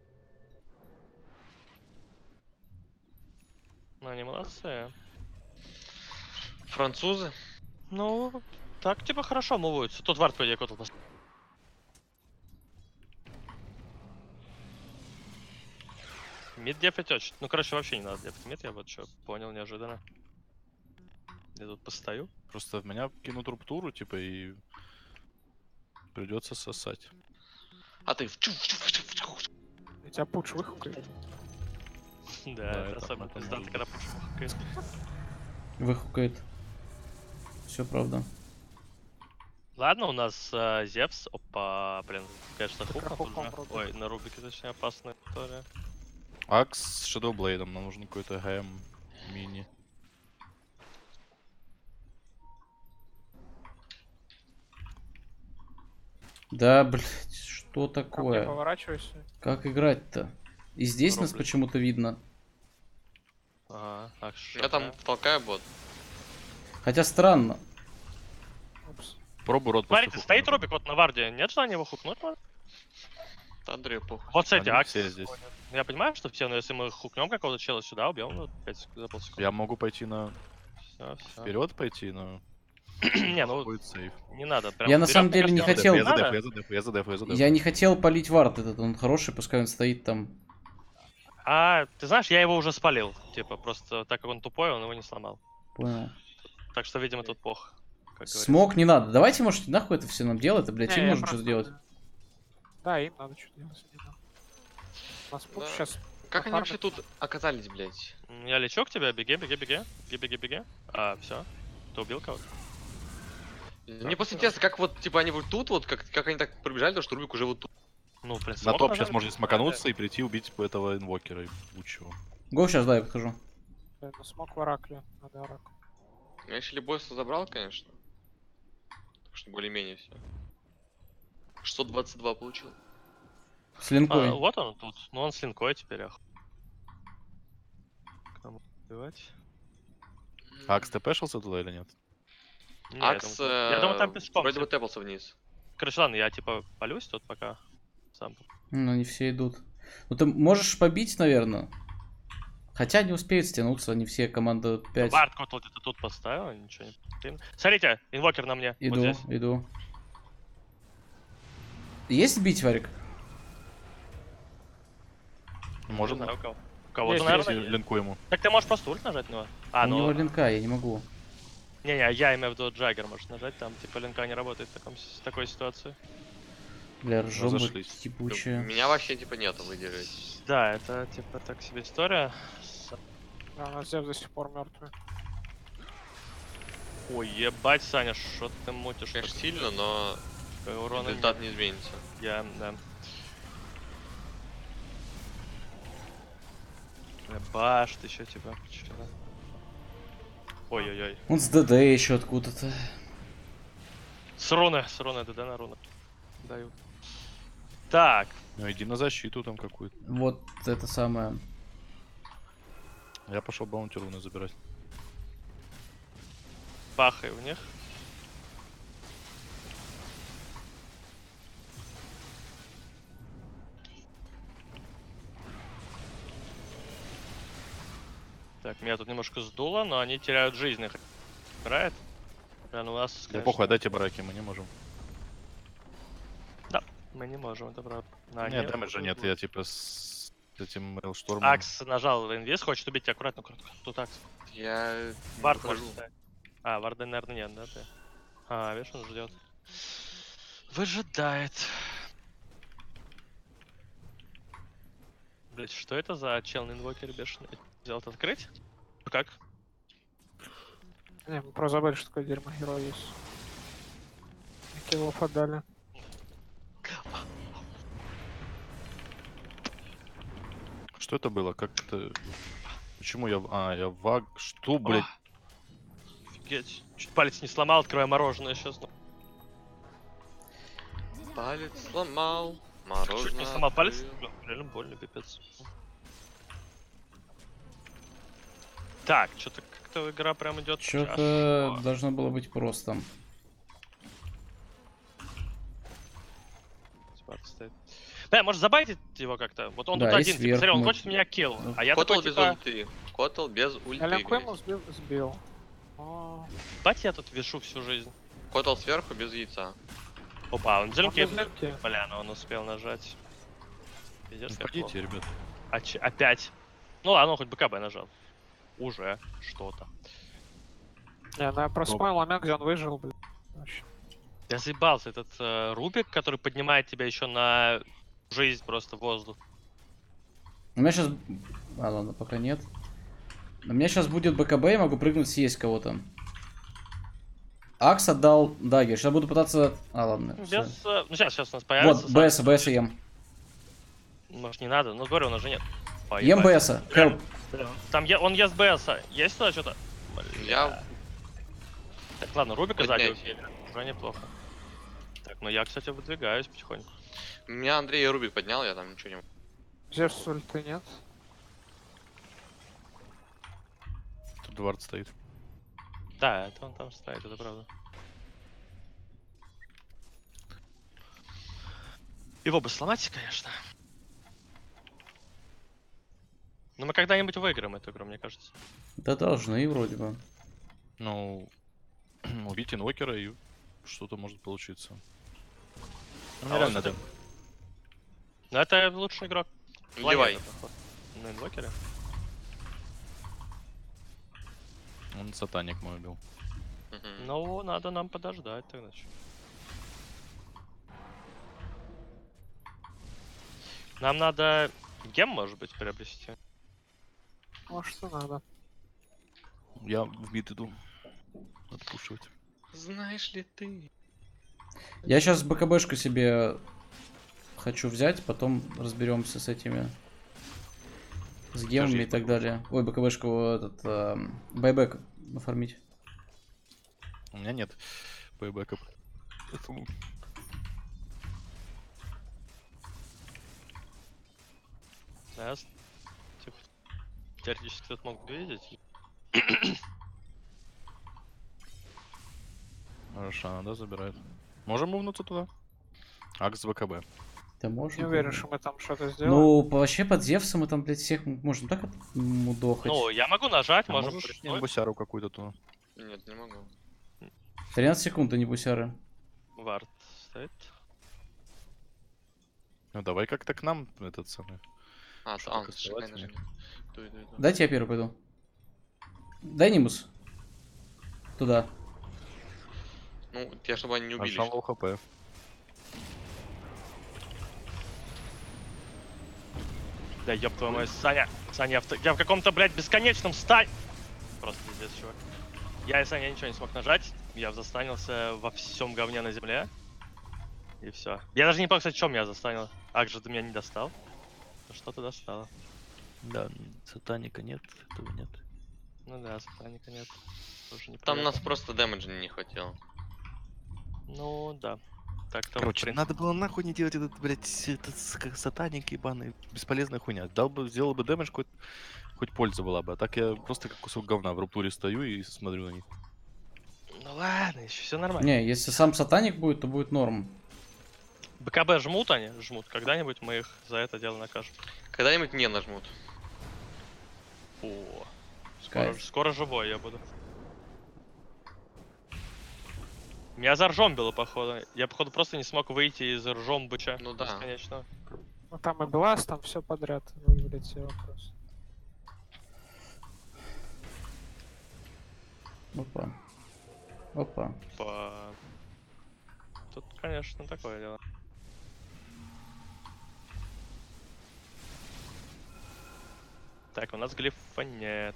Ну, они молодцы. Французы? Ну, так типа хорошо муваются. Тут вард, по идее, кот пос- Мид дефать очень. Ну, короче, вообще не надо дефать мид, я вот что понял неожиданно. Я тут постою. Просто в меня кинут руптуру, типа, и придется сосать. А ты... И тебя Пудж выхукает. Да, Да, это это- особенно это пиздато, может когда пушка. Выхукает. Все правда. Ладно, у нас э, Зевс. Опа, блин, конечно, Так, хук а на хуком Пуджа. Ой, на Рубике, точнее, опасная история. Акс с Shadowblade'ом, нам нужен какой-то ГМ мини. Да, блядь, что Ко мне такое? поворачивайся. Как играть-то? И здесь нас Рубль. почему-то видно. Ага, так что. Я там толкаю бот. Хотя странно. Упс. Пробуй рот после Смотрите, стоит хука. Рубик вот на варде. Нет желания его хукнуть? может? Да, Андрей, похуй. Вот с эти Они акс. все здесь. Я понимаю, что все, но если мы хукнем какого-то чела сюда, убьем ну, пять секунд, за полсекунды. Я могу пойти на... Всё, всё. Вперед пойти, но Не, ну будет сейф. не надо. Прям Я на вперёд, самом мне деле не кажется, хотел- Я надо. задефу, я задефу, я задефу, я задефу. Я не хотел полить вард этот, он хороший, пускай он стоит там. А, ты знаешь, я его уже спалил. Типа, просто так как он тупой, он его не сломал. Понял. Так что, видимо, тут плохо. как говорится. Смог не надо. Давайте, может, нахуй это все нам делать, а, блядь, Не, им я нужно что-то просто- делать. Да, им надо что-то делать. не надо. У нас Пудж Да. сейчас... Как они вообще Оформить. тут оказались, блядь? М, Я лечу к тебе, беги, беги, беги. Беги, беги, беги. А, все. Ты убил кого-то? Мне просто интересно, как вот, типа, они вот тут вот, как, как они так пробежали, то что Рубик уже вот тут. Ну, в принципе, На смог топ нажать, сейчас можно да, смакануться и прийти убить этого инвокера ебучего. Го сейчас, да, я подхожу. Да, ну, смог в Оракле. Надо Оракл. Я еще Либойса забрал, конечно. Так что более-менее все. шестьсот двадцать два получил. С да. линкой. А, вот он тут. Ну, он с линкой теперь, ах. Кому убивать? Акс тэпэшился туда или нет? Не, я Акс, думаю, я думаю, там э, пешком. вроде бы все. тэпался вниз. Короче, ладно, я типа полюсь тут пока. Сам. Ну, не все идут. Ну, ты можешь побить, наверное. Хотя не успеют стянуться, они все команда пять. Барт Котл где-то тут поставил, ничего не потребно. Смотрите, инвокер на мне. Иду, Вот здесь. иду. Есть бить, Варик? Может, Не знаю, у кого. У кого-то, Есть, наверное, если есть. линку ему. Так ты можешь просто ульт нажать на него? А, У ну... него линка, я не могу. Не-не, я имею в виду Джаггер можешь нажать, там типа линка не работает в, таком, с такой ситуации. Бля, ржём бы Разошлись. ебучая. Меня вообще типа нету выдержать. Да, это типа так себе история. С- Да, у нас Зев до сих пор мертвый. Ой, ебать, Саня, что ты мутишь? Конечно, сильно, но Такой урона результат нет. не изменится. Я, да. Бля, Баш, ты еще типа, чё? Ой-ой-ой. Он с ДД еще откуда-то. С руны, с руны, ДД на руны. Даю. Так, Ну иди на защиту там какую-то. Вот это самое. Я пошел баунти руны забирать. бахай в них. Так, меня тут немножко сдуло, но они теряют жизнь. Их играет. Да, ну у нас, Да конечно, похуй, отдайте бараки, мы не можем. мы не можем, это правда. Но Нет, они- дэмэджа нет, я типа с этим Мейлштормом. Акс нажал в инвиз, хочет убить тебя аккуратно, аккуратно. Тут Акс. Я не Вард выхожу. может ставить. А, Варда, наверное, нет, да? Ты? А, видишь, он ждет. Выжидает. Блять, что это за чел на инвокере бешеный? Взял это открыть? Ну как? Не, мы про забыли, что такое дерьмо герой есть. Киллов отдали. Что это было? Как это... Почему я... А, я ваг... Что, блядь? О, офигеть. Чуть палец не сломал, открывая мороженое сейчас. Палец сломал, Чуть мороженое. не сломал палец? открыл. Блин, реально больно, пипец. Так, что-то как-то игра прям идет. Что-то должно было быть просто. Да, может забайтить его как-то? Вот он Да, тут и один, типа, сверху смотри, он может. хочет меня килл. Ну. А я Котл такой, без типа, ульты. Котл без ульты. Я линку ему говорит. сбил. сбил. О, бать, я тут вешу всю жизнь. Котл сверху без яйца. Опа, он он зеленки. без линки. Бля, ну он успел нажать. Пиздец, Ну, как пойдите, плохо. ребят. А че- опять. Ну ладно, он хоть БКБ нажал. Уже что-то. Не, ну я просто понял момент, где он выжил, блин. Вообще. Я заебался, этот э, Рубик, который поднимает тебя еще на жизнь просто в воздух. У меня сейчас... А, ладно, пока нет. У меня сейчас будет БКБ, я могу прыгнуть съесть кого-то. Акс отдал дагер. Сейчас буду пытаться... А, ладно. Ну, всё. Без, э, ну сейчас, сейчас у нас появится. Вот, БС, БС ем. Может не надо, ну говорю, у нас же нет. Ой, Ем ебать. БС. Хелп. Там я, он ест БС. Есть туда что-то? Я- Так, ладно, Рубика Поднять. сзади убили. Уже неплохо. Так, ну я, кстати, выдвигаюсь потихоньку. Меня Андрей Рубик поднял, я там ничего не могу. Зевс ульты нет. Тут Двард стоит. Да, это он там стоит, это правда. Его бы сломать, конечно. Но мы когда-нибудь выиграем эту игру, мне кажется. Да должны вроде бы. Ну... Убить инвокера и что-то может получиться. Ну, А реально, вот да. это- Но это лучший игрок. Вливай. планеты, походу. На инвокере. Он сатаник мой убил. Мгм. Ну, надо нам подождать тогда. чё. Нам надо гем, может быть, приобрести. Может, что надо. Я в мид иду. Надо пушивать. Знаешь ли ты? Я сейчас БКБшку себе хочу взять, потом разберемся с этими... С гемами и есть так далее. Ой, БКБшку этот... Э, байбек оформить. У меня нет бэйбэка. Поэтому... Да, с- типа, теоретически тут могут видеть. Хорошо, да, забирает. Можем мувнуться туда? Акс ВКБ. Ты можешь? Не уверен, что мы там что-то сделаем. Ну, по- вообще под Зевсом мы там, блядь, всех можем так от- мудохать. Ну, я могу нажать, А можем можешь прыгнуть. бусяру какую-то туда? Нет, не могу. тринадцать секунд, а не бусяры. Вард стоит. Ну давай как-то к нам этот самый. А, Что а, так шагай оставаться нажми. Иду, иду, иду. Дайте я первый пойду. Дай Нимус. Туда. Ну, я чтобы они не убили. Аршан лоу хп. Да ёб твою мать, Саня, Саня, я в, т- я в каком-то, блядь, бесконечном стань. Просто пиздец, чувак. Я и Саня ничего не смог нажать, я застанился во всем говне на земле. И все. Я даже не помню, кстати, чем я застанил. Ак же ты меня не достал. Ну, что ты достало? Да, сатаника нет, этого нет. Ну да, сатаника нет. Тоже не Там нас просто дэмэджа не хватило. Ну да. Так-то, Короче, в принципе, надо было нахуй не делать этот, блядь, этот с- как сатаник ебаный. Бесполезная хуйня. Дал бы, сделал бы дэмэдж, хоть, хоть польза была бы. А так я просто как кусок говна в руптуре стою и смотрю на них. Ну ладно, еще все нормально. Не, если сам сатаник будет, то будет норм. БКБ жмут они? Жмут. Когда-нибудь мы их за это дело накажем. Когда-нибудь не нажмут. О, скоро, Кайф. скоро живой я буду. Меня за ржом было, походу. Я, походу, просто не смог выйти из ржом быча. Ну да. Бесконечно. Ну там и Бласт, там все подряд вылетело просто. Опа. Опа. По... Тут, конечно, такое дело. Так, у нас глифа нет.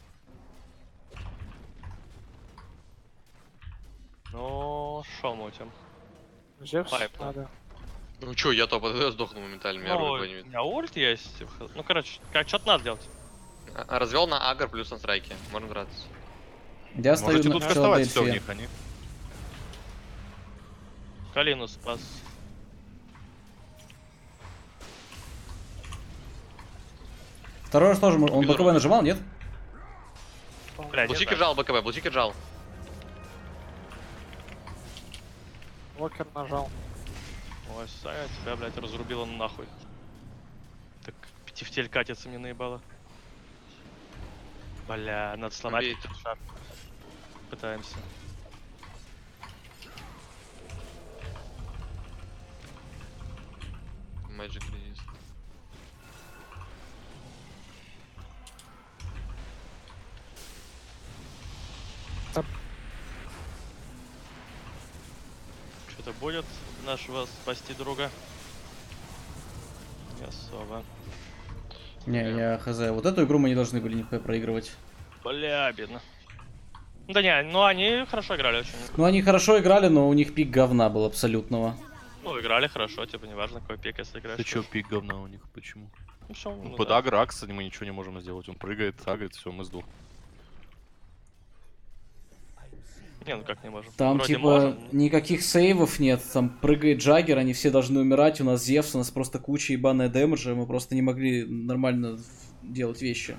Ну, шо мутим? Зевс Пайп, да. надо. Ну чё, я топ АДД сдохну моментально, меня Ну, руки у поднимет. меня ульт есть. Ну, короче, как что-то надо делать. А- Развел на агр плюс на страйке. Можно драться. Я стою Можете на тут кастовать все у Филадельфии. них, они. Калину спас. Второй раз тоже, он БКБ нажимал, нет? Бля, не Блучикер знаю. жал БКБ, Блучикер жал. Локер нажал. Ой, Саня, тебя, блядь, разрубила нахуй. Так, пятифтель катится мне наебало. Бля, надо сломать Убейте. этот шар. Пытаемся. Magic резист. Что-то будет нашего спасти друга? Не особо. Не, я хз. Вот эту игру мы не должны были никакой проигрывать. Бля, обидно. Да не, ну они хорошо играли очень. Ну, они хорошо играли, но у них пик говна был абсолютного. Ну, играли хорошо, типа, неважно, какой пик, если играешь. Ты чё, пик говна у них, почему? Ну, всё, ну, Под да. агро Акса мы ничего не можем сделать. Он прыгает, агрит, все, мы сдох. Не, ну как не можем. Там, Вроде типа, можем, но- никаких сейвов нет. Там прыгает Джаггер, они все должны умирать. У нас Зевс, у нас просто куча ебаная дэмэджа. Мы просто не могли нормально делать вещи.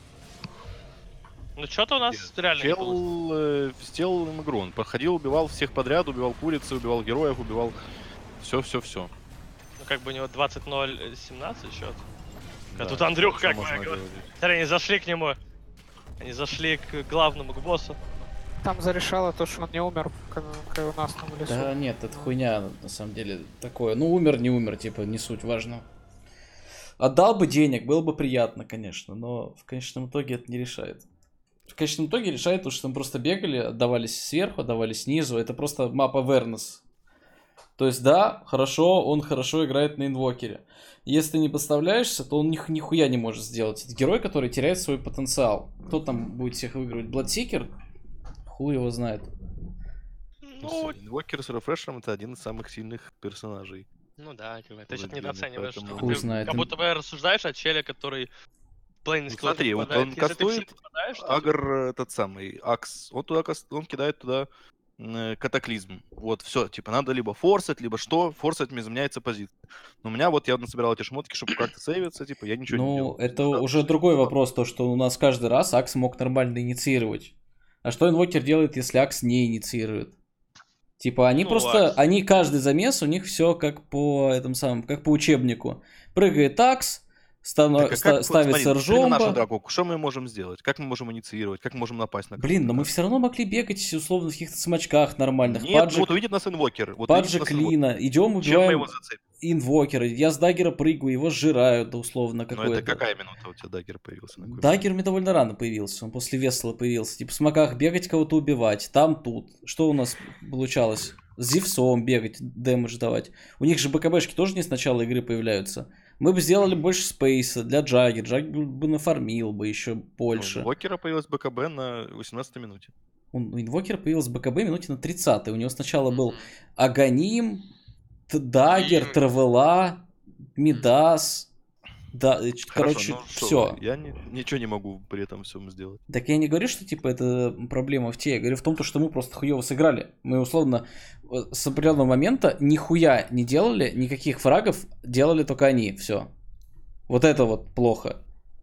Ну, что-то у нас реально не получилось. Чел э, сделал им игру. Он проходил, убивал всех подряд, убивал курицы, убивал героев, убивал все-все-все. Ну, как бы у него двадцать ноль семнадцать счет. А тут Андрюх как бы, смотри, они зашли к нему. Они зашли к главному, к боссу. Там зарешало то, что он не умер, как, как у нас там в лесу. Да нет, это хуйня, на самом деле, такое. Ну, умер, не умер, типа, не суть важно. Отдал бы денег, было бы приятно, конечно, но в конечном итоге это не решает. В конечном итоге решает то, что там просто бегали, отдавались сверху, отдавались снизу. Это просто map awareness. То есть, да, хорошо, он хорошо играет на инвокере. Если ты не подставляешься, то он ни, нихуя не может сделать. Это герой, который теряет свой потенциал. Кто там будет всех выигрывать? Bloodseeker? Хуй его знает. Ну, Инвокер с рефрешером это один из самых сильных персонажей. ну да, типа, ты в сейчас игре, недооцениваешь. поэтому- что Хуй ты знает. Как будто бы рассуждаешь о челе, который плейн Ну, смотри, вот попадает. он Если ты в кастует, щит попадаешь, то Агр э, этот самый, Акс, он туда каст- он кидает туда э, катаклизм. Вот, все, типа, надо либо форсать, либо что, форсать мне заменяется позиция. Но у меня вот я насобирал эти шмотки, чтобы как-то сейвиться, типа, я ничего не Ну, делал. это Да, уже что- другой вопрос, то, что у нас каждый раз Акс мог нормально инициировать. А что инвокер делает, если Акс не инициирует? Типа, они Ну, просто, Акс. они каждый замес, у них все как по этому самому, как по учебнику. Прыгает Акс, стано- Так, а ста- как, вот ставится смотри, при на нашу ржомба. драку, что мы можем сделать? Как мы можем инициировать? Как мы можем напасть на Блин, но кого-то? мы все равно могли бегать условно в каких-то смачках нормальных. Нет, ну Паджик, вот увидит нас инвокер. Вот увидит паджик нас инвокер. Лина. Идем, Чем мы убиваем его зацепим? инвокера. Я с даггера прыгаю, его сжирают, да, условно, Ну какое-то. это какая минута у тебя даггер появился? На какой Даггер мне довольно рано появился, он после Весела появился. Типа в смоках бегать, кого-то убивать, там, тут. Что у нас получалось? С Зевсом бегать, дэмэдж давать. У них же БКБшки тоже не с начала игры появляются. Мы бы сделали больше спейса для Джаггер. Джаггер бы нафармил бы еще минуте? больше. У инвокера появилась БКБ на восемнадцатой минуте. Он, у инвокера появилась БКБ минуте на тридцатой. У него сначала был Мгм. Аганим, Т- Даггер, И- Травела, Мидас. Да, э, ч- Хорошо, короче, ну что все. вы, я ни- ничего не могу при этом всем сделать. Так я не говорю, что типа это проблема в те, я говорю в том, то, что мы просто хуево сыграли. Мы условно э, с определенного момента нихуя не делали, никаких фрагов, делали только они, все. Вот это вот плохо.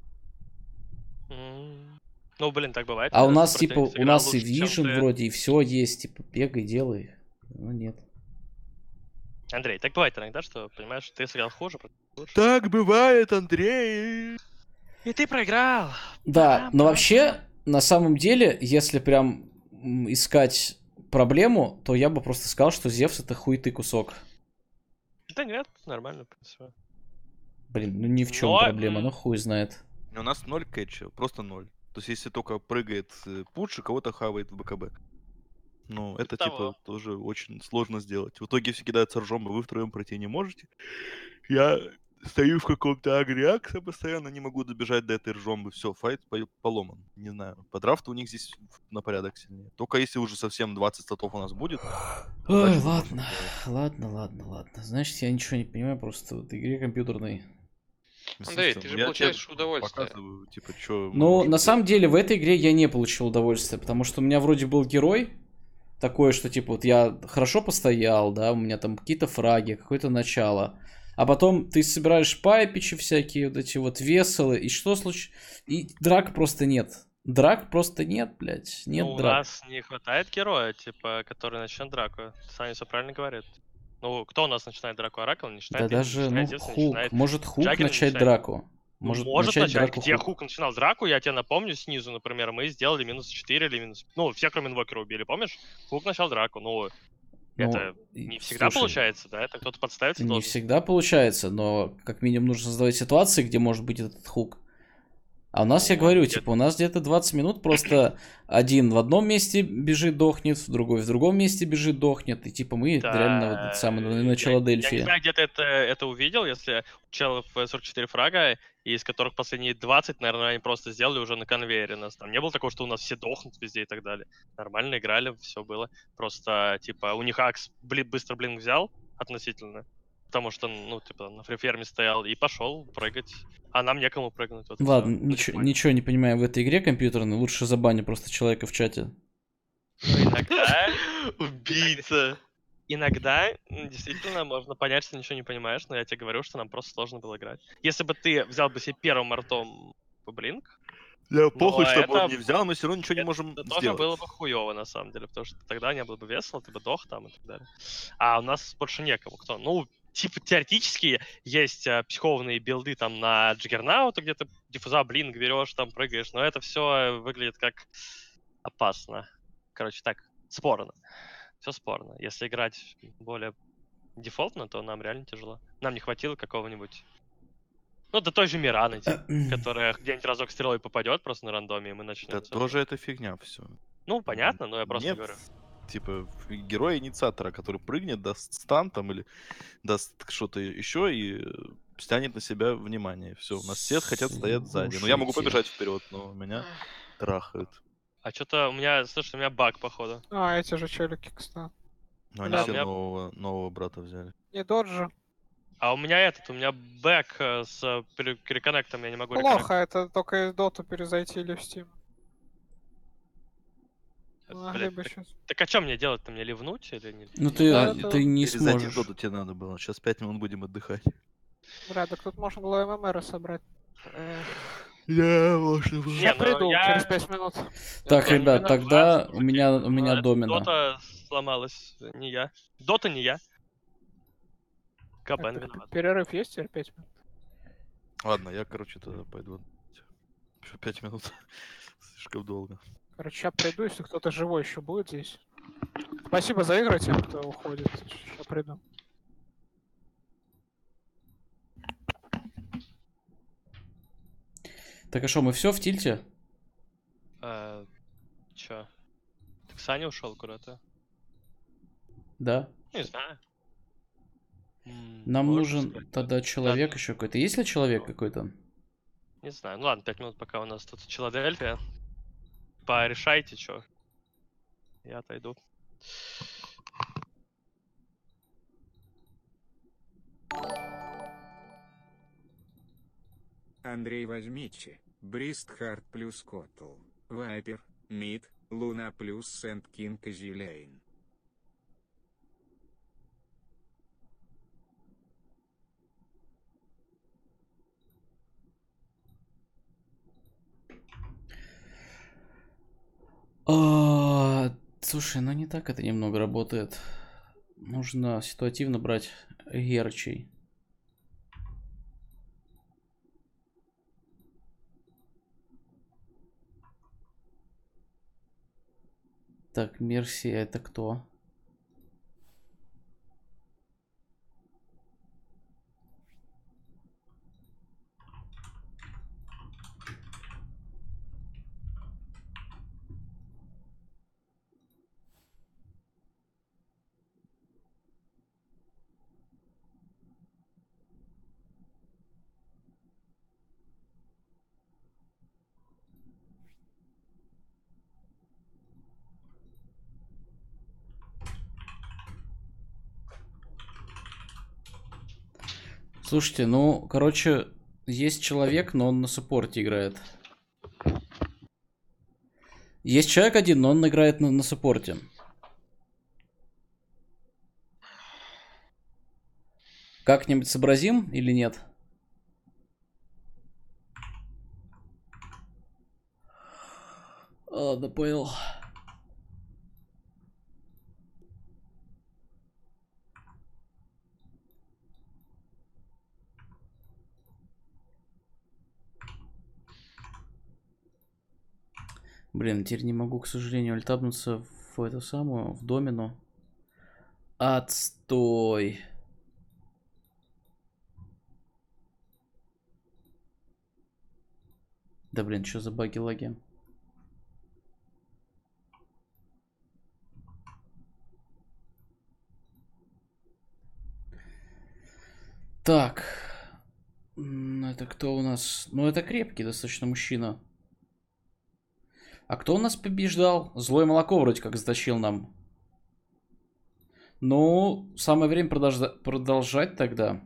М, Ну, блин, так бывает. А у когда нас типа, противник у сыграл нас и лучше, чем вижен ты. вроде, и все есть, типа, бегай, делай. Ну нет. Андрей, так бывает иногда, что, понимаешь, ты сыграл хуже, противник лучше. Так бывает, Андрей. И ты проиграл. Да, но Пам-пам. вообще, на самом деле, если прям м, искать проблему, то я бы просто сказал, что Зевс это хуй ты кусок. Да нет, нормально, в принципе. Блин, ну ни в чем Но, проблема, м, ну хуй знает. У нас ноль кэтча, просто ноль. То есть если только прыгает э, пуш и кого-то хавает в БКБ. Ну, это того. типа тоже очень сложно сделать. В итоге все кидаются ржомбы, вы втроем пройти не можете. Я стою в каком-то агриаксе постоянно, не могу добежать до этой ржомбы. Все, файт по- поломан. Не знаю. По драфту у них здесь на порядок сильнее. Только если уже совсем двадцать статов у нас будет. Ой, дальше мы можем ладно, делать. ладно, ладно, ладно. Значит, я ничего не понимаю просто в этой игре компьютерной. Андрей, Слушай, ты ну же я получаешь тебе удовольствие. показываю, типа, что Но на самом деле в этой игре я не получил удовольствия, потому что у меня вроде был герой, такое, что типа вот я хорошо постоял, да, у меня там какие-то фраги, какое-то начало. А потом ты собираешь пайпичи всякие, вот эти вот веселы, и что случилось? И драк просто нет. Драк просто нет, блядь, нет Ну, у драк. нас не хватает героя, типа, который начнет драку. Саня все правильно говорит. Ну, кто у нас начинает драку? Оракл не Да начинает, Лин не даже, ну, начинает, Зевс не Хук, начинает. может Хук Джаггер не начать начинает. драку. Ну, Может, может начать начать. драку Где Хук. Хук начинал драку, я тебе напомню, снизу, например, мы сделали минус четыре или минус... Ну, все, кроме инвокера, убили, помнишь? Хук начал драку, ну, Ну, это и- не всегда слушай, получается, да? Это кто-то подставиться не должен. всегда получается, но как минимум нужно создавать ситуации, где может быть этот хук. А у нас, я Ну, говорю, где-то- типа, у нас где-то двадцать минут просто один в одном месте бежит, дохнет, другой в другом месте бежит, дохнет, и типа мы Да, реально вот это самое я- начало Я не Дельфи. знаю, где ты это, это увидел, если у челов сорок четыре фрага, из которых последние двадцать, наверное, они просто сделали уже на конвейере нас. Там не было такого, что у нас все дохнут везде и так далее. Нормально играли, все было. Просто, типа, у них Акс бли- быстро блин взял относительно, потому что, ну, типа, на фриферме стоял и пошел прыгать. А нам некому прыгнуть. Вот и Ладно, всё. ничего, Ну, ничего не понимаю в этой игре компьютерной, лучше забаню просто человека в чате. Ну, иногда, Убийца. иногда м, действительно можно понять, что ничего не понимаешь, но я тебе говорю, что нам просто сложно было играть. Если бы ты взял бы себе первым артом по Блинк, Я похуй, Но чтобы он это- не взял, мы все равно ничего не это можем это тоже сделать. было бы хуево на самом деле, потому что тогда не было бы весело, ты бы дох там и так далее. А у нас больше некому. Кто? Ну, типа, теоретически есть а, психованные билды там на Джиггернаута, где ты диффуза, блин, берешь, там прыгаешь, но это все выглядит как опасно. Короче, так, спорно. Все спорно. Если играть более дефолтно, то нам реально тяжело. Нам не хватило какого-нибудь... Ну, до той же Мираны, типа, которая где-нибудь разок стрелой попадет просто на рандоме, и мы начнем. Да тоже это фигня все. Ну, понятно, но я просто Нет, говорю. типа, героя-инициатора, который прыгнет, даст стан там или даст что-то еще и э, стянет на себя внимание. Все, у нас все хотят стоять сзади. Ну, я могу Слушайте. побежать вперед, но меня трахают. А что-то у меня, слушай, у меня баг, походу. А, эти же челики, кстати. Но они Да, все у меня- нового, нового брата взяли. Не доджи. А у меня этот, у меня бэк э, с э, пере- реконнектом, я не могу Плохо, это только из доту перезайти или в Steam. реконнект. Могли Блядь, бы так, сейчас. так а что мне делать-то? Мне ливнуть или не? Ну не ты, Да, а, это- ты не Перезайти в сможешь. доту тебе надо было. Сейчас пять минут будем отдыхать. Бля, так тут можно было ММР собрать. Эх. Я, можно было. Не, Я ну приду я- через пять минут. Так, Я не ребят, виноват, тогда у чуваки. меня, у меня Ну, это домино. Дота сломалась, не я. Дота не я. Так, КБН так, виноват. перерыв есть теперь пять минут? Ладно, я, короче, тогда пойду. Еще пять минут. Слишком долго. Короче, сейчас приду, если кто-то живой еще будет здесь. Спасибо за игры тем, кто уходит. Сейчас приду. Так а что, мы все в тильте? А, чё? Так Саня ушел куда-то? Да. Не знаю. М, Нам можно нужен сказать. тогда человек еще какой-то. Есть ли человек какой-то? Не знаю. Ну ладно, пять минут, пока у нас тут Филадельфия. Порешайте, чё. Я отойду. Андрей, возьмите. Брист Хард плюс Коттл. Вайпер, Мид, Луна плюс Сент Кинг Зилейн. А, слушай, ну не так это немного работает. Нужно ситуативно брать герчей. Так, Мерси, это кто? Слушайте, ну, короче, есть человек, но он на саппорте играет. Есть человек один, но он играет на, на саппорте. Как-нибудь сообразим или нет? Ладно, понял. Блин, теперь не могу, к сожалению, альтабнуться в эту самую, в домину. Отстой. Да блин, что за баги-лаги? Так. М, Это кто у нас? Ну, это крепкий достаточно мужчина. А кто у нас побеждал? Злое молоко вроде как затащил нам. Ну, самое время продолжа- продолжать тогда.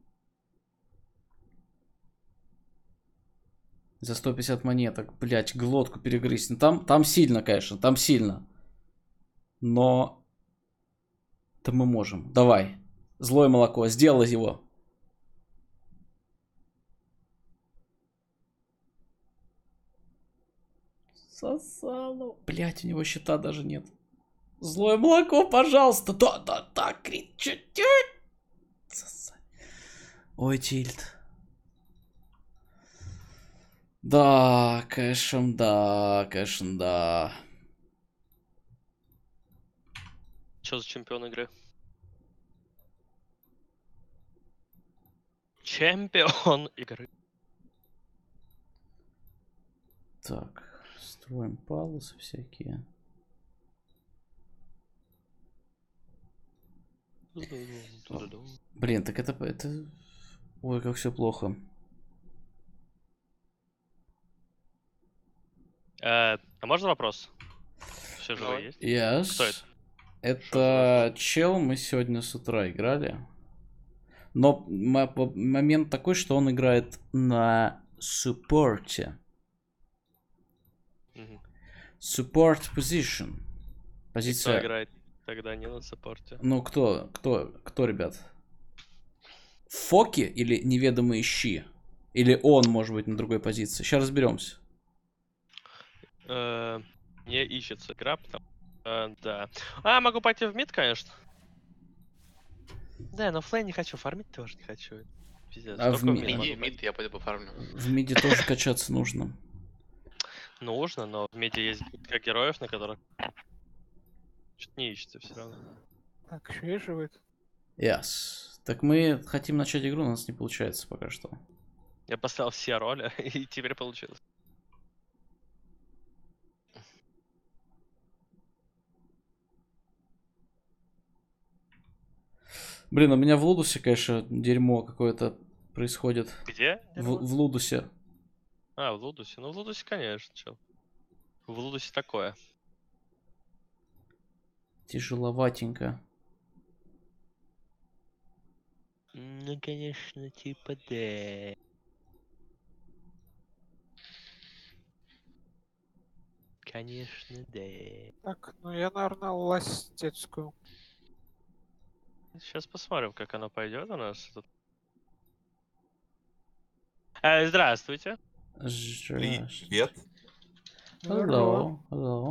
За сто пятьдесят монеток. Блять, глотку перегрызть. Ну, там, там сильно, конечно, там сильно. Но... Да мы можем. Давай. Злое молоко. Сделай его. Сосало. Блять, у него щита даже нет. Злое молоко, пожалуйста. Да, да, да, крит, чуть-чуть. Сосать. Ой, тильт. Да, кэшем, да, кэшем, да. Что за чемпион игры? Чемпион игры. Так, строим палусы всякие. Блин, так это, это... Ой, как все плохо. Э, а можно вопрос? Все живые Давай. есть? Yes. Кто это? Это чел, мы сегодня с утра играли. Но м- момент такой, что он играет на суппорте. Мгм. Support position. И кто Позиция. играет тогда не на саппорте? Ну, кто, кто, кто, ребят? Фоки или неведомые щи? Или он, может быть, на другой позиции? Сейчас разберемся. Э, Не ищется игра, потому э, да. А, могу пойти в мид, конечно. Да, но флейн не хочу, фармить тоже не хочу. Пиздец, А в только в ми- мид а- Иди могу в пойти. мид, я пойду пофармлю. В миде тоже качаться нужно. Нужно, но в миде есть как героев, на которых что-то не ищется все равно. Так, еще и живет. Яс. Так мы хотим начать игру, у нас не получается пока что. Я поставил все роли, и теперь получилось. Блин, у меня в Лудусе, конечно, дерьмо какое-то происходит. Где? В, в Лудусе. А, в Лудусе. Ну, в Лудусе, конечно, чел. В Лудусе такое. Тяжеловатенько. Ну, конечно, типа да. Конечно, да. Так, ну я, наверное, ластецкую. Сейчас посмотрим, как оно пойдет у нас. Тут. Э, здравствуйте. Жесть. Привет. Hello, hello.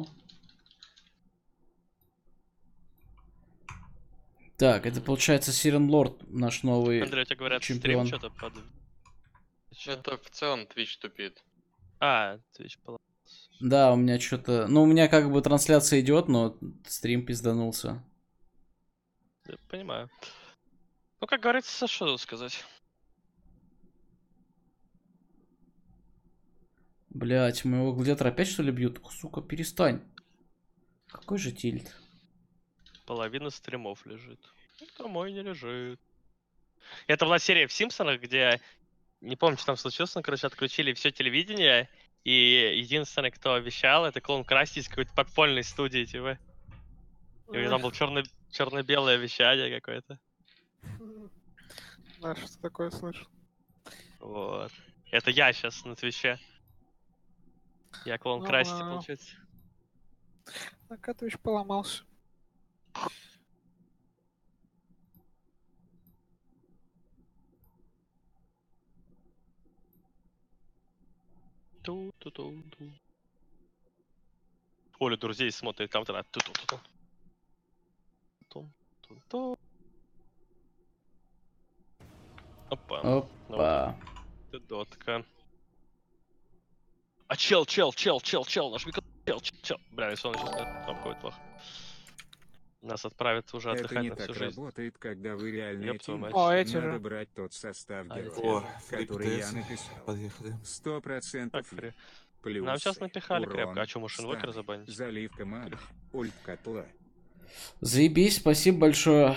Так, это получается Сирен Лорд, наш новый Андрей, у тебя говорят, чемпион. стрим что-то под... Чё? Это в целом Twitch тупит. А, Twitch поломался. Да, у меня что-то... Ну, у меня как бы трансляция идет, но стрим пизданулся. Я понимаю. Ну, как говорится, что тут сказать. Блять, моего гладиатора опять что ли бьют? Сука, перестань. Какой же тильт. Половина стримов лежит. Это мой не лежит. Это была серия в Симпсонах, где... Не помню, что там случилось, но, короче, отключили все телевидение, и единственный, кто вещал, это клоун Красти из какой-то подпольной студии, типа. И у него там было черно- черно-белое вещание какое-то. Да, что такое слышал. Вот. Это я сейчас на Твиче. Я клоун Ну, Красти, а- получается. Накатывач поломался. Ту-ту-ту-ту. Оля друзей смотрит там тогда. Ту-ту-ту-ту. Ту-ту-ту. Опа. Опа. Ты дотка. А чел, чел, чел, чел, чел, наш микро... Чел, чел, чел. Бля, если он сейчас там ходит плохо. Нас отправят уже Это отдыхать не на всю так жизнь. работает, когда вы реальный Ёб твою тим. мать. О, эти Надо же. брать тот состав А, эти. героев, О, который я Фрик написал. Подъехали. Сто Так, процентов фри. плюс. Нам сейчас напихали урон, крепко. А чё, может, инвокер станы, забанить? заливка мана, ульт котла. Заебись, спасибо большое.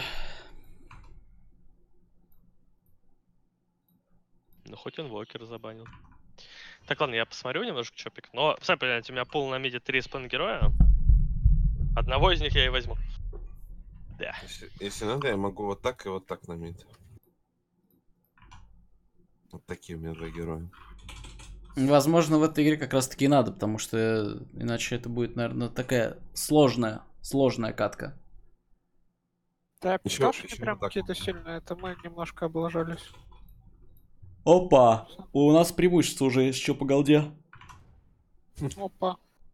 Ну, хоть инвокер забанил. Так, ладно, я посмотрю немножко чопик. Но, сами понимаете, у меня пул на миде три спэн героя. Одного из них я и возьму. Да. Если, если надо, я могу вот так и вот так наметить. Вот такие у меня два героя. Возможно, в этой игре как раз таки и надо, потому что иначе это будет, наверное, такая сложная, сложная катка. Да, Ещё- писташки ещё прям вот так какие-то вот. сильные. Это мы немножко облажались. Опа! У нас преимущество уже есть, что по голде. Опа.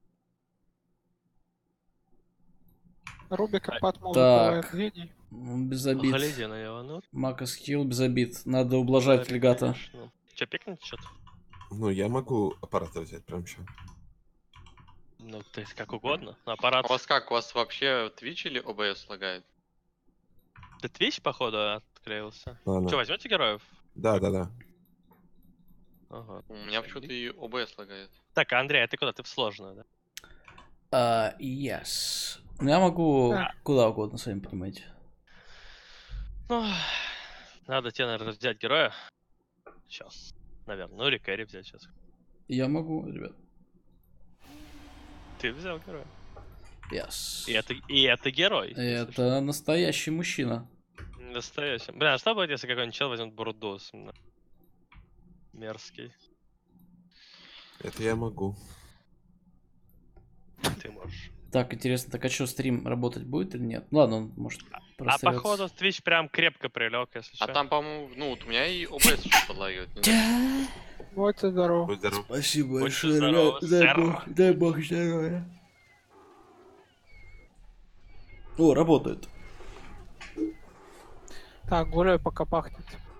Рубика под музыку Так. гений. Ну, без обид. Гляди на него, ну. Макас хилл без обид. Надо ублажать легата. конечно. Чё, пикнуть что-то? Ну, я могу аппараты взять прям сейчас. Ну, то есть как угодно. На аппарат. А у вас как? У вас вообще Twitch или о бэ эс лагает? Ты Twitch, походу, отклеился. Ладно. Че, возьмете героев? Да, да, да. Ага. У меня почему-то и о бэ эс лагает. Так, Андрей, а ты куда? Ты в сложную, да? А, yes. Ну, я могу Да. куда угодно, сами понимаете. Ну, надо тебе, наверное, взять героя. Сейчас. Наверное. Ну или Кэрри взять сейчас. Я могу, ребят. Ты взял героя. Yes. И это, и это герой. если что. Это настоящий мужчина. Настоящий. Бля, а что будет, если какой-нибудь чел возьмет Бурдос? Мерзкий. Это я могу. Ты можешь. Так, интересно, так а что, стрим работать будет или нет? Ну ладно, он может А простреляться. походу Twitch прям крепко прилег, если А чё. там, по-моему, ну вот у меня и о бэ эс чуть подлагивает. не знаю. Будьте здоровы. Будь здоров. Спасибо Будьте большое, здоровы, ребят. Дай сэр. бог, дай бог здоровья. О, работает. Так, гуляю, пока пахнет.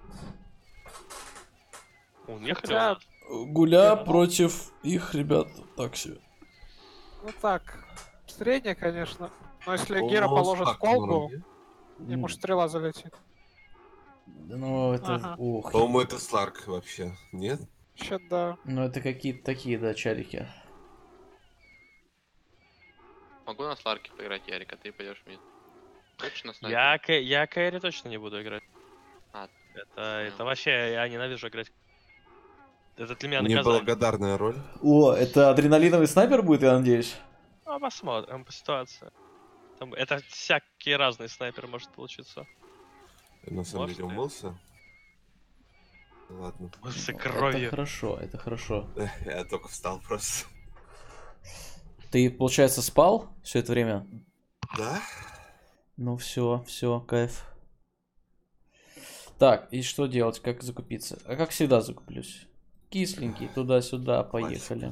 Уехали Хотя, у нас? Гуля Ну. против их, ребят, так себе. ну так, средняя, конечно. Но если О, Гера положит так, колбу, норм, не? ему ж стрела залетит. Ну, это... Ага. Ух. По-моему, это Сларк вообще. Нет? Чё да. Ну, это какие-то такие, да, чарики. Могу на Сларке поиграть, Ярик, а ты пойдешь в мид. Хочешь на снайпер? Я, Кэ- я Кэрри точно не буду играть. А, Это, это вообще, я ненавижу играть. Это для меня наказание. Неблагодарная роль. О, это адреналиновый снайпер будет, я надеюсь? Ну, посмотрим по ситуации. Там, это всякие разные снайперы может получиться. Я на самом Может, деле и- умылся. Ладно. С Это кровью. хорошо, это хорошо. Я только встал просто. Ты, получается, спал все это время? Да? Ну все, все, кайф. Так, и что делать? Как закупиться? А как всегда закуплюсь. Кисленький, туда-сюда, поехали.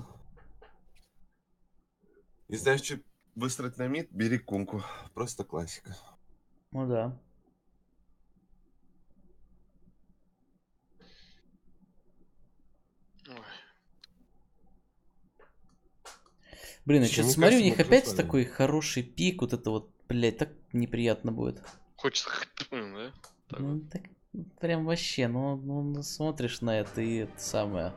Не знаешь, что выстроить на мид? Бери кунку. Просто классика. Ну да. ой. Блин, я Слушай, что-то мне смотрю, у кажется, них мы опять просто- такой хороший пик, вот это вот, блядь, так неприятно будет. Хочется, да? Так Ну, вот. так, прям вообще, ну, ну, смотришь на это и это самое.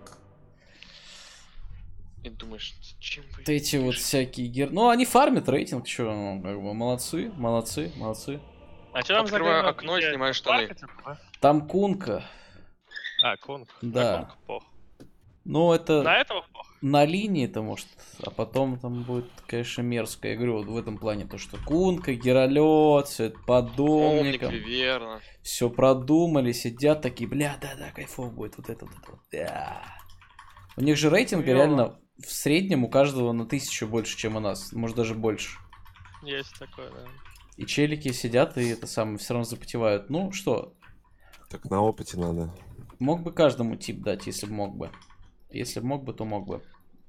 И думаешь, зачем вы... Вот эти вот всякие гер... Ну, они фармят рейтинг, что, ну, как бы, молодцы, молодцы, молодцы. А что там за Открываю говно? окно и Где? снимаю штаны. Плакать, типа? Там кунка. А, конг. Да. На конг пох. Ну, это На этого пох. на линии-то, может, а потом там будет, конечно, мерзко. Я говорю, вот в этом плане, то, что кунка, геролет, все это по Омник, домникам. Виверна. Все продумали, сидят такие, бля, да-да, кайфово будет, вот это, вот это, вот, да. У них же рейтинг Хуёво. реально в среднем у каждого на тысячу больше, чем у нас, может даже больше. Есть такое, да. И челики сидят и это самое, все равно запотевают. Ну что, Так на опыте надо. мог бы каждому тип дать, если бы мог бы. Если бы мог бы, то мог бы.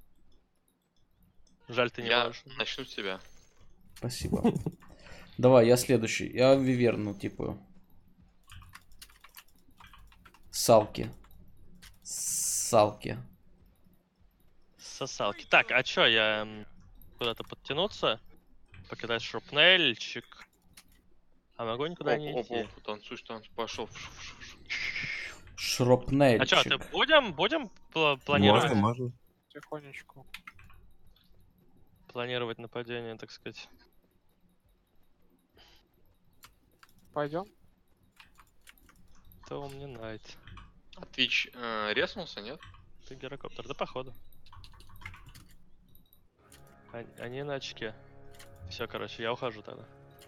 Жаль, ты не Я можешь. начну с тебя. Спасибо. Давай, я следующий. Я виверну, типа. Салки. Салки. Сосалки. Так, а чё, я м, куда-то подтянуться? Покидать шрапнельчик. А могу никуда Оп, не оп, идти. оп, танцуй, танцуй, пошел. Шу, шу, шу. Шропнельчик. А чё, ты будем, будем пла- планировать, Можно, можно. Тихонечку. планировать нападение, так сказать? Пойдем. То мне найт. А Twitch э, резнулся, нет? Ты гирокоптер, да походу. А- Они на очке. Все, короче, я ухожу тогда.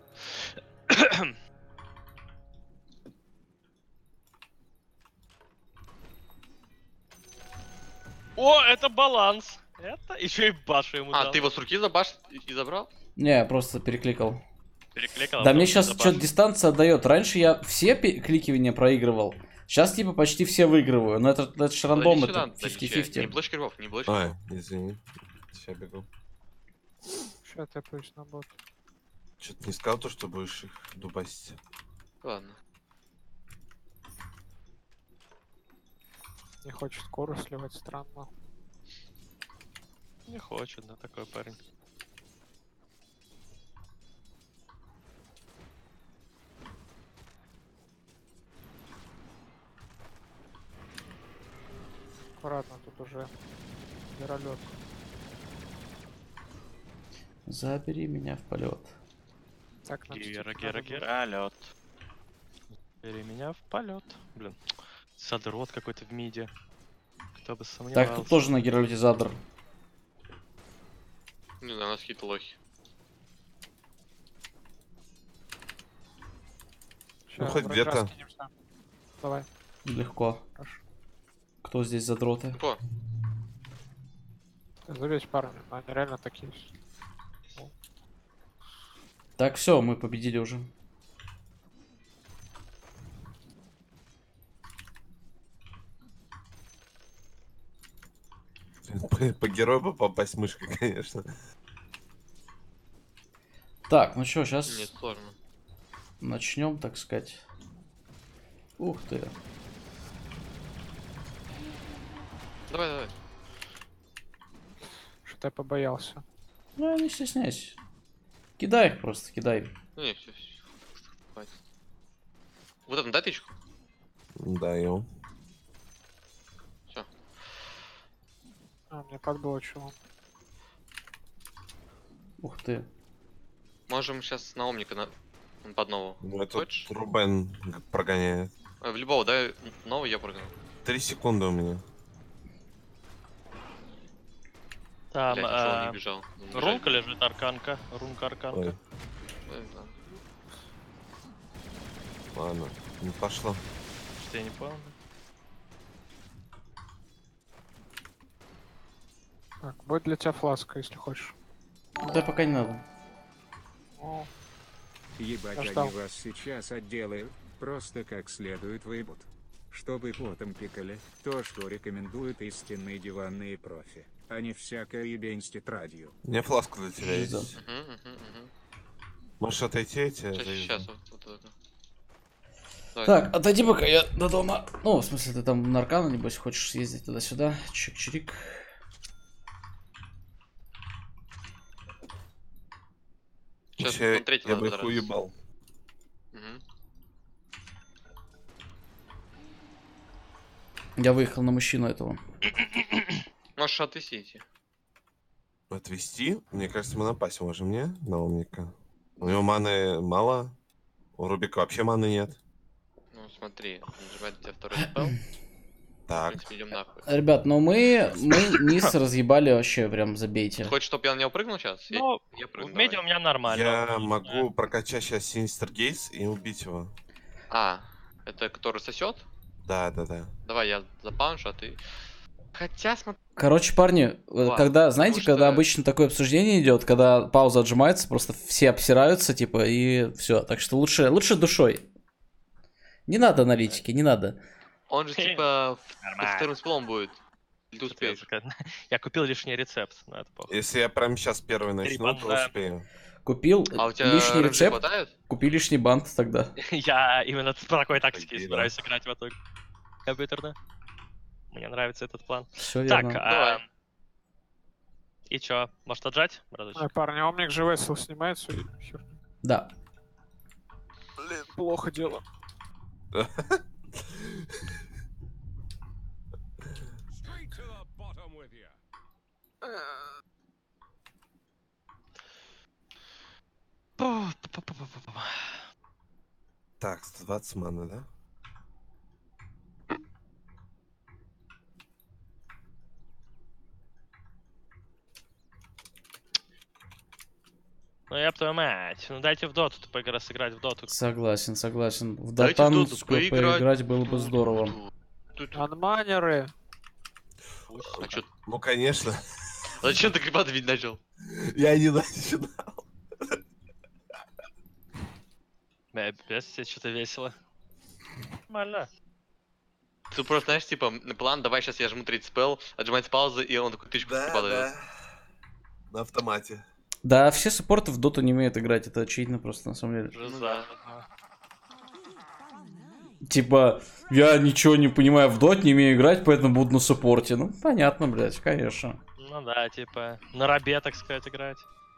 О, это баланс. Это еще и башу ему А, дал. ты его с руки забаш и и забрал? Не, я просто перекликал. Перекликал. а Да потом мне ты сейчас забашил. что-то дистанция отдает. Раньше я все перекликивания проигрывал. Сейчас типа почти все выигрываю. Но это, это ж рандом, Подойди это сюда, пятьдесят Далича. Не пятьдесят. блочь кривов, не блочь Ай, кривов. извини. Сейчас бегу. Сейчас я пусть на бот. Что-то не сказал то, что будешь их дубасить. Ладно. Не хочет кору сливать, странно. Не хочет, да, такой парень. Аккуратно, тут уже веролет. Забери меня в полет. Так, нам Гера, стик Гера, надо будет. Гера, лед. Бери меня в полет. Блин, задрот какой-то в миде. Кто бы сомневался. Так, тут тоже на геролите задр. Не знаю, у нас какие-то лохи. Ну, Ща хоть вроде где-то. раскинемся. Давай. Легко. Хорошо. Кто здесь за дроты? Легко. Ты завесь парни, но они реально такие. Так, все, мы победили уже. По, по герою бы попасть мышкой, конечно. Так, ну что, сейчас Нет, сложно. начнем, так сказать. Ух ты. Давай, давай. Что-то я побоялся. Ну, не стесняйся. Кидай их просто, кидай. Ну не, все, все. Хватит. Вот это, дай тычку. Даю. Все. А, мне подбыло чего. Ух ты. Можем сейчас на Омника на... под нового. Ну, это Хочешь? Рубен прогоняет. Э, В любого, да? Новый я прогнал. Три секунды у меня. Там Блядь, ничего он э, не бежал. Он бежать рунка лежит, арканка. Рунка, арканка. Ой, Э, да. ладно, не пошло. Что я не понял. Так, будет для тебя фласка, если хочешь. Да пока не надо. О, Ебать, Я они ждал. вас сейчас отделают, просто как следует выебут. Чтобы потом пикали, то, что рекомендуют истинные диванные профи, а не всякая ебень с тетрадью. У меня фласка для тебя Жиза. есть. Мгм, мгм, мгм. Можешь отойти, я тебя Сейчас, завезу. сейчас, вот, вот это. Давай. Так, отойди пока я до дома. Ну, в смысле, ты там на Аркану, небось, хочешь съездить туда-сюда. Чик-чирик. Сейчас Вообще, смотреть я надо бы их раз. уебал. Мгм. Я выехал на мужчину этого. Можешь отвезти идти. Отвести? Мне кажется, мы напасть можем, не? На Омника. У него маны мало. У Рубика вообще маны нет. Ну смотри, нажимает у тебя второй спел. В Так. принципе, идем нахуй. Ребят, ну мы, мы низ разъебали вообще, прям забейте. Хочешь, чтоб я на него прыгнул сейчас? Я- Ну, я прыгну, в меди давай. у меня нормально. Я могу прокачать сейчас Синистер Гейс и убить его. А, это который сосет? Да, да, да. Давай я запауншу, а ты... Хотя, смотри... Короче, парни, э, Ладно, когда, знаете, потому когда что- обычно такое обсуждение идет, когда пауза отжимается, просто все обсираются, типа, и все. Так что лучше, лучше душой. Не надо аналитики, не надо. Он же типа в- Нормально. вторым спелом будет. Или ты Что-то я успеешь? такая- Я купил лишний рецепт, но это похуй. Если я прямо сейчас первый начну, то банда. успею. Купил А у тебя лишний рыбы рецепт, хватает? купи лишний бант тогда. Я именно по такой тактике Такие, собираюсь играть в итоге. Компьютерно. Мне нравится этот план. Все Так, верно. а, Давай. и чё, может отжать, браточек? Ой, парни, Омник же весел снимается и хер. Да. Блин, плохо дело. Так, сто двадцать маны, да? Ну я твою мать, ну дайте в доту поигра сыграть в доту. Согласен, согласен. В Дайте в доту Дотанскую поиграть. поиграть было бы здорово. Тут... Анманеры. А чё... Ну, конечно. Зачем ты гриба давить начал? Я не начинал. Бля, без тебе что-то весело. Нормально. Ты просто, знаешь, типа, план, давай сейчас я жму тридцать спел, отжимается пауза, и он такой тычку Да, гриба дает. да. На автомате. Да, все саппорты в доту не умеют играть, это очевидно просто, на самом деле. Жиза. Типа, я ничего не понимаю в дот, не умею играть, поэтому буду на саппорте. Ну, понятно, блядь, конечно. Ну да, типа, на рабе, так сказать, играть.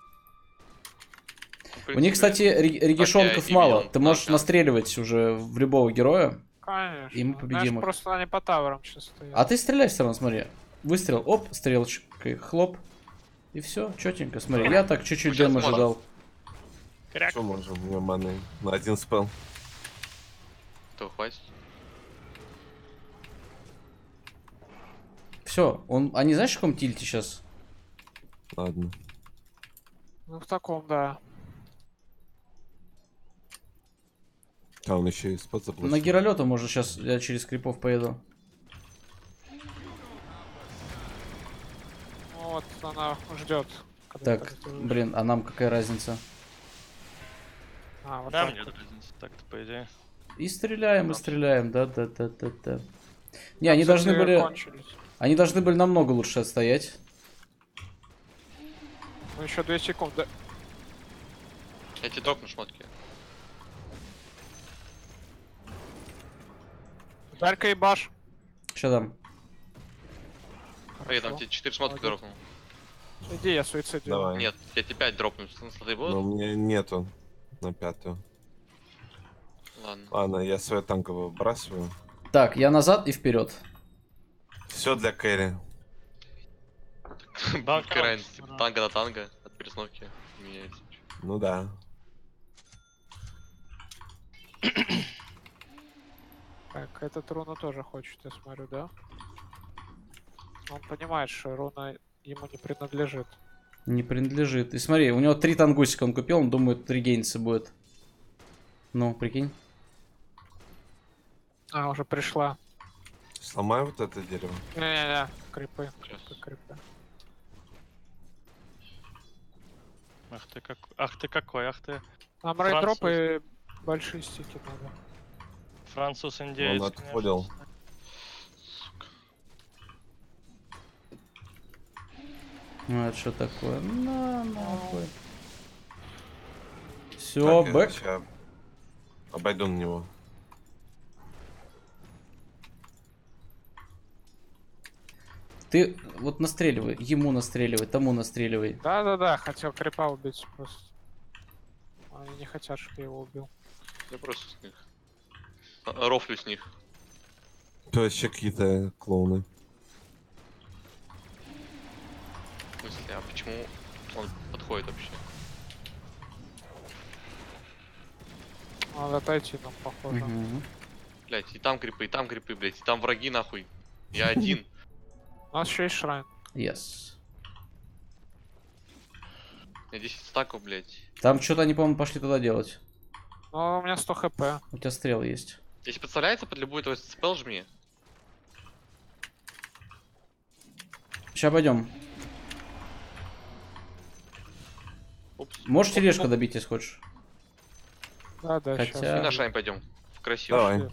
В У них, принципе, кстати, ре- регишонков и мало. Вион, Ты можешь да. настреливать уже в любого героя. Конечно. И мы Знаешь, победим их. просто они по таверам сейчас стоят. А ты стреляй все равно, смотри. Выстрел, оп, стрелочкой, хлоп. И все, четенько. Смотри, я так чуть-чуть Сейчас дэмэджа можно. дал. Кряк. Что можем? У меня маны на один спел. Этого хватит. Все, он. Они знаешь, в каком тильте сейчас? Ладно. Ну, в таком, да. А он еще и спот заплатил. На Геролету, может, сейчас я через крипов поеду. Ну вот она ждет. Так, блин, а нам какая разница? А, вот Да, так мне вот. разница так-то, по идее. И стреляем, и стреляем, да-да-да-да-да. Не, они Кстати, должны были... кончились. Они должны были намного лучше отстоять. Ну еще две секунды. Я тебе дропну шмотки. Дарька и баш. Что там? Эй, там тебе четыре шмотки Молодец. дропнул. Иди, я суицид делаю. Давай. Нет, я тебе пять дропну. Смотри, Но будут? у меня нету на пятую. Ладно. Ладно, я свой танковый выбрасываю. Так, я назад и вперед. Все для кэри. Банк Какая раунд. разница, типа танго на танго от перестановки меняется. Ну да. Так, этот руна тоже хочет, я смотрю, да? Он понимает, что руна ему не принадлежит. Не принадлежит. И смотри, у него три тангусика он купил, он думает, регениться будет. Ну, прикинь. А, уже пришла. Сломай вот это дерево. Не-не-не, крипы. Сейчас. крипы. Ах ты как... Ах ты какой, ах ты. Нам рейдроп и большие стики надо. Француз индеец. Он отходил. Ну, это что такое? На, нахуй. Все, Так, я бэк. ща обойду на него. Ты вот настреливай, ему настреливай, тому настреливай. Да-да-да, хотел крипа убить просто. Они не хотят, чтобы я его убил. Я просто с них. А, рофлю с них. Это вообще какие-то клоуны. В смысле, а почему он подходит вообще? Надо отойти нам, похоже. Мгм. Блять, и там крипы, и там крипы, блять, и там враги нахуй. Я один. У нас еще есть шрайн. Yes. У меня десять стаков, блять. Там что-то они, по-моему, пошли туда делать. Но у меня сто хп. У тебя стрелы есть. Если подставляется под любой твой спел, жми. Сейчас пойдем. Упс. Можешь тележку добить, если хочешь. Да-да, Хотя- сейчас. И на шрайн пойдем. В красиво. Давай.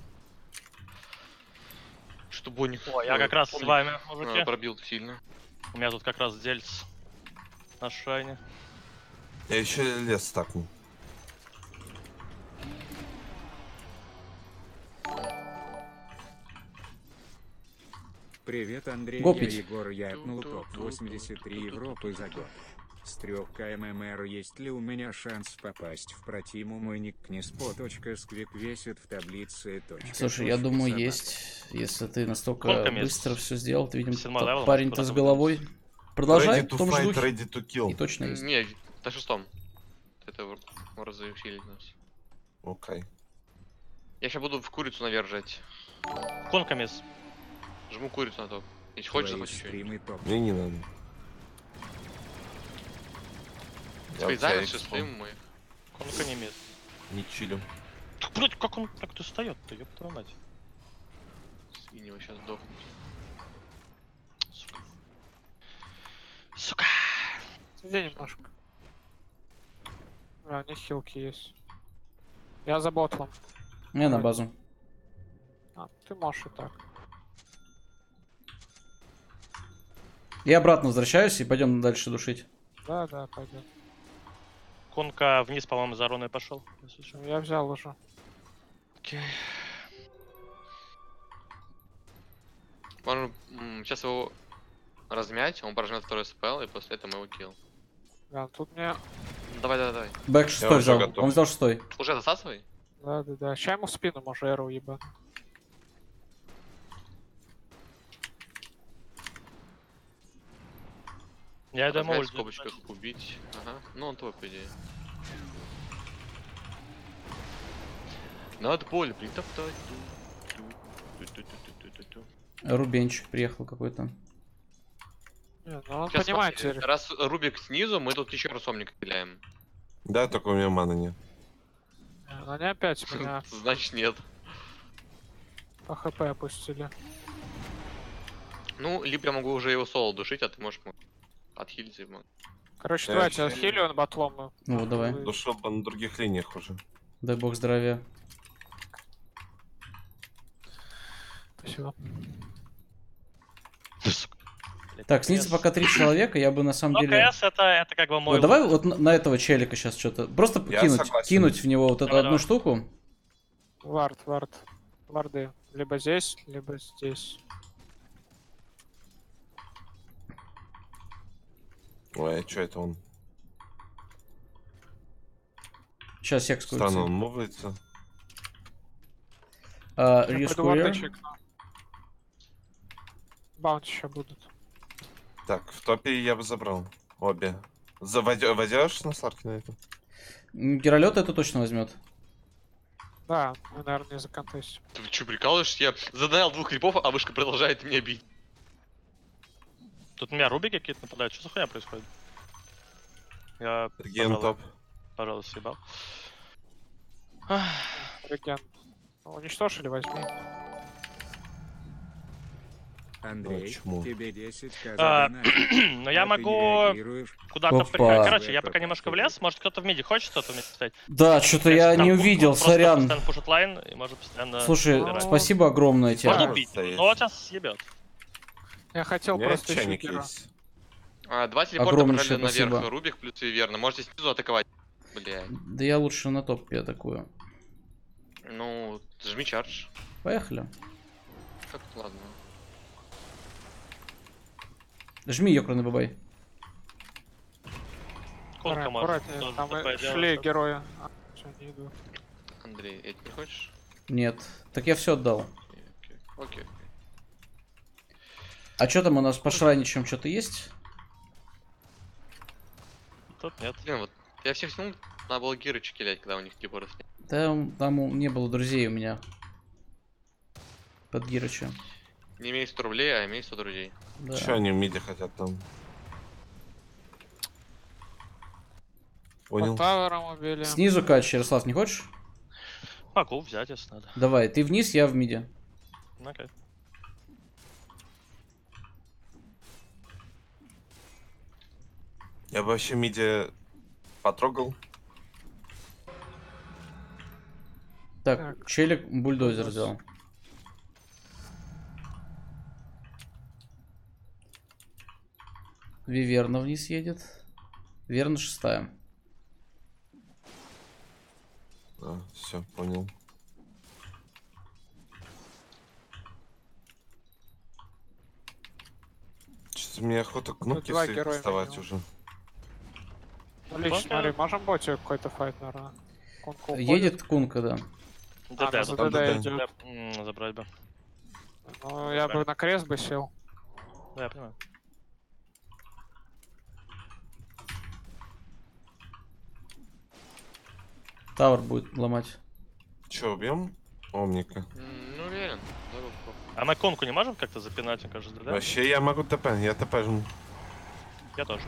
Чтобы он не... О, я как раз с вами, мужики. А, пробил сильно. У меня тут как раз дельц на шайне. Я еще лес стакну. Привет, Андрей, Гопить. я Егор, я отнул топ восемьдесят три Европы за год. С трех кммр есть ли у меня шанс попасть в протиму? Мой ник книспо.сквик весит в таблице. Слушай, я думаю, есть. Если ты настолько Сколько мест? быстро все сделал, ты, видимо, седьмой левел, парень-то может, с куда-то головой. Продолжай Ready в to том же fight, духе. ready to kill. И точно есть. Не, на шестом. Это в- в разы усилить нас. Окей. Я сейчас буду в курицу навержать. Конкамис. Жму курицу на топ. Если хочешь, Твои захочешь еще. стримы топ. Мне не надо. Я Твои у тебя занят экспо. шестым мой. Конка не мест. Не чилю. Блять, как он так достает-то, ёб твою мать. Свиньи его сейчас сдохнут. Сука. Сука. Иди немножко. А, у них хилки есть. Я за ботлом. Я на базу. А, ты можешь и так. Я обратно возвращаюсь и пойдем дальше душить. Да-да, пойдет. Конка вниз, по-моему, за руной пошел. если что. Я взял уже. Окей. Можно сейчас его размять, он прожмет второй спел, и после этого мы его килл. Да, тут мне... Давай, давай, давай. Бэк шестой уже взял. готов. Он взял шестой. Уже засасывай. Да-да-да. Ща ему в спину, может, эру ебану. Я иду ему Размять в ульт. скобочках убить. Ага. Ну он твой, по идее. Надо поле притоптать. Ту-ту-ту-ту-ту-ту-ту. Рубенчик приехал какой-то. Не, ну он Сейчас понимает смотри, теперь. раз Рубик снизу, мы тут еще раз омника пиляем. Да, только у меня маны нет. Блин, они опять меня Значит, нет. по хп опустили. Ну, либо я могу уже его соло душить, а ты можешь м- отхилить его. Короче, Я давайте вообще- отхилю на батлом. Ну, давай. Вы- Душил бы на других линиях уже. Дай бог здравия. Спасибо. Так, снизу пока три человека, я бы на самом Ну, деле... КС это, это как бы мой Вот давай лук. вот на, на этого челика сейчас что-то. Просто Я кинуть, согласен. кинуть в него вот эту Давай, одну давай. штуку. Вард, вард. Варды. Либо здесь, либо здесь. Ой, а что это он? Сейчас секскую. Странно, он мувается. А, Я Risk пойду варды Courier. чекну. Баунти еще будут. Так, в топе я бы забрал обе. Заводешь на Сларке на это? М, Геролет это точно возьмет. Да, мы, наверное, не законтестим. Ты что, прикалываешься? Я задалял двух крипов, а вышка продолжает меня бить. Тут у меня рубики какие-то нападают. Что за хуйня происходит? Я, Ген пожалуй, топ. пожалуй, съебал. Реген. Уничтожили, возьми. Андрей, чему? тебе десять к А, за донат. Но я А ты не могу реагируешь? куда-то... Опа. при- Короче, я пока немножко в лес. Может, кто-то в миде хочет что-то вместе стоять? Да, что-то я Там не пушку, увидел, просто сорян. постоянно пушит лайн, и может постоянно... Слушай, убирать. спасибо огромное тебе. Можно Да. убить, Стоит. но вот сейчас съебет. Я хотел У меня просто еще чайник героя. есть. А, два телепорта Огромнейшее отправили наверх. спасибо. Рубик плюс Виверна. Можете снизу атаковать. Бля. Да я лучше на топ атакую. Ну, жми чардж. Поехали. Как ладно. Жми ёкарный бабай. Конка Аккуратнее, может. аккуратнее, тоже там такое и дело, шли что- герои. А, всё, не иду. Андрей, эти не хочешь? Нет. Так я все отдал. Окей, окей. Окей. А что там у нас по шраничам что-то есть? Тут нет. Блин, вот я всех сниму, надо было гиры чекилять, когда у них телепорт нет. Там, там у- не было друзей у меня. Под Гирыча. Не имею сто рублей, а имею сто друзей. Да. Че они в миде хотят там? По Понял. таверам убили. Снизу кач, Ярослав, не хочешь? Могу взять, если надо. Давай, ты вниз, я в миде. Ну, окей. Я бы вообще миде потрогал. Так, Так. челик бульдозер взял. Виверна вниз едет. Верна шестая. А, все, понял. Что-то мне охота кнопки два своих героя доставать минимум. уже. Ну, Лич, Пока- смотри, можем боте какой-то файт, наверное. Конку уходит. Едет кунка, да. Да, А, да, ну, за там ДД ДД. идет. да, м, забрать бы. Ну, я бы на крест бы сел. Да, я понимаю. Тавр будет ломать. Че, убьем? Омника. М, Ну, уверен. Давай попробуем. А мы конку не можем как-то запинать, мне кажется, да? Вообще я могу ТП, я ТП жму. Я тоже.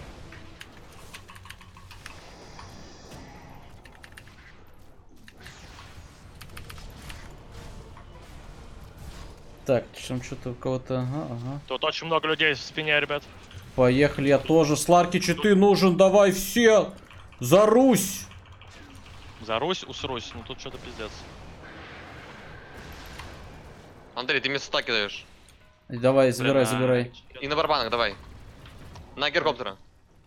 Так, там что-то у кого-то... Ага, ага. Тут очень много людей в спине, ребят. Поехали, я тоже. Сларки читы нужен, давай все! За Русь! За Русь, усрусь. Ну тут что-то пиздец. Андрей, ты мне стаки даешь. Давай, забирай, Блин, а, забирай. И на барабанах давай. На геркоптера.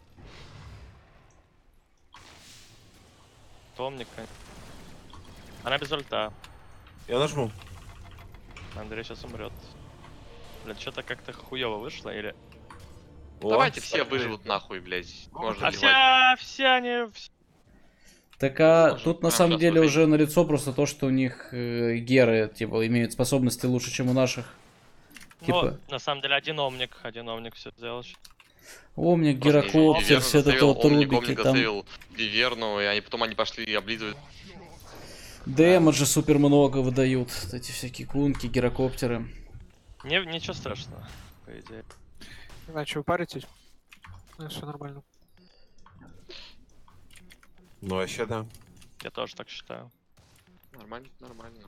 Томник. Она без ульта. Я нажму. Андрей сейчас умрет. Блин, что-то как-то хуево вышло, или... О, Давайте все так, выживут нахуй, блядь. Можно А убивать. все, все они... вс- Так а Можно тут на прям самом щас деле убить. уже налицо просто то, что у них э, геры, типа, имеют способности лучше, чем у наших. Типа, Ну, на самом деле, один омник, один омник все сделал. Омник, Просто Гирокоптер, Виверну все это засейвил, вот Омник, рубики, Омник там засейвил Виверну, и они потом они пошли и облизывают. дэмэджа супер много выдают, вот эти всякие кунки, гирокоптеры. Не, ничего страшного, по идее. Иначе вы паритесь. Ну, все нормально. Ну вообще да. Я тоже так считаю. Нормально, нормально.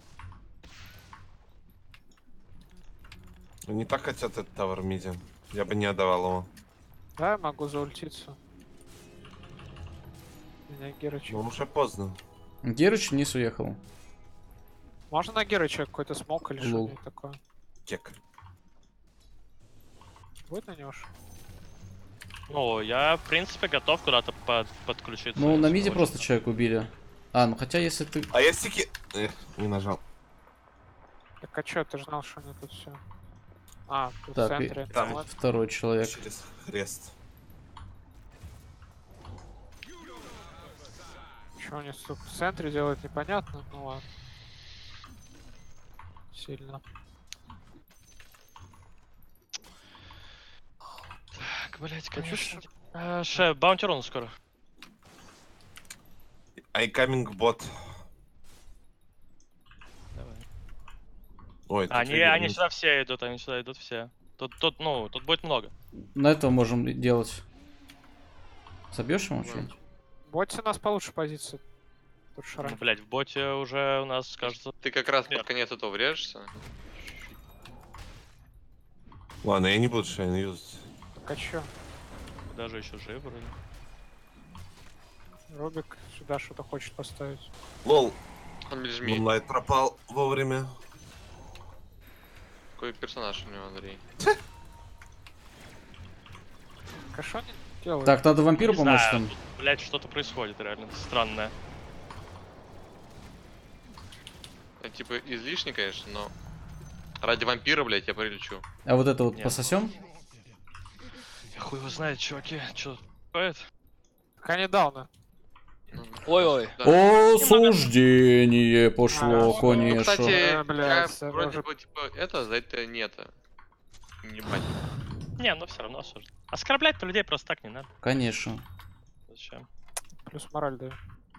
Они так хотят этот тавер миди. Я бы не отдавал его. Да, я могу заультиться. Меня Герыч. Но уже поздно. Герыч вниз уехал. Можно на Герыча какой-то смок или Лол. что-нибудь такое? Кек. Будет на него? ж? Ну, я, в принципе, готов куда-то под, подключиться. Ну, на если миде очень просто надо. человек убили. А, ну хотя если ты... А я стики... Эх, не нажал. Так а чё, ты же знал, что они тут все. А, тут Так, в и- центре. Там. Вот. Второй человек. Через хрест. Что они сука, в центре делают, непонятно, ну ладно. Сильно. Так, блять, Хочешь, конечно. А, Ше, баунтирон скоро. I coming bot. Давай. Ой, тут Они, видео они не- сюда все идут, они сюда идут все. Тут, тут, ну, тут будет много. На этого можем делать. Собьешь ему что-нибудь? В боте у нас получше позиция. Тут Ну, шрам. блять, в боте уже у нас, кажется... Ты как раз Нет. под конец этого врежешься. Ладно, я не буду шайн юзать. Так а чё? Даже еще жив вроде. Робик сюда что-то хочет поставить. Лол, Он без жми. Мунлайт пропал вовремя. Какой персонаж у него, Андрей? Так а что они делают? Так, надо вампиру Не помочь знаю, там. тут, блять, что-то происходит реально странное. Это типа излишне, конечно, но ради вампира, блядь, я прилечу. А вот это вот Нет. пососем? Я хуй его знает, чуваки, что происходит? Так они дауны. Ну, Ой-ой. да. Осуждение пошло, А, Ну, конечно. кстати, Э, блядь, я это вроде уже- бы, типа, это, за это не это. Не бать. Не, ну все равно осужден. Оскорблять-то людей просто так не надо. Конечно. Зачем? Плюс мораль даю.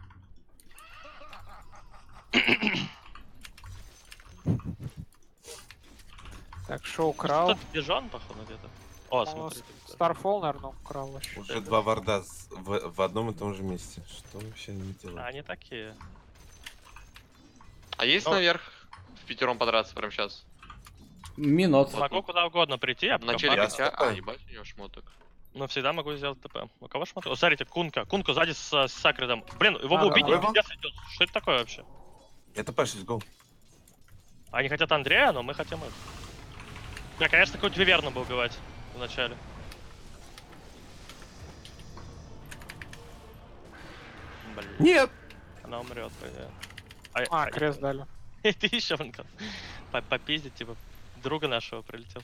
Так, шо украл? Тут бежон, походу, где-то. О, Ну, смотри. Starfall, наверное, украл вообще. Уже два варда с- в, в одном и том же месте. Что вообще они А, делают? они такие. А есть Ну. наверх в пятером подраться прямо сейчас? Минут. Могу куда угодно прийти, а На потом челе Я бах. с хотя... А, ТП. ебать, у него шмоток. Ну, всегда могу сделать ТП. У кого шмоток? О, смотрите, Кунка. Кунка сзади с, с Сакредом. Блин, его А, бы да, убить, да. он пиздец идет. Что это такое вообще? Это пэшись, гоу. Они хотят Андрея, но мы хотим их. Я, конечно, какую-то Виверну бы убивать вначале. Блин, Нет! она умрет, по идее. А, крест дали. И ты еще вон как по- попиздить, типа, друга нашего прилетел.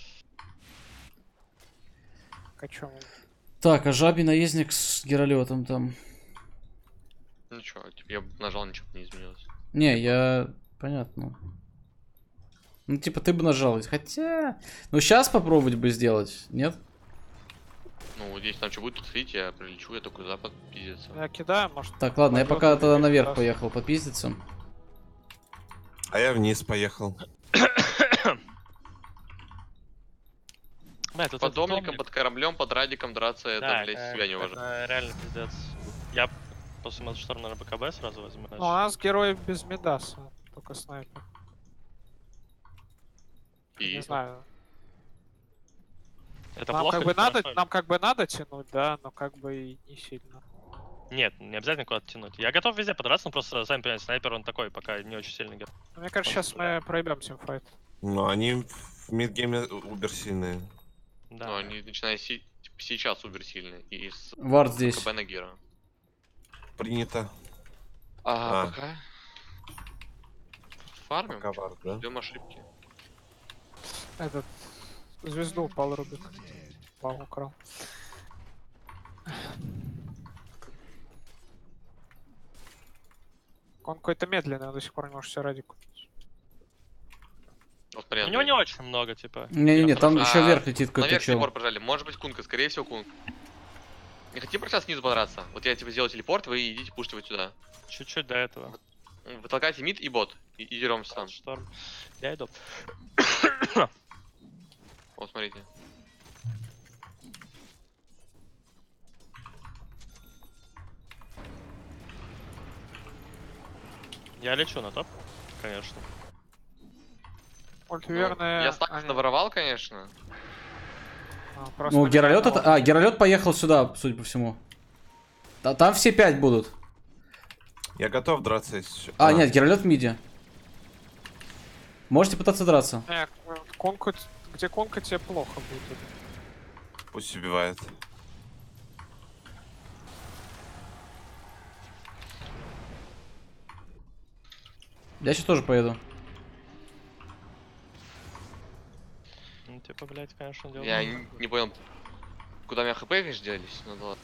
Так, а чё? Так, а жабий наездник с Геролетом там. Ну чё, типа, я нажал, ничего не изменилось. Не, я... Понятно. Ну, типа, ты бы нажал. Хотя... Ну, сейчас попробовать бы сделать, нет? Ну, вот если там что будет, тут видите, я прилечу, я такой запад пиздец. Я кидаю, может. Так, ладно, я пойдёт пока или тогда нет, наверх раз. поехал попиздиться. А я вниз поехал. Да, тут Под этот домником, домик. под кораблем, под радиком драться, это, Да, блядь, это- себя не уважаю. это реально пиздец. Я после Мазшторма, наверное, БКБ сразу возьму. Ну, у нас герой без медаса, только снайпер. И Не знаю. Это Нам плохо как или бы надо, хорошо? нам как бы надо тянуть, да, но как бы и не сильно. Нет, не обязательно куда-то тянуть. Я готов везде подраться, но просто, сами понимаете, снайпер он такой, пока не очень сильный герой. Но мне кажется, сейчас мы проебем тимфайт. Но они в мидгейме убер сильные. Да. Ну, они начинают си- типа, сейчас убер сильные. И с Вард здесь. КБ на Гера. Принято. А, А. пока. Фармим. Пока вард, да? Ждем ошибки. Этот звезду упал Рубик. Пау украл. Он какой-то медленный, он до сих пор не может себе ради купить. Вот, смотри, У него Андрей. не очень много, типа. Не-не-не, там А, еще вверх летит какой-то Наверх чел. телепорт пожали. Может быть кунка, скорее всего кунг. Не хотим просто снизу подраться? Вот я типа сделал телепорт, вы идите пушите вот сюда. Чуть-чуть до этого. Вы толкаете мид и бот. И, и деремся там. Шторм. Я иду. Вот смотрите. Я лечу на топ, конечно. Ульт Ну, верные... я стак они- наворовал, конечно. а, просто Ну, меня Геролет одного- это... А, Геролет поехал сюда, судя по всему. Та- Там все пять будут. Я готов драться, если чё. А, нет, Геролет в миде. Можете пытаться драться. Не, конку... где конка, тебе плохо будет. Пусть убивает. Я сейчас тоже поеду. Ну, типа, блядь, конечно, дело. Я не, не понял, куда у меня хп видишь делись. Ну да ладно.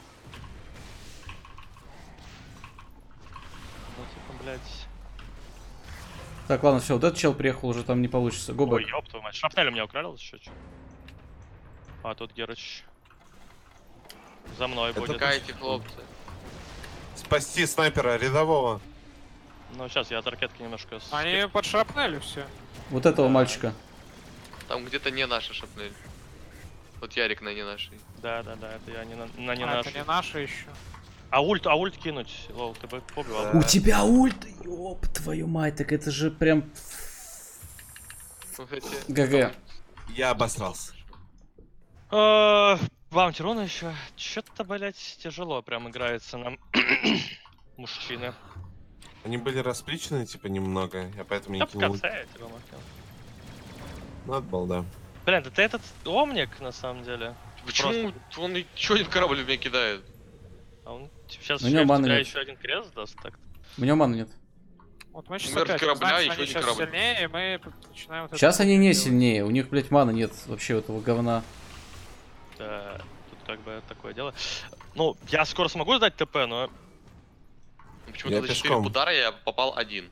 Ну, типа, блядь. Так, ладно, все, вот этот чел приехал, уже там не получится. Ой, Гобэк. ёб твою мать. Шрапнель у меня украл еще что? А тут Герыч. За мной будет. Отвлекайте, хлопцы. Спасти снайпера рядового. Ну, сейчас я от ракетки немножко... с- Они под шрапнелью все. Вот этого мальчика. Там где-то не наша шапнель. Вот Ярик на не нашей. Да, да, да, это я не на, на не А, наш. это не наши еще. А ульт, а ульт кинуть, лол, ты бы побил. Да. У тебя ульт, ёб твою мать, так это же прям... Ну, хотя... ГГ. Я обосрался. А, Вам Тирона еще. Че-то, блять, тяжело прям играется нам. Мужчины. Они были расплечены, типа, немного. Я поэтому Да не в кинул. конце я Тирона кинул. Ну, от балда. Блин, да ты этот омник на самом деле. Почему он еще один корабль в меня кидает? А он сейчас У него маны нет. еще один крест даст так. У него маны нет. Вот мы сейчас Мертв опять корабля, узнаем, что еще они один сейчас корабль. сильнее, и мы начинаем вот это Сейчас они вот не делать. сильнее, у них, блядь, маны нет вообще этого говна. Да, тут как бы такое дело. Ну, я скоро смогу сдать ТП, но... Почему-то Я за четыре пешком. удара я попал один.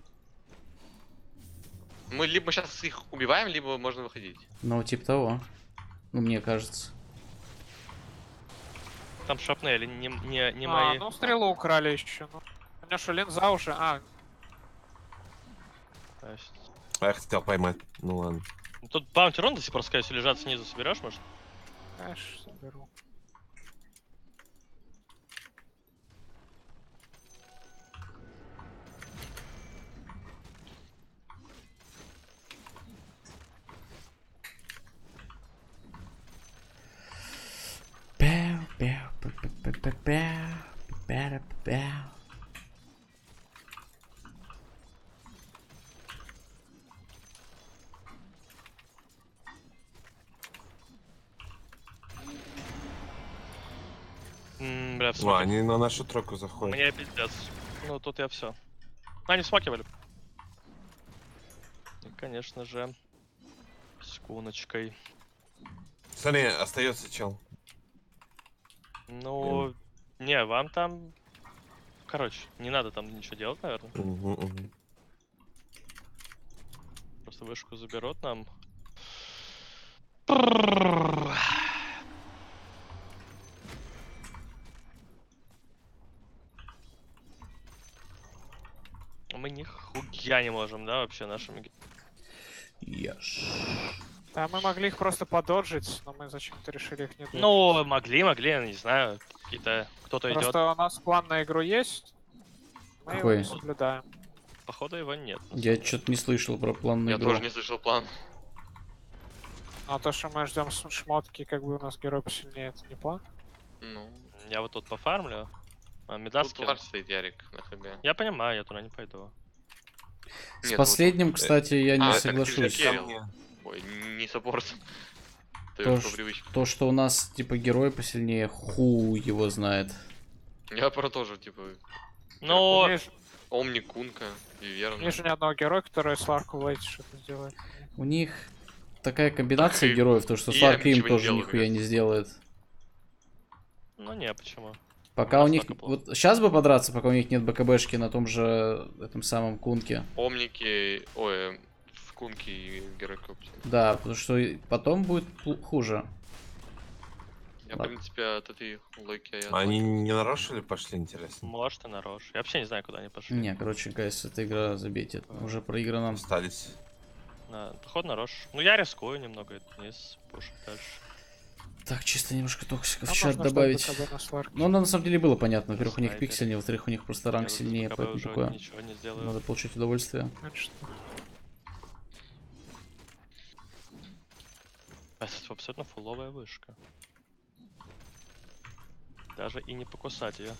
Мы либо сейчас их убиваем, либо можно выходить. Ну, типа того. Ну, мне кажется. Там шапнели, не, не, не А, мои. ну стрелу украли еще. Ну. У меня что, линза уже? А, То есть- А я хотел поймать. Ну ладно. Ну, тут баунти-рон до сих пор, скорее всего, лежат снизу, соберешь, может? конечно, соберу. Пяу, пяу, пя-пя-пя-пя, пя-пя-пя. М, бля, в Ну, смоке. они на нашу тройку заходят. Мне пиздец. Ну, тут я все. Они смакивали. И, конечно же, с куночкой. Смотри, остается чел. Ну, не, вам там... Короче, не надо там ничего делать, наверное. Мгм, мгм. Просто вышку заберут нам. Мы ни хуя не можем, да, вообще нашими... Яш. Да, мы могли их просто пододжить, но мы зачем-то решили их не доджить. Ну, могли, могли, я не знаю. Какие-то... Кто-то идет. Просто у нас план на игру есть. Мы Какой? его соблюдаем. Походу его нет. на Я самом деле. что-то не слышал про план на Я игру. тоже не слышал план. А то, что мы ждем с- шмотки, как бы у нас герой посильнее, это не план. Ну, Я вот тут пофармлю. А, тут медаски. вард стоит Ярик на хб. Я понимаю, я туда не пойду. С Нет, последним, вот- кстати, я не А, так соглашусь. ты Ко Керил. мне. Ой, не саппорт. Ты То, по ш- привычке. то, что у нас, типа, герой посильнее, ху его знает. Я про тоже, типа, Но... Есть, Омни, Кунка, Виверна. есть же ни одного героя, который с Ларку Лейти что-то сделает. У них такая комбинация Так и- героев, то, что и Сларк я им ничего не тоже делаю, нихуя не кажется. сделает. Ну не, почему? Пока У у нас них... только плохо. Вот сейчас бы подраться, пока у них нет БКБшки на том же, этом самом кунке. Омники, ой, в Кунке и Герой Копти. Да, потому что и потом будет пл- хуже. Я, в Ладно. принципе, от этой логики я... Они не нарочно ли пошли, интересно? Может и нарочь. Я вообще не знаю, куда они пошли. Не, короче, гайс, эта игра, забейте. Уже проиграна. Остались. Да, походу нарочь. Ну я рискую немного, это вниз, пушить дальше. Так, чисто немножко токсиков А в чат можно, чтобы добавить. БКБ на сварке. Ну, на самом деле было понятно. Во-первых, у них Снайпер. пиксельнее, во-вторых, у них просто ранг Я сильнее, БКБ поэтому уже такое. ничего не сделаю. Надо получить удовольствие. Конечно. Это абсолютно фуловая вышка. Даже и не покусать ее.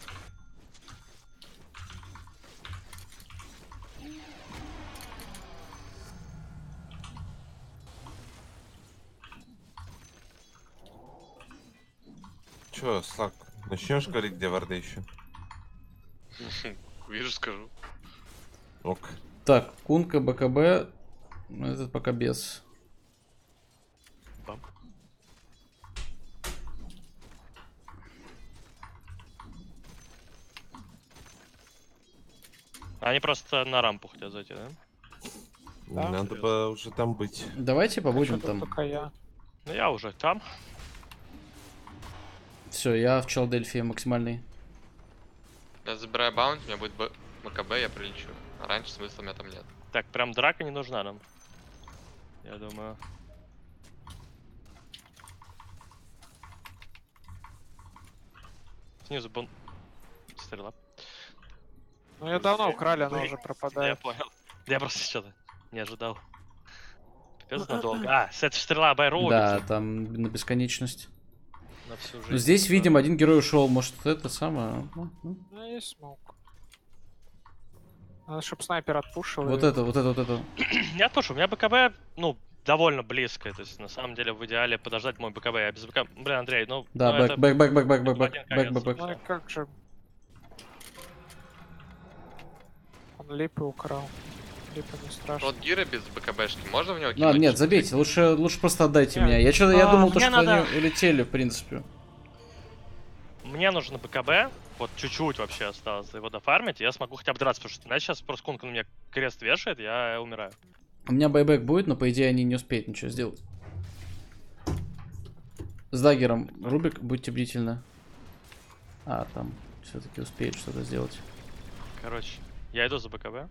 Чё, Слак, начнешь говорить, где варды еще? Вижу, скажу. Ок. Так, Кунка, БКБ. Ну, этот пока без. Бам. Они просто на рампу хотят зайти, да? Да. Надо бы уже там быть. Давайте побудем Хочу там. только я. Ну я уже там. Все, я в Челдельфии максимальный. Я забираю баунти, у меня будет Б- БКБ, я прилечу. А раньше смысла у меня там нет. Так, прям драка не нужна нам. Я думаю. Снизу бон... Стрела. Ну ее давно Вы- украли, она вы- уже Я пропадает. понял. Я просто что-то не ожидал. Пипец надолго. А, это стрела Байроу Да, там на бесконечность. на всю жизнь. Ну, здесь, типа. видим, один герой ушел. Может, это самое. Ну, ну. У меня есть смоук. Надо, чтобы снайпер отпушил. Вот и- это, вот это, вот это. Я тоже, у меня БКБ, ну, довольно близко. То есть, на самом деле, в идеале подождать мой БКБ. Я без БКБ... Блин, Андрей, ну... Да, ну, бэк, это- бэк, бэк, бэк, бэк, бэк, это бэк, один бэк, конец бэк, бэк. Ну и как же... Он липы украл. Липы не страшно. Вот Гира без БКБшки, можно в него Ну, кинуть? нет, забейте, лучше, лучше просто отдайте Нет. меня. Я что-то, я А, думал, то, мне что надо- они улетели, в принципе. Мне нужно БКБ, вот чуть-чуть вообще осталось его дофармить, и я смогу хотя бы драться, потому что иначе сейчас просто Кунка на меня крест вешает, я умираю. У меня байбек будет, но по идее они не успеют ничего сделать. С даггером Рубик, будьте бдительны. А, там все-таки успеет что-то сделать. Короче, я иду за БКБ.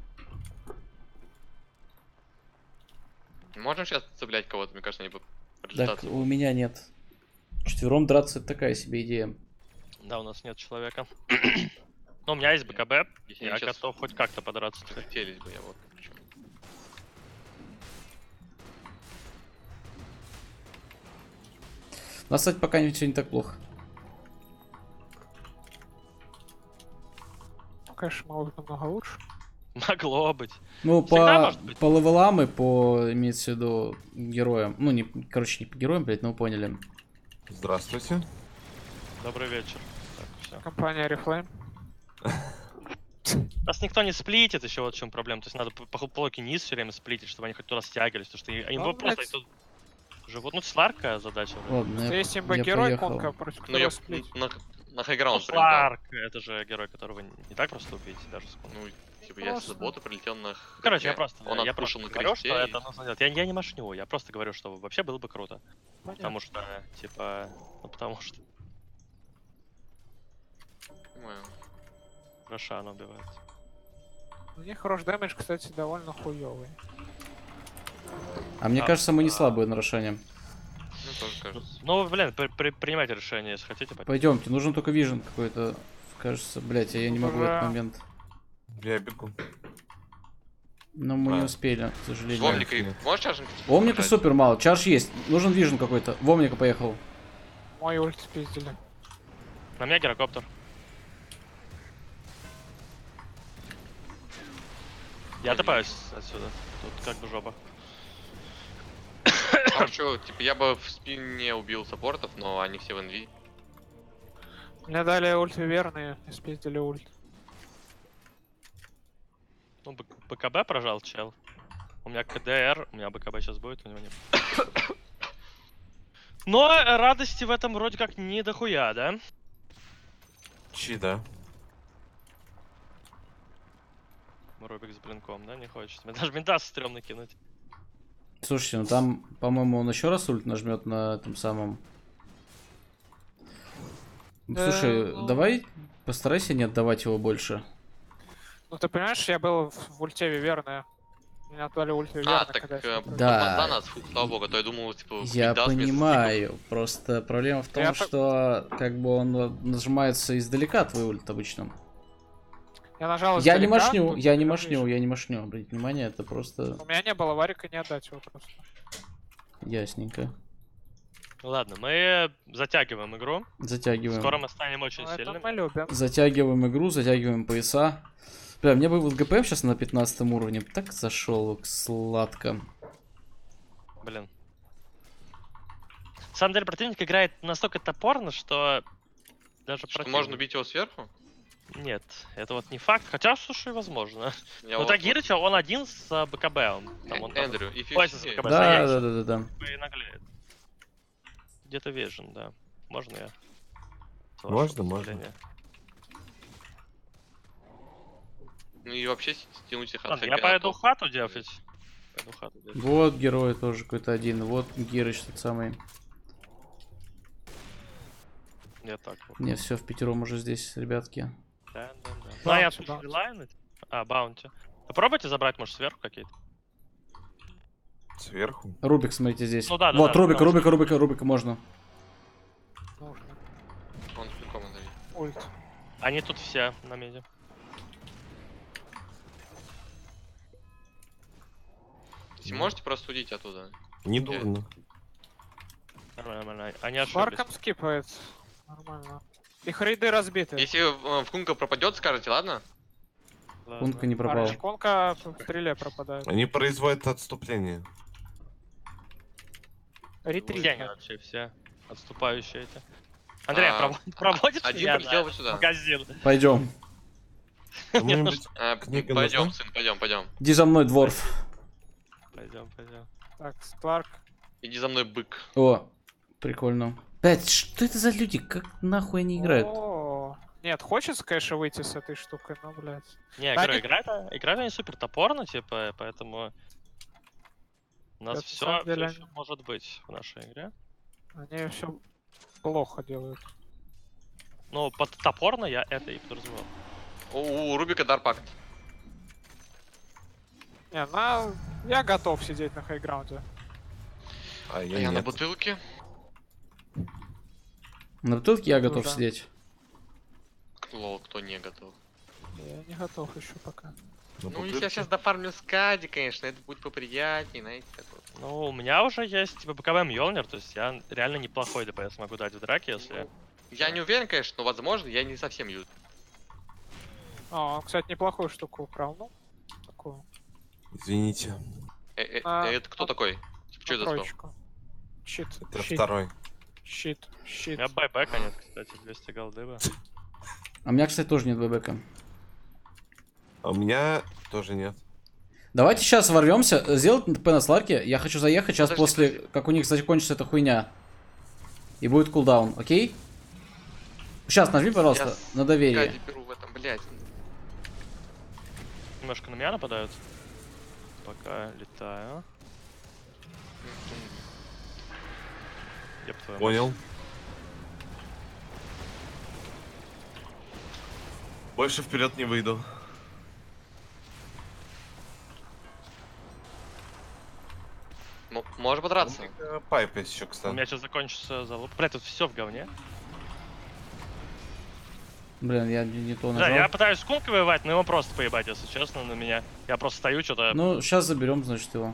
Можем сейчас цеплять кого-то, мне кажется, они будут Так, разлетаться. у меня нет. Четвером драться это такая себе идея. Да, у нас нет человека. Но у меня есть БКБ, Если я они сейчас готов хоть как-то подраться. хотелись бы, я вот причем. У нас, кстати, пока все не так плохо. Ну, конечно, могло быть намного лучше. Могло быть. Ну, Всегда по, может быть. по левелам и по, имеется в виду, героям. Ну, не, короче, не по героям, блядь, но вы поняли. Здравствуйте. Добрый вечер. Так, все. Компания Reflame. Нас никто не сплитит, еще вот в чем проблема. То есть надо по, по блоке низ все время сплитить, чтобы они хоть туда стягивались, потому что они Ну, вот просто блядь. они тут живут. Ну, сварка задача. вроде. Ладно, я, Есть я имба-герой, поехал. конка, против Ну, я которого сплить. на, на Ну, хайграунд прилетел. сварка, это же герой, которого не, не так просто убить, даже с Кункой. Ну, типа, я с Просто. бота прилетел на Короче, я хп, просто, он я отпушил просто на говорю, кресте. что и- это нужно делать. Я, я не машню, я просто говорю, что вообще было бы круто. Понятно. Потому что, типа, ну потому что Понимаю. Рошана убивает. У них хороший дэмэдж, кстати, довольно хуёвый. А мне А, кажется, мы не а. слабые нарушения. Ну, тоже кажется. Ну, блин, при- при- принимайте решение, если хотите. пойдем. Пойдемте, нужен только вижен какой-то. Кажется, блять, я не могу в этот Ура. момент. Я бегу. Но мы не А. успели, к сожалению. Вомника, можешь чаржинг? Омника нажать? супер мало. Чарж есть. Нужен вижен какой-то. В Омника поехал. Мой ульт спиздили. На меня гирокоптер. Я топаюсь отсюда. Тут как бы жопа. Короче, типа, я бы в спине убил саппортов, но они все в инви. Мне дали ульт верные и спиздили ульт. Ну, Б- БКБ прожал, чел. У меня КДР, у меня БКБ сейчас будет, у него нет. Но радости в этом вроде как не дохуя, да? Чи, да? Рубик с блинком, да, не хочет. Мне даже ментаса стрёмно кинуть. Слушайте, ну там, по-моему, он еще раз ульт нажмет на этом самом. Да, Слушай, ну. давай постарайся не отдавать его больше. Ну ты понимаешь, я был в, в ульте верная. Меня отдали ульти А, верно, так когда я э, смотрю. Да. за нас, фу, слава богу, а то я думал, типа, Я даст мне понимаю, просто проблема в том, Я так- что как бы он э, нажимается издалека, твой ульт обычно. Я нажал Я не издалека, машню, тут я не прям машню, ближе. я не машню, обратите внимание, это просто У меня не было варика, не отдать его просто. ясненько. Ладно, мы затягиваем игру. Затягиваем. Скоро мы станем очень Ну, это сильными. мы любим. Затягиваем игру, затягиваем пояса. Бля, мне бы вот ГПМ сейчас на пятнадцатом уровне так зашел сладко. Блин. На самом деле противник играет настолько топорно, что даже Что противник- можно убить его сверху? Нет, это вот не факт. Хотя, слушай, возможно. Я Ну, вот- Тагирыча, он один с а, БКБ. Он, там, он Э- там Эндрю, if you Ой, see- с БКБ, Да, заедь, да, да, да, да. и наглеет. Где-то вижен, да. Можно я? С вашего Можно, можно. позволения? Ну и вообще стянуть их от Ладно, я Хайпера, пойду то- хату дефать. Пойду хату дефать. Вот герой тоже какой-то один. Вот Герыч тот самый. Я так вот. Не, все, в пятером уже здесь, ребятки. Да, да, да. Ну, а я Баунти, баунти. фрилайнить? А, баунти. Попробуйте забрать, может, сверху какие-то. Сверху. Рубик, смотрите здесь. Ну да, да, вот, да, Рубика, потому Рубика, Рубика, Рубика можно. Нужно. Он прикольно дает. Ульт. Они тут все на меди. Если можете просто удить оттуда. Не дурно. Нормально, нормально. Они ошиблись. Барком скипает. Нормально. Их рейды разбиты. Если э, в Кунка пропадет, скажете, ладно? Ладно. Пунка не пропал. Конка в стреле пропадает. Они производят отступление. Ретрит. Где они вообще все? Отступающие эти. Андрей, А, проводишь проводишь один меня прилетел на вот сюда. магазин? Пойдем. Кому-нибудь А, Книга пойдем, нужна? сын, пойдем, пойдем. Иди за мной, дворф. Пойдем, пойдем. Так, Кларк. Иди за мной, бык. О, прикольно. Блять, что это за люди? Как нахуй они играют? О, нет, хочется, конечно, выйти с этой штукой, но, блядь. Не, Да, говорю, они- играют, играют они супер топорно, типа, поэтому у нас Это, на все, самом деле, они- может быть в нашей игре. Они все плохо делают. Ну, под топорно я это и подразумевал. У, у Рубика Дарпакт. Не, на... я готов сидеть на хайграунде. А А я, я на нет. бутылке. На бутылке я готов да. сидеть. Лол, кто не готов. Я не готов еще пока. На Ну, если бутылке. я сейчас дофармлю скади, конечно, это будет поприятнее, знаете, такое. Ну, у меня уже есть, типа, БКБ Мьёлнир, то есть я реально неплохой ДПС могу дать в драке, если... Я не уверен, конечно, но возможно, я не совсем юз. А, он, кстати, неплохую штуку украл. Ну, такую. Извините. Э, э, А, это кто он- такой? Что это за спел? Троечку. Щит, Это щит, второй. щит, щит. У меня байбека нет, кстати, двести голды бы. А у меня, кстати, тоже нет бэбэка. А у меня тоже нет. Давайте сейчас ворвемся, сделать ТП на Сларке. Я хочу заехать сейчас Подожди, после, подожди. как у них закончится эта хуйня. И будет кулдаун, окей? Сейчас нажми, пожалуйста, Я с- на доверие. Скади беру в этом, блядь. Немножко на меня нападают. Пока летаю. Ёб твою мать. Понял. Больше вперед не выйду. М- Можешь подраться? Э, Пайп есть еще, У кстати. меня сейчас закончится залуп. Бля, тут все в говне. Блин, я не, не то Да, нажал. я пытаюсь с кулкой воевать, но его просто поебать, если честно, на меня. Я просто стою, что-то... Ну, сейчас заберем, значит, его.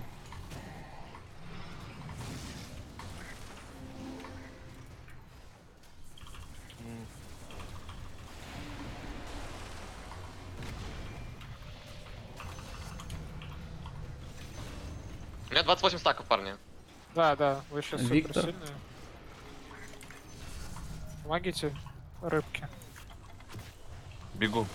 У меня двадцать восемь стаков, парни. Да, да, вы сейчас Виктор. супер сильные. Помогите рыбке. Бегу.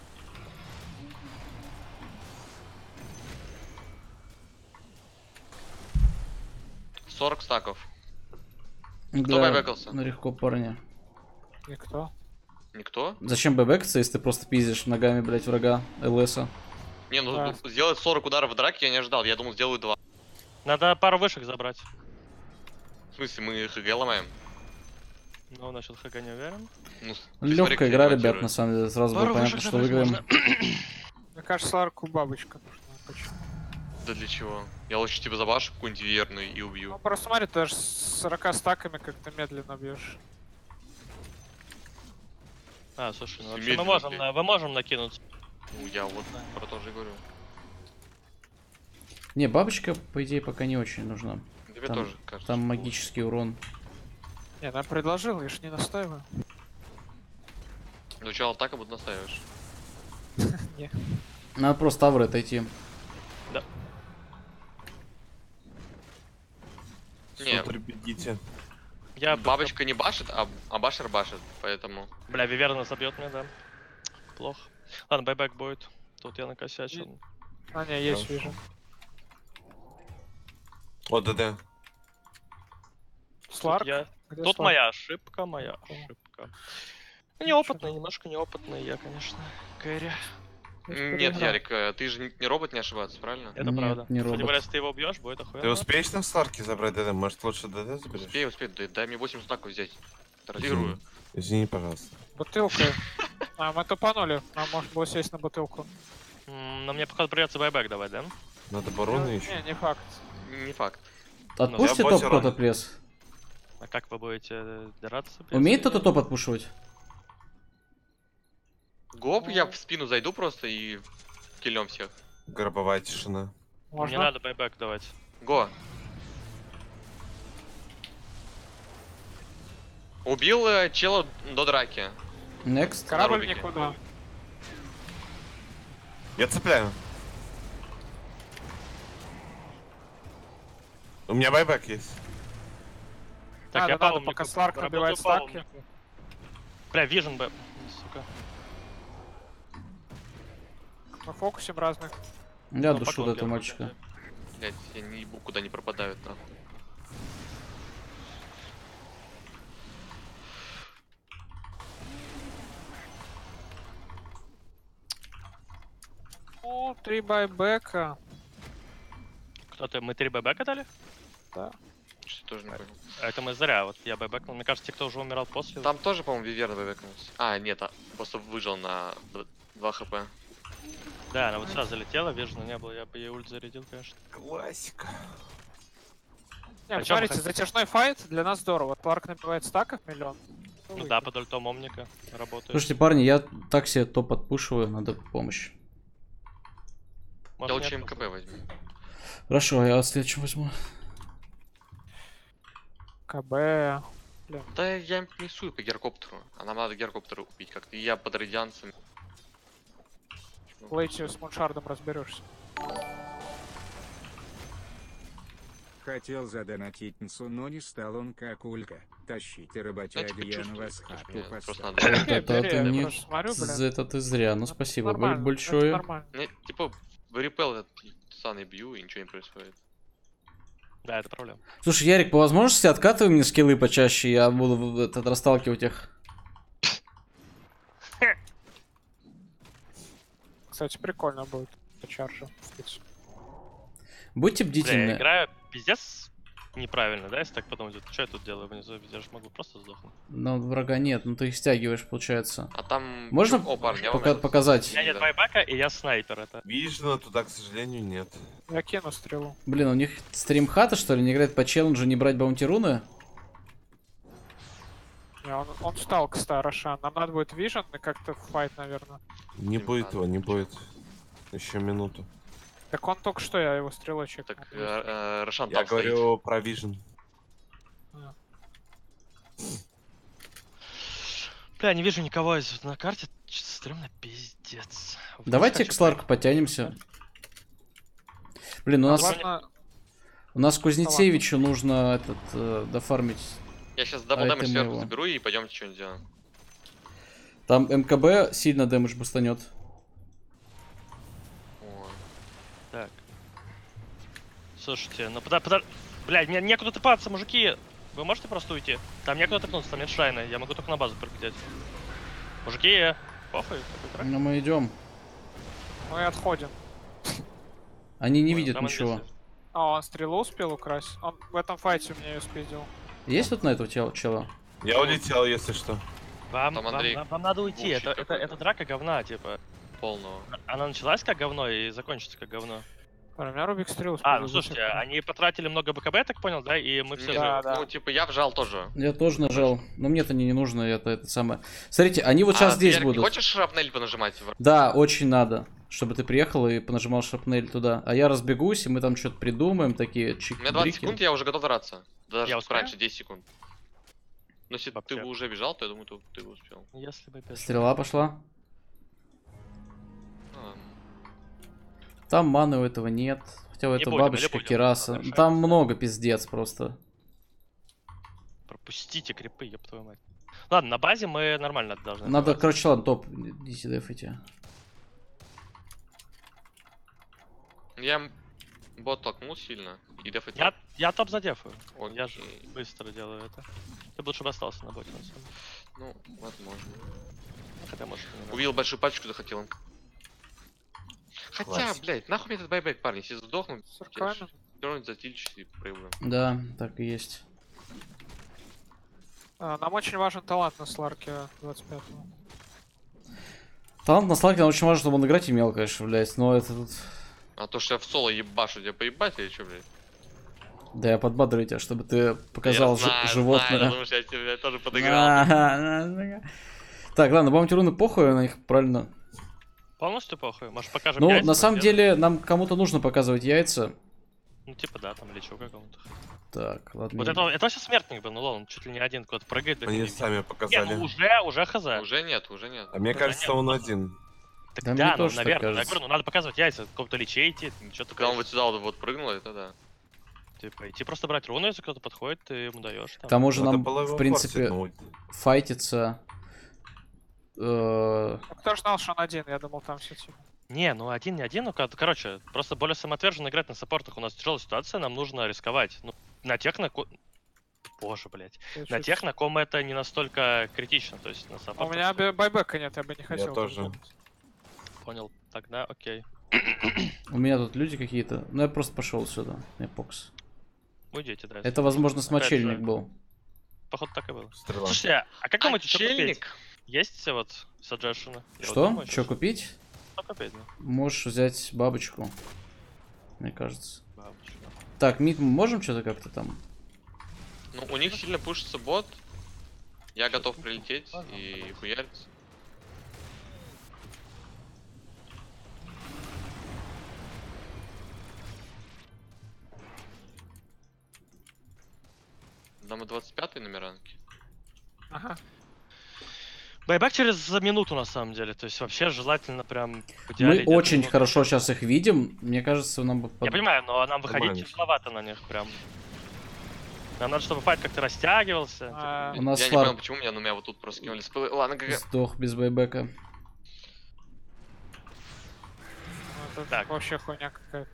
сорок стаков. Да, бэбэкался? ну, легко, парни. Никто. Никто? Зачем бэбэкаться, если ты просто пиздишь ногами, блять, врага ЛСа? Не, ну Да. ну, сделать сорок ударов в драке я не ожидал. Я думал, сделаю два. Надо пару вышек забрать. В смысле, мы ХГ ломаем? Ну, насчет ХГ не уверен. Ну, с- Легкая смотри, игра, как ребят, демонтирует. на самом деле. Сразу было Пару понятно, вышек что забрать выиграем. можно. Мне кажется, Ларку бабочка нужна. Почему? Это для чего? Я лучше типа забашу какую-нибудь верную и Ну, убью. просто смотри, ты аж с сорока стаками как-то медленно бьешь. А, слушай, ну вообще Медленно мы можем, бей. на- мы можем накинуться. Ну, я вот про то же и говорю. Не, бабочка, по идее, пока не очень нужна. Тебе Там- тоже кажется. Там что магический урон. Не, ну я предложил, я ж не настаиваю. лучше. Сначала так, а будто настаиваешь. Не. Надо просто тавры отойти. Не, Супер, бегите. Я... бабочка не башит, а, а башер башит, поэтому... Бля, Виверна забьет меня, да. Плохо. Ладно, байбек будет. Тут я накосячил. А, не, есть, Хорошо. вижу. О, ДД. Тут Сларк? я- Где Тут Сларк? моя ошибка, моя ошибка. Ну, неопытный, немножко неопытный я, конечно. Кэрри. Я ж Нет, переиграл. Ярик, э, ты же не- не робот, не ошибаться, правильно? Это Нет, правда. не Кстати, робот. говоря, если ты его бьешь, будет охуенно. Ты успеешь на Сларке забрать ДД? Может, лучше ДД заберешь? Успей, успей, дай, дай мне восемь знаков взять. Традирую. Извини, пожалуйста. Бутылка. А, мы тупанули. Нам можно было сесть на бутылку. М, Но мне, походу, придется байбек давать, да? Надо бароны Ну, еще. Не, не факт. Не факт. Отпусти я топ боссером. кто-то, плес. А как вы будете э, драться? Умеет блядь, кто-то топ отпушивать? Гоп, я в спину зайду просто и киллем всех. Гробовая тишина. Не Можно? надо байбек давать. Го. Убил э, чела до драки. Next. Корабль Рубике. никуда. Я цепляю. У меня байбек есть. Так, надо, я надо, паломнику пока Сларк работаю набивает стаки. паломнику. Бля, вижен б. Сука. Мы фокусим разных. Я Ну, душу поклон до этого делаю, мальчика. Блять, я не ебу, куда не пропадают нахуй. О, три байбека. Кто-то, мы три байбека дали? Да. Что тоже не понял. А это мы зря, вот я байбекнул. Мне кажется, те, кто уже умирал после... Там тоже, по-моему, Виверна выбекнулся. А, нет, а, просто выжил на два хп. Да, она вот сразу залетела, вижу, не было, я бы ей ульт зарядил, конечно. Классика. Не, А чё мы смотрите, хотим? затяжной файт для нас здорово. Сларк набивает стаков миллион. Ну да, под ультом Омника работает. Слушайте, парни, я так себе топ отпушиваю, надо помощь. Я Может, лучше нет? МКБ возьму. Хорошо, я следующим возьму. КБ. Да я миссую по геркоптеру. А нам надо геркоптера убить как-то. И я под радианцем. В лейте с Муншардом разберешься. Хотел задонатить Нсу, но не стал он как Улька. Тащите работяги, Это я на чувствую, вас конечно, хату мне просто поставлю. надо. Это, это бери, ты я не... просто смотрю, блин. За это ты зря, ну спасибо Нормально, б- большое. это нормально. Мне, типа, в репел этот саный бью, и ничего не происходит. Да, это проблема. Слушай, Ярик, по возможности откатывай мне скиллы почаще, я буду в- этот, расталкивать их. Кстати, прикольно будет. По чаржу. Будьте Бля, бдительны. я играю пиздец неправильно, да, если так подумать. Вот что я тут делаю внизу? Я же могу просто сдохнуть. Но врага нет, ну ты их стягиваешь, получается. А там... Можно О, парни, я пока- вам это- показать? У меня нет Да. байбека, и я снайпер, это. Вижу, туда, к сожалению, нет. Я кину стрелу. Блин, у них стримхата, что ли, не играет по челленджу, не брать баунти руны? Не, он, он встал, кстати, Рошан. Нам надо будет вижен и как-то файт, наверное. Не Не будет надо. его, не будет. Еще минуту. Так он только что, я его стрелой чекнул. Так, э, э, Рошан Я там стоит. говорю про Vision. Бля, не вижу никого из на карте. Чё-то стрёмно, пиздец. Вниз Давайте хочу к Сларку потянемся. Блин, у А нас, ладно, у нас Кузнецевичу нужно этот э, дофармить. Я сейчас А дабл это дэмэдж мы сверху его. заберу и пойдемте что-нибудь сделаем. Там МКБ сильно дэмэдж бустанет. О, Так. Слушайте, ну пода, пода... Блядь, мне некуда тыпаться, мужики. Вы можете просто уйти? Там некуда тыпнуться, там нет шрайна. Я могу только на базу прилететь. Мужики, похуй, какой трак. Но мы идем. мы отходим. Они не Понял, видят там ничего. инвестиции. А, он стрелу успел украсть? Он в этом файте у меня ее спиздил. Есть тут на этого тела? чела? Я улетел, если что. Вам, Там вам, Андрей вам- вам надо уйти, bullshit это, это, какой-то. это драка говна, типа. полного. Она началась как говно и закончится как говно. У меня Рубик стрел. А, ну слушайте, они потратили много БКБ, я так понял, да? И мы все... Не, Да, да. Ну, типа, я вжал тоже. Я тоже нажал. Но мне-то не, не нужно, это, это самое. Смотрите, они вот сейчас а, здесь ты, Ярик, будут. не хочешь шрапнель понажимать? Да, очень надо. Чтобы ты приехал и понажимал шрапнель туда. А я разбегусь, и мы там что-то придумаем, такие чик У меня двадцать секунд, я уже готов драться. Даже Я успею? раньше, десять секунд. Но если Вообще. ты бы уже бежал, то я думаю, ты, ты бы успел. Если бы без... Стрела пошла. Ну, ладно. Там маны у этого нет. Хотя у Не этого будем, бабочка, не будем. Кираса. Хорошо. Там много пиздец просто. Пропустите крипы, ёб твою мать. Ладно, на базе мы нормально должны. Надо, оставаться. короче, ладно, топ. Идите дефайте. Я бот толкнул сильно. И дефать. Я, я топ задефаю. Окей. Я же быстро делаю это. Ты бы лучше бы остался на боте, на самом деле. Ну, возможно. Хотя, может, и не надо. Увидел большую пачку, захотел. Хотя, Классик. блядь, нахуй мне этот байбек, парни. Если сдохну, С руками. дернуть за тильчик и проиграем. Да, так и есть. А, нам очень важен талант на Сларке двадцать пятого. Талант на слаке, очень важно, чтобы он играть умел, конечно, блядь. Но это тут... А то, что я в соло ебашу, тебя поебать или что, блядь? Да, я подбодрю тебя, чтобы ты показал Я жи- знаю, животное. знаю, потому что я тебе тоже подыграл. Ага. Так, ладно, баунти руны похуй на них, правильно? Полностью похуй. Может, покажем Ну, яйца, на самом например? деле, нам кому-то нужно показывать яйца. Ну, типа, да, там лечу какому-то. Так, ладно. Вот это, это вообще смертник был, ну ладно, чуть ли не один куда-то прыгает. да Они не- сами Не, показали. ну уже, уже хз. Уже нет, уже нет. А мне уже кажется, нет. он один. Так Да да, мне ну, тоже так наверное, я кажется. говорю, ну надо показывать яйца, какого-то лечейте, ничего Когда он такого. вот сюда вот, вот прыгнул, это да. Типа, идти просто брать руну, если кто-то подходит, ты ему даешь. К Там. тому же Надо нам, было его в принципе, форсить, ну, файтиться... э, А кто ж знал, что он один? Я думал, там все типа. Не, ну один не один, ну кор- короче, просто более самоотверженно играть на саппортах. У нас тяжелая ситуация, нам нужно рисковать. Ну, на тех, на ко... Боже, блядь. Я На чуть- тех, на ком это не настолько критично, то есть на А саппортах. у меня бе- байбека нет, я бы не хотел. тоже. так делать. Понял, тогда окей. У меня тут люди какие-то. Ну, я просто пошел сюда. Эпокс. Уйдите, да. Это, возможно, Опять смочельник же. был. Походу так и было. Стрела. Слушайте, а как думаете, что купить? Отчельник? Есть вот саджешины? Я вот Что? думаю, Что щас- купить? Что купить, да? Можешь взять бабочку. Мне кажется. Бабочка. Так, мид, мы можем что-то как-то там? Ну, у них сильно пушится бот. Я готов прилететь и хуяриться. Нам и двадцать пятый номер ранки. Ага. Байбек через минуту на самом деле, то есть вообще желательно прям в Мы идеале где-то очень минуту. хорошо сейчас их видим. Мне кажется, нам бы... под- Я понимаю, но нам выходить Нормально. тяжеловато на них прям. Нам надо, чтобы файт как-то растягивался. типа. А, У нас Я не фар- понял, почему меня, ну, меня вот тут просто кинули спылы. Ладно, ГГ. Сдох без байбека. ну, это Так. вообще хуйня какая-то.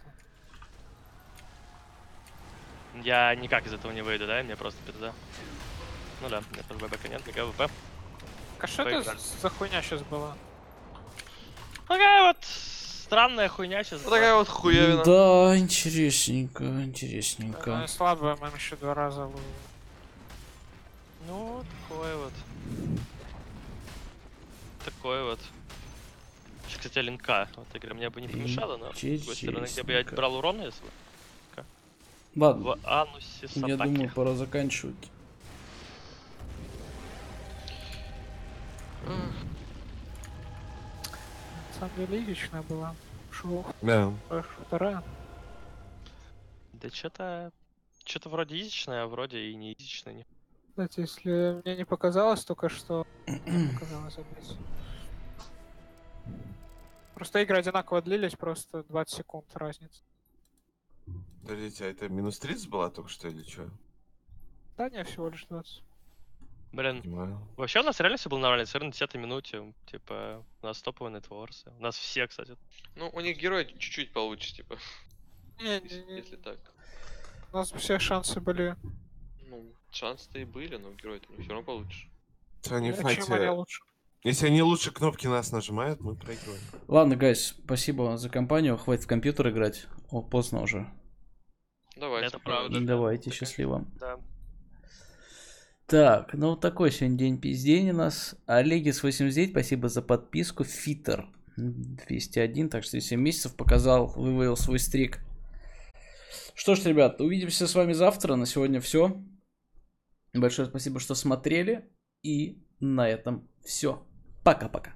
Я никак из этого не выйду, да? Мне просто пизда. Ну да, мне тоже байбека нет, ГВП. А что это Поиграли. за хуйня сейчас была? Такая вот странная хуйня сейчас. Вот такая вот хуевина. Да, интересненько, Она интересненько. слабая, мы еще два раза. вы- Ну, такое вот. Такое вот. Сейчас, кстати, линка. Вот игра мне бы не помешала, но с другой стороны, где бы я Интересненько. брал урон, если бы Ладно, в анусе собаки. я думаю, пора заканчивать. На самом деле личная была. Шоу Да. вторая. Да что-то... Что-то вроде изичное, а вроде и не изичное. Не... Кстати, если мне не показалось только что... мне показалось опять. Просто игры одинаково длились, просто двадцать секунд разница. Подождите, а это минус тридцать была только что или что? Да, не, всего лишь двадцать. Блин, Понимаю. вообще у нас реально все было нормально, все на десятой минуте, типа, у нас топовые нетворсы. У нас все, кстати. Ну, у них герой чуть-чуть получше, типа, Не, не, если, не, если так. у нас все шансы были. Ну, шансы-то и были, но герой-то не все равно получше. Если они в А чем они файте... лучше? Если они лучше кнопки нас нажимают, мы проигрываем. Ладно, гайс, спасибо за компанию. Хватит в компьютер играть. О, поздно уже. Давайте. Это правда. Давайте, Так, счастливо. Да. Так, ну такой сегодня день пиздень у нас. Олегис восемьдесят девять, спасибо за подписку. Фитер двести один, так что семь месяцев показал, вывалил свой стрик. Что ж, ребят, увидимся с вами завтра. На сегодня все. Большое спасибо, что смотрели. И на этом все. Пока-пока.